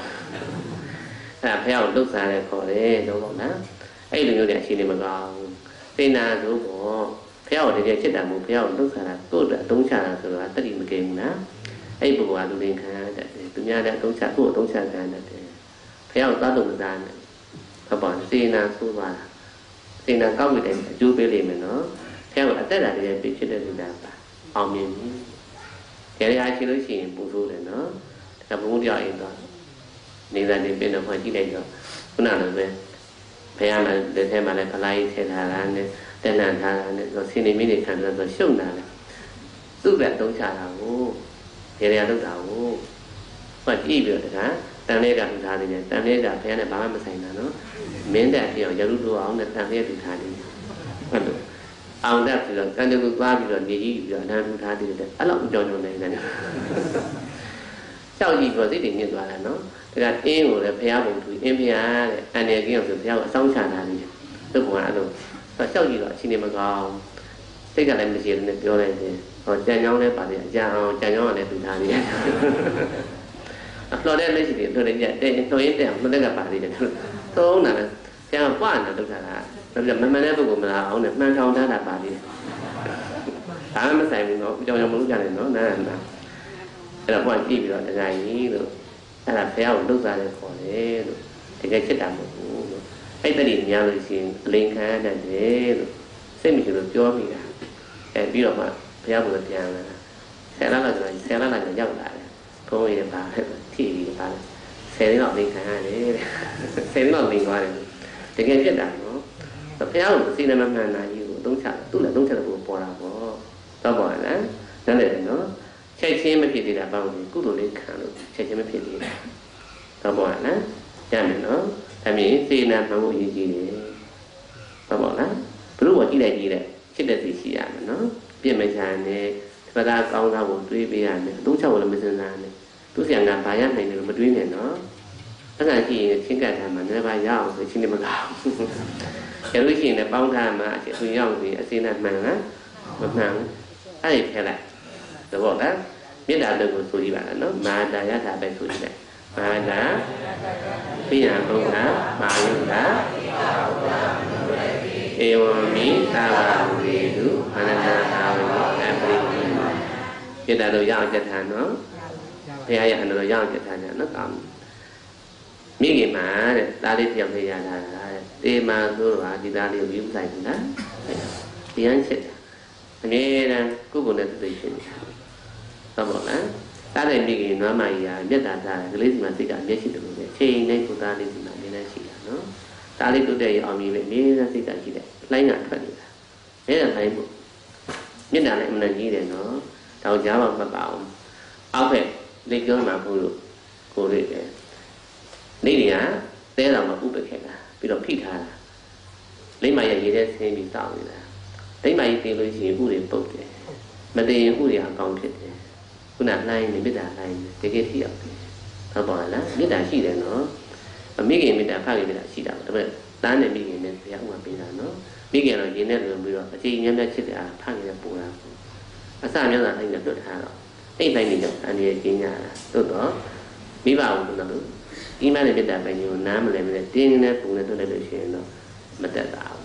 là phải áo lúc xa này khỏi đấy đâu bảo là ấy đừng có để chi này mà còn tên là số của phải áo thì chết đàn một phải áo lúc xa là tốt là tống trà là rồi là tất nhiên một game nữa ấy bùa vào tụi mình khá tụi nhà đã tống trà của tống trà ra là phảiเอาตั้งตรงนั้นเขาบอกซีนาสู้ว่าซีนาก้าวไปได้จูไปเลยมั้ยเนาะแค่ว่าแต่ละเรื่องไปคิดได้ดูได้ป่ะเอาမြင်ပြီကြရရရှိလို့ရှိရင်ပူဆိုးတယ်เนาะဒါဘုံတရားအိမ်တော့နေတာနေပြင်တော့မှကြည့်လိုက်တော့ခုနကလည်းပဲဘုရားလည်းလက်ထဲမှာလည်းဖလိုက်ထည့်ထားတာနဲ့တဏ္ဍာထားတာနဲ့ဆိုစင်နေမိနေခံတော့ရှုံတာလေသူ့ဘက်သုံးချတာကိုကြရရလုပ်တာကိုဟောကြည့်ပြီးတော့တခါတန်လေးကထူထားနေတယ်တန်လေးကဘုရားနဲ့ဘာမှမဆိုင်တာနော်မင်းတက်ပြောင်းရရုတို့အောင်နဲ့တန်လေးထူထားနေတယ်ဟုတ်လို့အောင်တက်ပြီးတော့တန်လေးကိုသွားပြီးတော့နေကြီးပြီးတော့နားထူထားနေတယ်အဲ့လောက်ကြောင်ကြောင်နေတယ်ကြောက်ကြီးဆိုစိတ်တွေညစ်သွားတာနော်ဒါကအင်းကိုလည်းဘုရားဘုံထူအင်းဘုရားတဲ့အန်ရကင်းအောင်ဆိုဘုရားကိုအဆောင်ချတာနေတယ်သူ့ဘုံကအဲ့လိုကြောက်ကြီးတော့အချင်းနေမကောင်းစိတ်ကလည်းမရှိဘူးနဲ့ပြောလိုက်တယ်ဟောကြံကြောင်းလည်းပါတယ်အကြံအောင်ကြံကြောင်းကလည်းထူထားနေတယ်လှော်တဲ့လက်ရှိတွေလှော်တဲ့ညတဲ့လှော်ရင်းတဲ့မလက်ကပါသေးတယ်သုံးတာလည်းကျန်ပွားနေတာလောက်တာကဒါပြမမှန်တဲ့ပုဂ္ဂိုလ်မလားအောင်နဲ့မှန်ထောင်ထားတာပါသေးတယ်ဘာမှမဆိုင်ဘူးနော်ကြောင်ကြောင်မလုပ်ကြနဲ့နော်နားနားအဲ့တော့ဘုရားကြည့်ပြီးတော့တခါကြီးလို့အဲ့ဒါဘုရားကိုလှုပ်စားတယ်ခေါ်တယ်လို့တကယ်ချစ်တာမဟုတ်ဘူးလို့အဲ့တည်းများလို့ရှိရင်အလိန်ခံတတ်တယ်လို့စိတ်မရှိလို့ပြောမိတာအဲပြီးတော့မှဘုရားဘုရားပြန်လာတာဆယ်လလောက်ဆိုရင်ဆယ်လလောက်ကျရောက်လာတယ်ဘုန်းကြီးကပါထိပြီးပါလေဆယ်နှစ်လောက်လိန်ခံရတယ်တဲ့ဆယ်နှစ်လောက်လိန်သွားတယ်တကယ်ဖြစ်တာနော်ဘုရားကိုစိတ်နဲ့မမှန်တာကြီးကိုအသုံးချသူ့လည်းအသုံးချတဲ့ပုံပေါ်တာပေါ့တော့ပေါ်လားနားလည်တယ်နော်ချက်ချင်းမဖြစ်သေးတာပေါ့ကုသိုလ်လေးခံလို့ချက်ချင်းမဖြစ်သေးတာတော့ပေါ်လားကြမ်းမယ်နော်ဒါမြင်စေနာမှန်ဖို့အရေးကြီးတယ်တော့ပေါ်လားဘလို့ကြည့်လိုက်ကြည့်လိုက်ချစ်တဲ့စီရှိရမယ်နော်ပြည့်မချမ်းနဲ့သဘာဝကောင်းတာကိုတွေးပေးရမယ်အသုံးချဖို့လည်းမစင်စားနဲ့သူဆရာကဘာရနိုင်တယ်လို့မတွေးနဲ့နော်အဲ့ဒါကြည့်ရင်ချင်းကတ်ထားမှလည်းဘာရအောင်ဆိုချင်းနေမကောင်းကျလို့ရှိရင်လည်းပေါင်းထားမှအချင်းရောက်ပြီးအစင်းနဲ့မှန်လားမမှန်အဲ့ဒီဖဲလိုက်တော့လားမေတ္တာလုပ်ကိုဆိုကြည့်ပါလားနော်မာတာယထာပဲဆိုကြည့်လိုက်မာတာပိယံဘုရားမာယုတာဧဝံမိသာဝဝေတုအနန္တသာဝေအပရိပိမေတ္တာလုပ်ရအောင်ကြက်ထားနော်ဘုရားရဲ့အနန္တရအောင်ကြက်ထားကြနော်ကောင်းမိခင်မှာတဲ့သားလေးတယောက်လေးရလာတာတဲ့တေမာဆိုတော့ဒီသားလေးကိုယူဆိုင်ဘူးလားဒီဟန်ချက်တာအမြဲတမ်းကိုယ်ကိုယ်နဲ့သိရှိနေတာဟုတ်ပါလားသားတဲ့မိခင်နွားမကြီးကမြတ်တာသားကလေးစီမှာစိတ်ကအမျက်ရှိတယ်လို့ပဲချိန်နဲ့ကိုသားလေးစီမှာအမြဲတမ်းရှိတာနော်သားလေးတုတ်တဲ့ရအောင်မြင်ပဲအမြဲတမ်းစိတ်ကရှိတယ်လှိုင်းကထွက်နေတာအဲဒါလှိုင်းဖို့မျက်နှာလည်းအမှန်ကြီးတယ်နော်တောင်ကြားမှာမပါအောင်အောက်ဖက်လက်ကျောမှာဖို့လို့ကိုလေးပဲနေတွေကတဲတော်မှာဥပခဲ့တာပြီးတော့ဖိထားတာလိမ္မာရဲ့ရေထဲဆင်းပြီးတောက်နေတာလိမ္မာကြီးတင်လို့ရှိရင်ဥတွေပုတ်တယ်မတင်ရင်ဥတွေအကောင်းဖြစ်တယ်ခုနလှိုင်းနေမေတ္တာလှိုင်းတကယ်ထိရောက်တယ်ဟုတ်ပါလားမေတ္တာရှိတယ်နော်မိခင်မေတ္တာဖခင်မေတ္တာရှိတာပါဒါပေမဲ့သားနဲ့မိခင်နဲ့ဘုရားဥပမာပေးတာနော်မိခင်တော့ရင်းနဲ့လွန်ပြီးတော့အချိန်များများချစ်တဲ့အားဖခင်နဲ့ပူတာအစများစွာအဲ့နဲ့တွတ်ထားတော့အဲ့တိုင်းနေတော့အန်ဒီရဲ့ကျင်းညာတာသို့တော့မိဘအောင်လို့ဒီမှလည်းမေတ္တာပိုင်ကိုနားမလဲမလဲတင်းနေပူနေတွတ်လိုက်လို့ရှိရင်တော့မတက်တာဘူး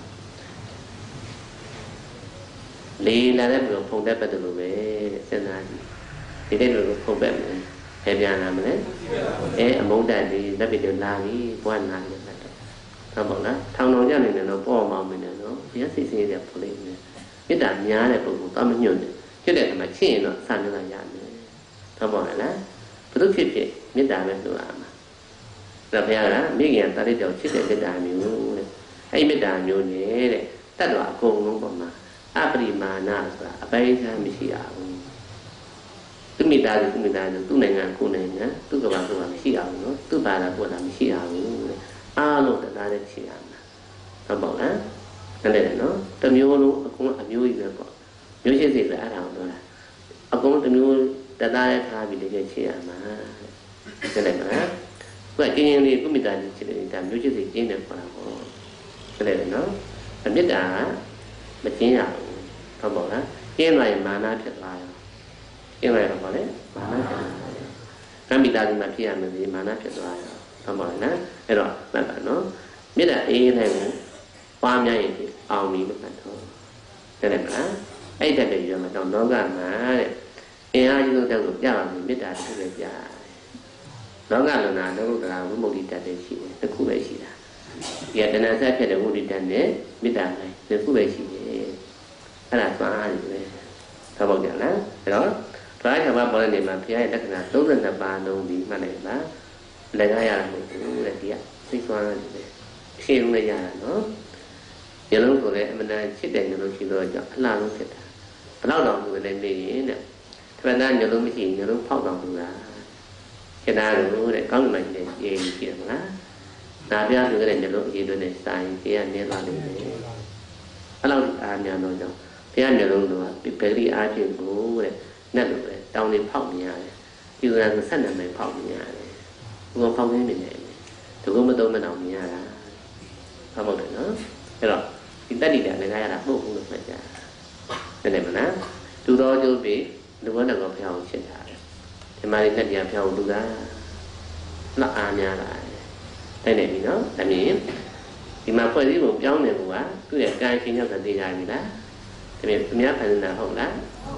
လေးလာတဲ့ဘုံဖုန်တက်ပတ်တယ်လို့ပဲစဉ်းစားကြည့်ဒီတဲ့လိုဖုန်ပတ်မယ်ဖယ်ပြန်လာမလဲအဲအမုန်းတက်လေးလက်ပြတယ်လာပြီဘွားနာနေတယ်ဟုတ်ပါလားထောင်ထောင်ကြနေတယ်တော့ပေါ့အောင်မနေတော့ဘုရားစိတ်ဆင်းရဲပလိမ့်မယ်မေတ္တာများတဲ့ပုဂ္ဂိုလ်တော့မညွန့်တယ်ဖြစ်တဲ့အခါမှာချစ်ရင်တော့စာမျက်နှာရမယ်ဟုတ်ပါလားဘုသူဖြစ်ဖြစ်မေတ္တာပဲဆိုရမှာဒါဘုရားကမိခင်တားတဲ့ကြောင့်ချစ်တဲ့မေတ္တာမျိုးတဲ့အဲ့မေတ္တာမျိုးနဲ့တဲ့တတ်တော်အကုန်လုံးပေါ်မှာအပရိမာဏဆိုတာအပိုင်းခြားမရှိရဘူးသူမိသားစုသူမိသားစုသူ့နိုင်ငံကိုယ်နိုင်ငံသူ့ကဘာဆိုတာမရှိရဘူးနော်သူ့ဘာသာကိုယ်တာမရှိရဘူးတဲ့အားလုံးတရားနဲ့ရှိရမှာဟုတ်ပါလားနားလည်တယ်နော်တစ်မျိုးလုံးအကုန်အမျိုးကြီးပဲပေါ့မျိုးရှိစိတ်ပဲအဲ့ဒါကိုပြောတာအကုန်တစ်မျိုးတရားနဲ့ထားပြီးတကယ်ရှိရမှာတဲ့နားလည်မလားဘုရားကျင်းရင်လေးသူ့မိသားစုရှိတယ်ဒါမျိုးရှိစိတ်ကျင်းတယ်ခေါ်တာပေါ့နားလည်တယ်နော်အမြတ်တာမကျင်းရဘူးဟုတ်ပါလားကျင်းလိုက်မာနဖြစ်သွားရောကျင်းလိုက်တော့ဗောလေမာနဖြစ်သွားတယ်ကံမိသားစုမှာဖြစ်ရမယ်ဒီမာနဖြစ်သွားရောဟုတ်ပါလားအဲ့တော့မှတ်ပါနော်မေတ္တာအေးနဲ့ကိုပွားများရင်အောင်ပြီလို့မှတ်တော့တဲ့လေမလားအဲ့တက်တဲ့ရမှာတော့လောကမှာတဲ့အင်အားကြီးဆုံးတက်ကိုပြပါမယ်မေတ္တာတစ်ခုပဲပြလောကလုံးနာလောကုတ္တရာဝိမု ക്തി တက်တဲ့ရှိတယ်တစ်ခုပဲရှိတာဒီကတဏှာဆက်ဖြစ်တဲ့ဝိမု ക്തി တက်နဲ့မေတ္တာလည်းတစ်ခုပဲရှိတယ်အဲ့ဒါသွားရတယ်ပဲသဘောကျလားအဲ့တော့ဘာသာဘာပေါ်တဲ့နေမှာဘုရားရဲ့လက္ခဏာသုံးဆယ်နှစ်ပါးလုံးဒီမှတ်လိုက်ပါလည်းရရတာမဟုတ်ဘူးတဲ့ဒီကသိသွားတယ်ပဲဖြည့်လို့ရတာနော်ဒီလုံးဆိုလည်းအမှန်တန်ချစ်တယ်လို့ရှိတော့ကြောင့်အလှလုံးဖြစ်တာဘယ်တော့တော့ဘူးလည်းနေရင်တဲ့ခဏသားညလုံးမရှိညလုံးဖောက်တော့ဘူးလားခဏလို့တဲ့ကောင်းမှန်တယ်ရေးကြည့်ရမလားဒါပြဆိုကြတဲ့ညလုံးအရေးတွေနဲ့စာရင်တရားနည်းသွားလိမ့်မယ်အဲ့လောက်အားများတော့ကြောင့်ဘုရားမျိုးလုံးတော့ဗေဒိအားဖြင့်ကိုတဲ့နဲ့လို့ပဲတောင်းနေဖောက်နေရတယ်ဒီလိုကဆက်နေမယ်ဖောက်နေရတယ်ဘုံဖောက်နေနေတယ်ဒီကုမသုံးမအောင်မြင်ရတာဟုတ်တယ်နော်အဲ့တော့ဒီတက်တည်တယ်လည်းရတာပို့ဘူးလို့မှတ်ကြတယ်နည်းနည်းမလားသူတော်ကျိုးပြီးလူဝတ်တော်ဘုရားကိုရှင်းထားတယ်ဒီမှာလည်းတက်တရားဘုရားကိုလူတာလောက်အားများလာတယ်တဲ့နေပြီနော်ဒါမြင်ဒီမှာဖွဲ့စည်းပုံပြောင်းနေဘူးကသူ့ရဲ့ကာယရှင်ရောက်တဲ့တရားကြီးလားဒီမြတ်ဖန်နေတာဟုတ်လား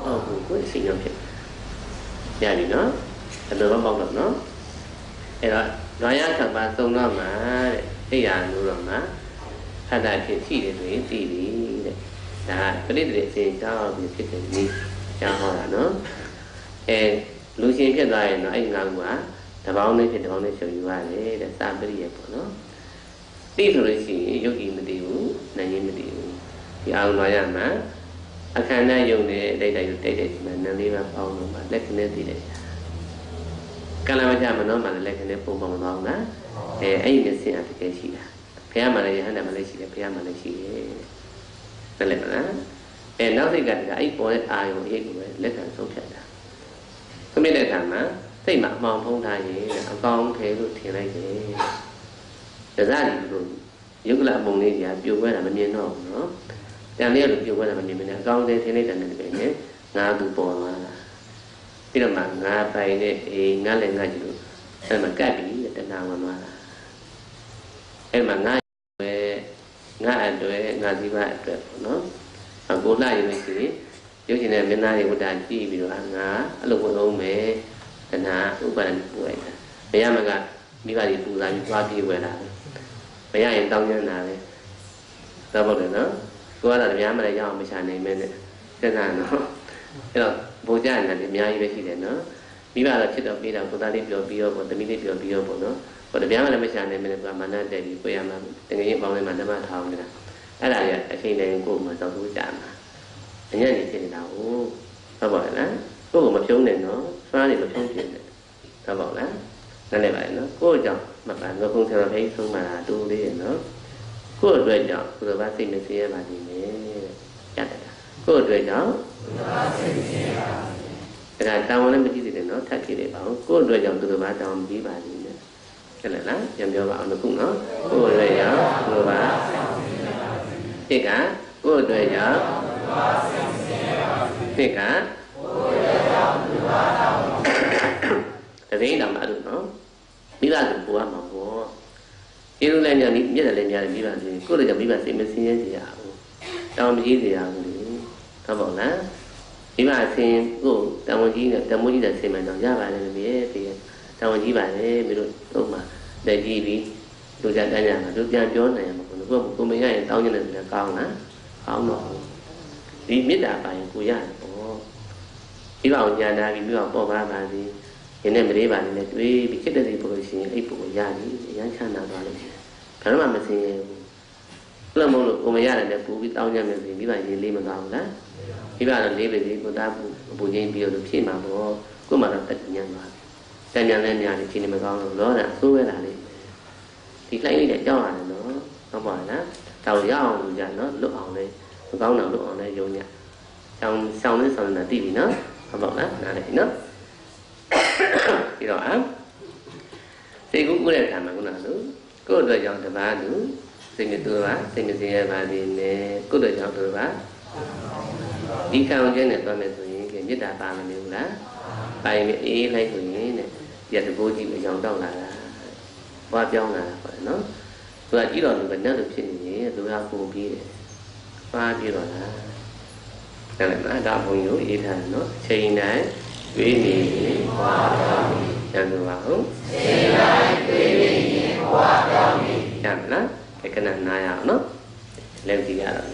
ဟုတ်ဘူးကိုယ်စိတ်ရောဖြစ်ရပြီနော်ဘယ်လိုမှမဟုတ်တော့နော်အဲ့တော့နွားရခပ်ပါသုံးတော့မှာတဲ့အိယာလို့တော့မှာခန္ဓာဖြစ်ရှိတယ်ဆိုရင်သိပြီတဲ့ဒါပရိသေအစဉ်ကြောင်းပြီးဖြစ်တယ်ဒီကြောင်းဟောတာနော်အဲလူရှင်ဖြစ်သွားရင်တော့အဲ့ငါကတပေါင်းနဲ့ဖြစ်တပေါင်းနဲ့ရှုံယူရတယ်တဲ့စာပရိယေပေါ့နော်သိဆိုလို့ရှိရင်ယုတ်ကြီးမသိဘူးနိုင်ရင်မသိဘူးဒီအောင်နွားရမှာအခန္ဓာယုံနဲ့တိတ်တိုက်တိတ်တဲ့ဒီမှာနံလေးပါပေါင်းလို့ပါလက်ကနေသိတယ်ကလမကြမနောမှလည်းလက်ကနေပုံပုံမသွားဘူးလားအဲအဲ့ဒီမျက်စိအတကယ်ရှိတာဘုရားမှလည်းယဟန္တာမှလည်းရှိတယ်ဘုရားမှလည်းရှိတယ်ဘယ်လဲမလားအဲနောက်စိတ်ကတည်းကအဲ့ပေါ်တဲ့အာယုံအရေးကိုပဲလက်ခံဆုံးဖြတ်တာခမိတဲ့အခါမှာစိတ်မှာအမှောင်ဖုံးထားရင်အကောင်းထဲလို့ထင်လိုက်တယ်ဒါစားဒီလိုယုတ်ကလပုံလေးကြီးပြိုပွဲတာမမြင်တော့ဘူးနော်တန်လေးကပြိုပွဲတာမမြင်မနဲ့အကောင်းထဲထင်လိုက်တယ်နဲ့ပဲနဲ့ငါသူပေါ်လာတာပြီးတော့မှငါပိုင်နဲ့အေးငါလည်းငါကြည့်လို့အဲ့မှာကပ်ပြီးတဏှာဝင်သွားတာအဲ့မှာငါပဲငါအတွက်ငါစီပါအတွက်ပေါ့နော်ကိုလှရလို့ရှိရင်ရုပ်ရှင်နဲ့မျက်နှာတွေဝတ်တာကြည့်ပြီးတော့ငါအဲ့လိုဝင်အောင်မယ်တဏှာဥပါဒဏ်ပူလိုက်တာဘယ်ရမှာကမိဘတွေပူလာပြီးသွားပြေးဝဲလာတယ်ဘယ်ရရင်တောင်းကျမ်းတာပဲသဘောတယ်နော်ကိုကတော့များမလဲရအောင်မရှာနိုင်မဲနဲ့စဉ်းစားနော်အဲ့တော့ဘိုးကြတယ်လည်းအများကြီးပဲရှိတယ်နော်မိဘတော့ဖြစ်တော့ပြီးတော့ကိုသားလေးပြောပြီးတော့ပေါ့သမီးလေးပြောပြီးတော့ပေါ့နော်ဟိုတပြားမှလည်းမရှာနိုင်မဲနဲ့ကမာနတက်ပြီးကိုရမှာတကယ်ရင်ပေါင်းလေးမှာဓမ္မထောင်းနေတာအဲ့ဒါကြီးအချိန်တိုင်းကိုယ်မှာသောက်လို့ကြာမှာအញ្ញံ့နေဖြစ်နေတာဟုတ်ဟုတ်ပါလားကိုယ်ကမဖြုံးနဲ့နော်စွားနေမဖြုံးဖြစ်နေဟုတ်ပါလားနားလည်ပါရဲ့နော်ကိုယ်ကြောင့်မပန်ငကုံဆရာဖိဆုံးမှာတူလေးရနော်ကိုယ့်အတွက်ကြောင့်ဘုရားစိတ်နဲ့ဆင်းရဲပါနေတယ်ရတယ်ကိုယ့်အတွက်ကြောင့်ဘုရားစိတ်ဆင်းရဲပါအဲ့ဒါတောင်းလည်းမကြည့်သေးတယ်နော်ထပ်ကြည့်လိုက်ပါဦးကိုယ့်အတွက်ကြောင့်သူတော်ဘာတောင်းပြီးပါလိမ့်မယ်ဟုတ်လားပြန်ပြောပါအောင်တစ်ခုနော်ကိုယ့်အတွက်ကြောင့်သူတော်ဘာဒီကကိုယ့်အတွက်ကြောင့်ဘုရားစိတ်ဆင်းရဲပါဒီကကိုယ့်အတွက်ကြောင့်သူတော်ဘာတောင်းတရင်တောင်မှအဲ့လိုနော်မိဘကပူရမှာပေါ့ဒီလိုလည်းညနေမြက်တယ်လည်းများတယ်မိဘဆိုရင်ကိုယ့်လည်းကြောင့်မိဘစိတ်မဆင်းရဲစေရဘူးတောင်းမကြီးစေရဘူးလေဟုတ်ပါလားမိဘဆင်းကိုတောင်းကြီးနဲ့တောင်းကြီးတဲ့ဆင်းမှန်တော့ရပါတယ်မမေတည်းတောင်းကြီးပါလေမင်းတို့တော့မှလက်ကြီးပြီးလူကြတန်းကြမှာတို့ပြန်ပြောနိုင်မှာကိုကိုကိုမရရင်တောင်းကျင်တယ်လည်းကောင်းလားကောင်းတော့ဒီမေတ္တာပိုင်းကိုရတယ်ပေါ့မိဘကိုညာနာပြီးပြီးတော့ပေါ်ပါပါစေဒီနေ့မလေးပါနဲ့တွေ့ပြီးဖြစ်တဲ့ဒီပုဂ္ဂိုလ်ရှင်အဲ့ပုဂ္ဂိုလ်ရပြီရမ်းချမ်းသာသွားလို့ရှိတယ်ဘာမှမစင်ရဘူးဘယ်လိုမလို့ကိုမရတယ်လည်းပူပြီးတောင်းကြမယ်ဆိုရင်မိဘရေးလေးမကောင်းဘူးလားမိဘတော့လေးပဲဒီကိုသားပူပူချင်းပြီးတော့ဖြည့်မှာပေါ့ကိုမှတော့တက်ညံသွားတယ်တညံလည်းများတယ်ချင်းနေမကောင်းလို့လောတာအဆိုးပဲလာလေဒီလိုက်လိုက်တဲ့ကြောက်ရတယ်နော်ဟုတ်ပါလားတောက်ရအောင်လို့ကြနော်လွတ်အောင်လေမကောင်းတော့လွတ်အောင်လေယုံညဆောင်းဆောင်းလေးဆောင်းနေတာသိပြီနော်ဟုတ်ပါလားနားလေနော်ပြီးတော့အစိတ်ကူးကူးတဲ့အခါမှာခုနကလို့ကိုယ့်အတွက်ကြောင့်တပါးသူစိတ်မတူပါစိတ်မစင်ရပါသေးနဲ့ကိုယ့်အတွက်ကြောင့်တို့ပါဒီကံခြင်းနဲ့သွားမယ်ဆိုရင်မေတ္တာပါမနေဘူးလားပါရင်အေးလိုက်ဆိုရင်တဲ့ရတကိုးကြည့်အကြောင်းတောက်လာတာဘွားပြောင်းလာတာပေါ့နော်သူကကြည့်တော့လူကနတ်လိုဖြစ်နေရင်သူကပုံပြီးတယ်ပါပြီးတော့လားဒါလည်းမဒါဘုံကိုအေးထားတယ်နော်ချိန်တိုင်းဝိနည်းဘဝတော်ကျန်သူပါဟုတ်စေတိုင်းဝိနည်းဘဝတော်ကျန်လားဒီကနေ့နားရအောင်နော်လက်ကြည့်ရတော့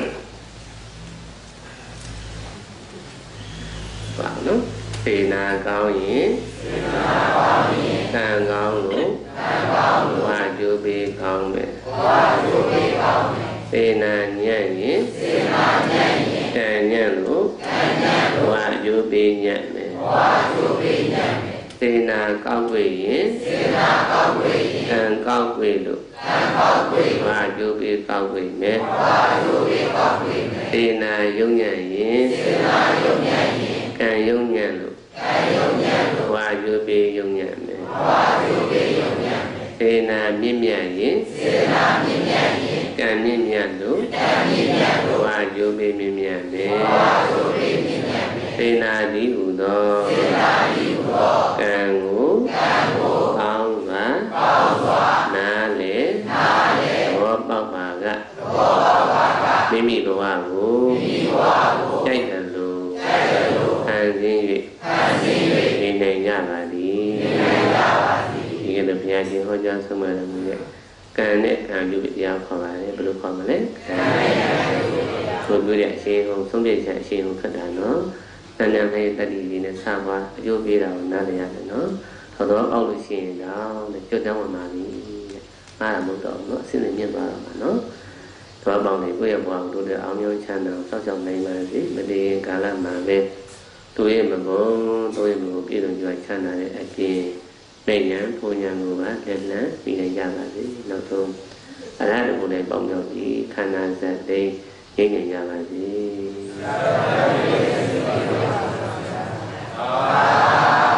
ပါနော်စေနာကောင်းရင်စေနာကောင်းရင်ကံကောင်းလို့ကံကောင်းလို့ဝါကျိုးပေးကောင်းမယ်ဝါကျိုးပေးကောင်းမယ်စေနာညံ့ရင်စေနာညံ့ရင်ကံညံ့လို့ကံညံ့လို့ဝါကျိုးပေးညံ့မယ်ဝါကျိုးပေးညံ့မယ်စေနာကောင်းွေရင်စေနာကောင်းွေရင်ကံကောင်းွေလို့ကံကောင်းွေဝါကျိုးပေးကောင်းွေမယ်ဝါကျိုးပေးကောင်းွေမယ်စေနာယုံညံ့ရင်စေနာယုံညံ့ရင်ကံယုံညံ့လို့ကံယုံညံ့လို့ဝါကျိုးပေးယုံညံ့မယ်ဝါကျိုးပေးယုံညံ့မယ်စေနာမြင့်မြတ်ရင်စေနာမြင့်မြတ်ရင်ကံမြင့်မြတ်လို့ကံမြင့်မြတ်လို့ဝါကျိုးပေးမြင့်မြတ်မယ်ဝါကျိုးပေးမြင့်မြတ်မယ်စေနာဒီဟုသောစေနာဒီဟုသောကံကိုကံကိုကောင်းစွာကောင်းစွာနားလေနားလေဘောပေါက်ပါကဘောပေါက်ပါကမိမိဘဝကိုမိမိဘဝကိုကြိုက်တယ်လို့ကြိုက်တယ်ရှင်ဟောကြားဆုံးမတော်မူတဲ့ကံနဲ့ကံပြုပြီးတရားခေါ်ပါတယ်ဘယ်လိုခေါ်မလဲဆိုပြတဲ့အရှင်ဟောဆုံးဖြတ်ချက်အရှင်ဟောခတ်တာနော်တဏ္ဍာနဲ့တတိကြီးနဲ့စပါအကျိုးပေးတာကိုနားလည်ရတယ်နော်သောတော့အောက်လို့ရှိရင်တော့ကျွတ်တန်းဝင်ပါပြီတဲ့အားရမဟုတ်တော့ဘူးနော်အစစ်နဲ့မြင့်သွားတော့မှာနော်သွားပေါင်းနေကိုယ့်ရဲ့ဘဝကိုတို့တဲ့အောင်မြင်ချမ်းသာစောင့်ရှောက်နိုင်ပါစေမတည်ကာလမှာပဲတို့ရဲ့မဘုံတို့ရဲ့မဘုံပြည်တော်ကြွချမ်းသာတဲ့အပြင်နေဉာဏ်ဘုံဉာဏ်ကိုပါလက်လန်းပြီးနိုင်ကြပါစေနောက်ဆုံးအရဟတဘုံနဲ့ပေါင်းမြောက်ပြီးခန္ဓာဇတ်သိငြိမ့်နိုင်ကြပါစေ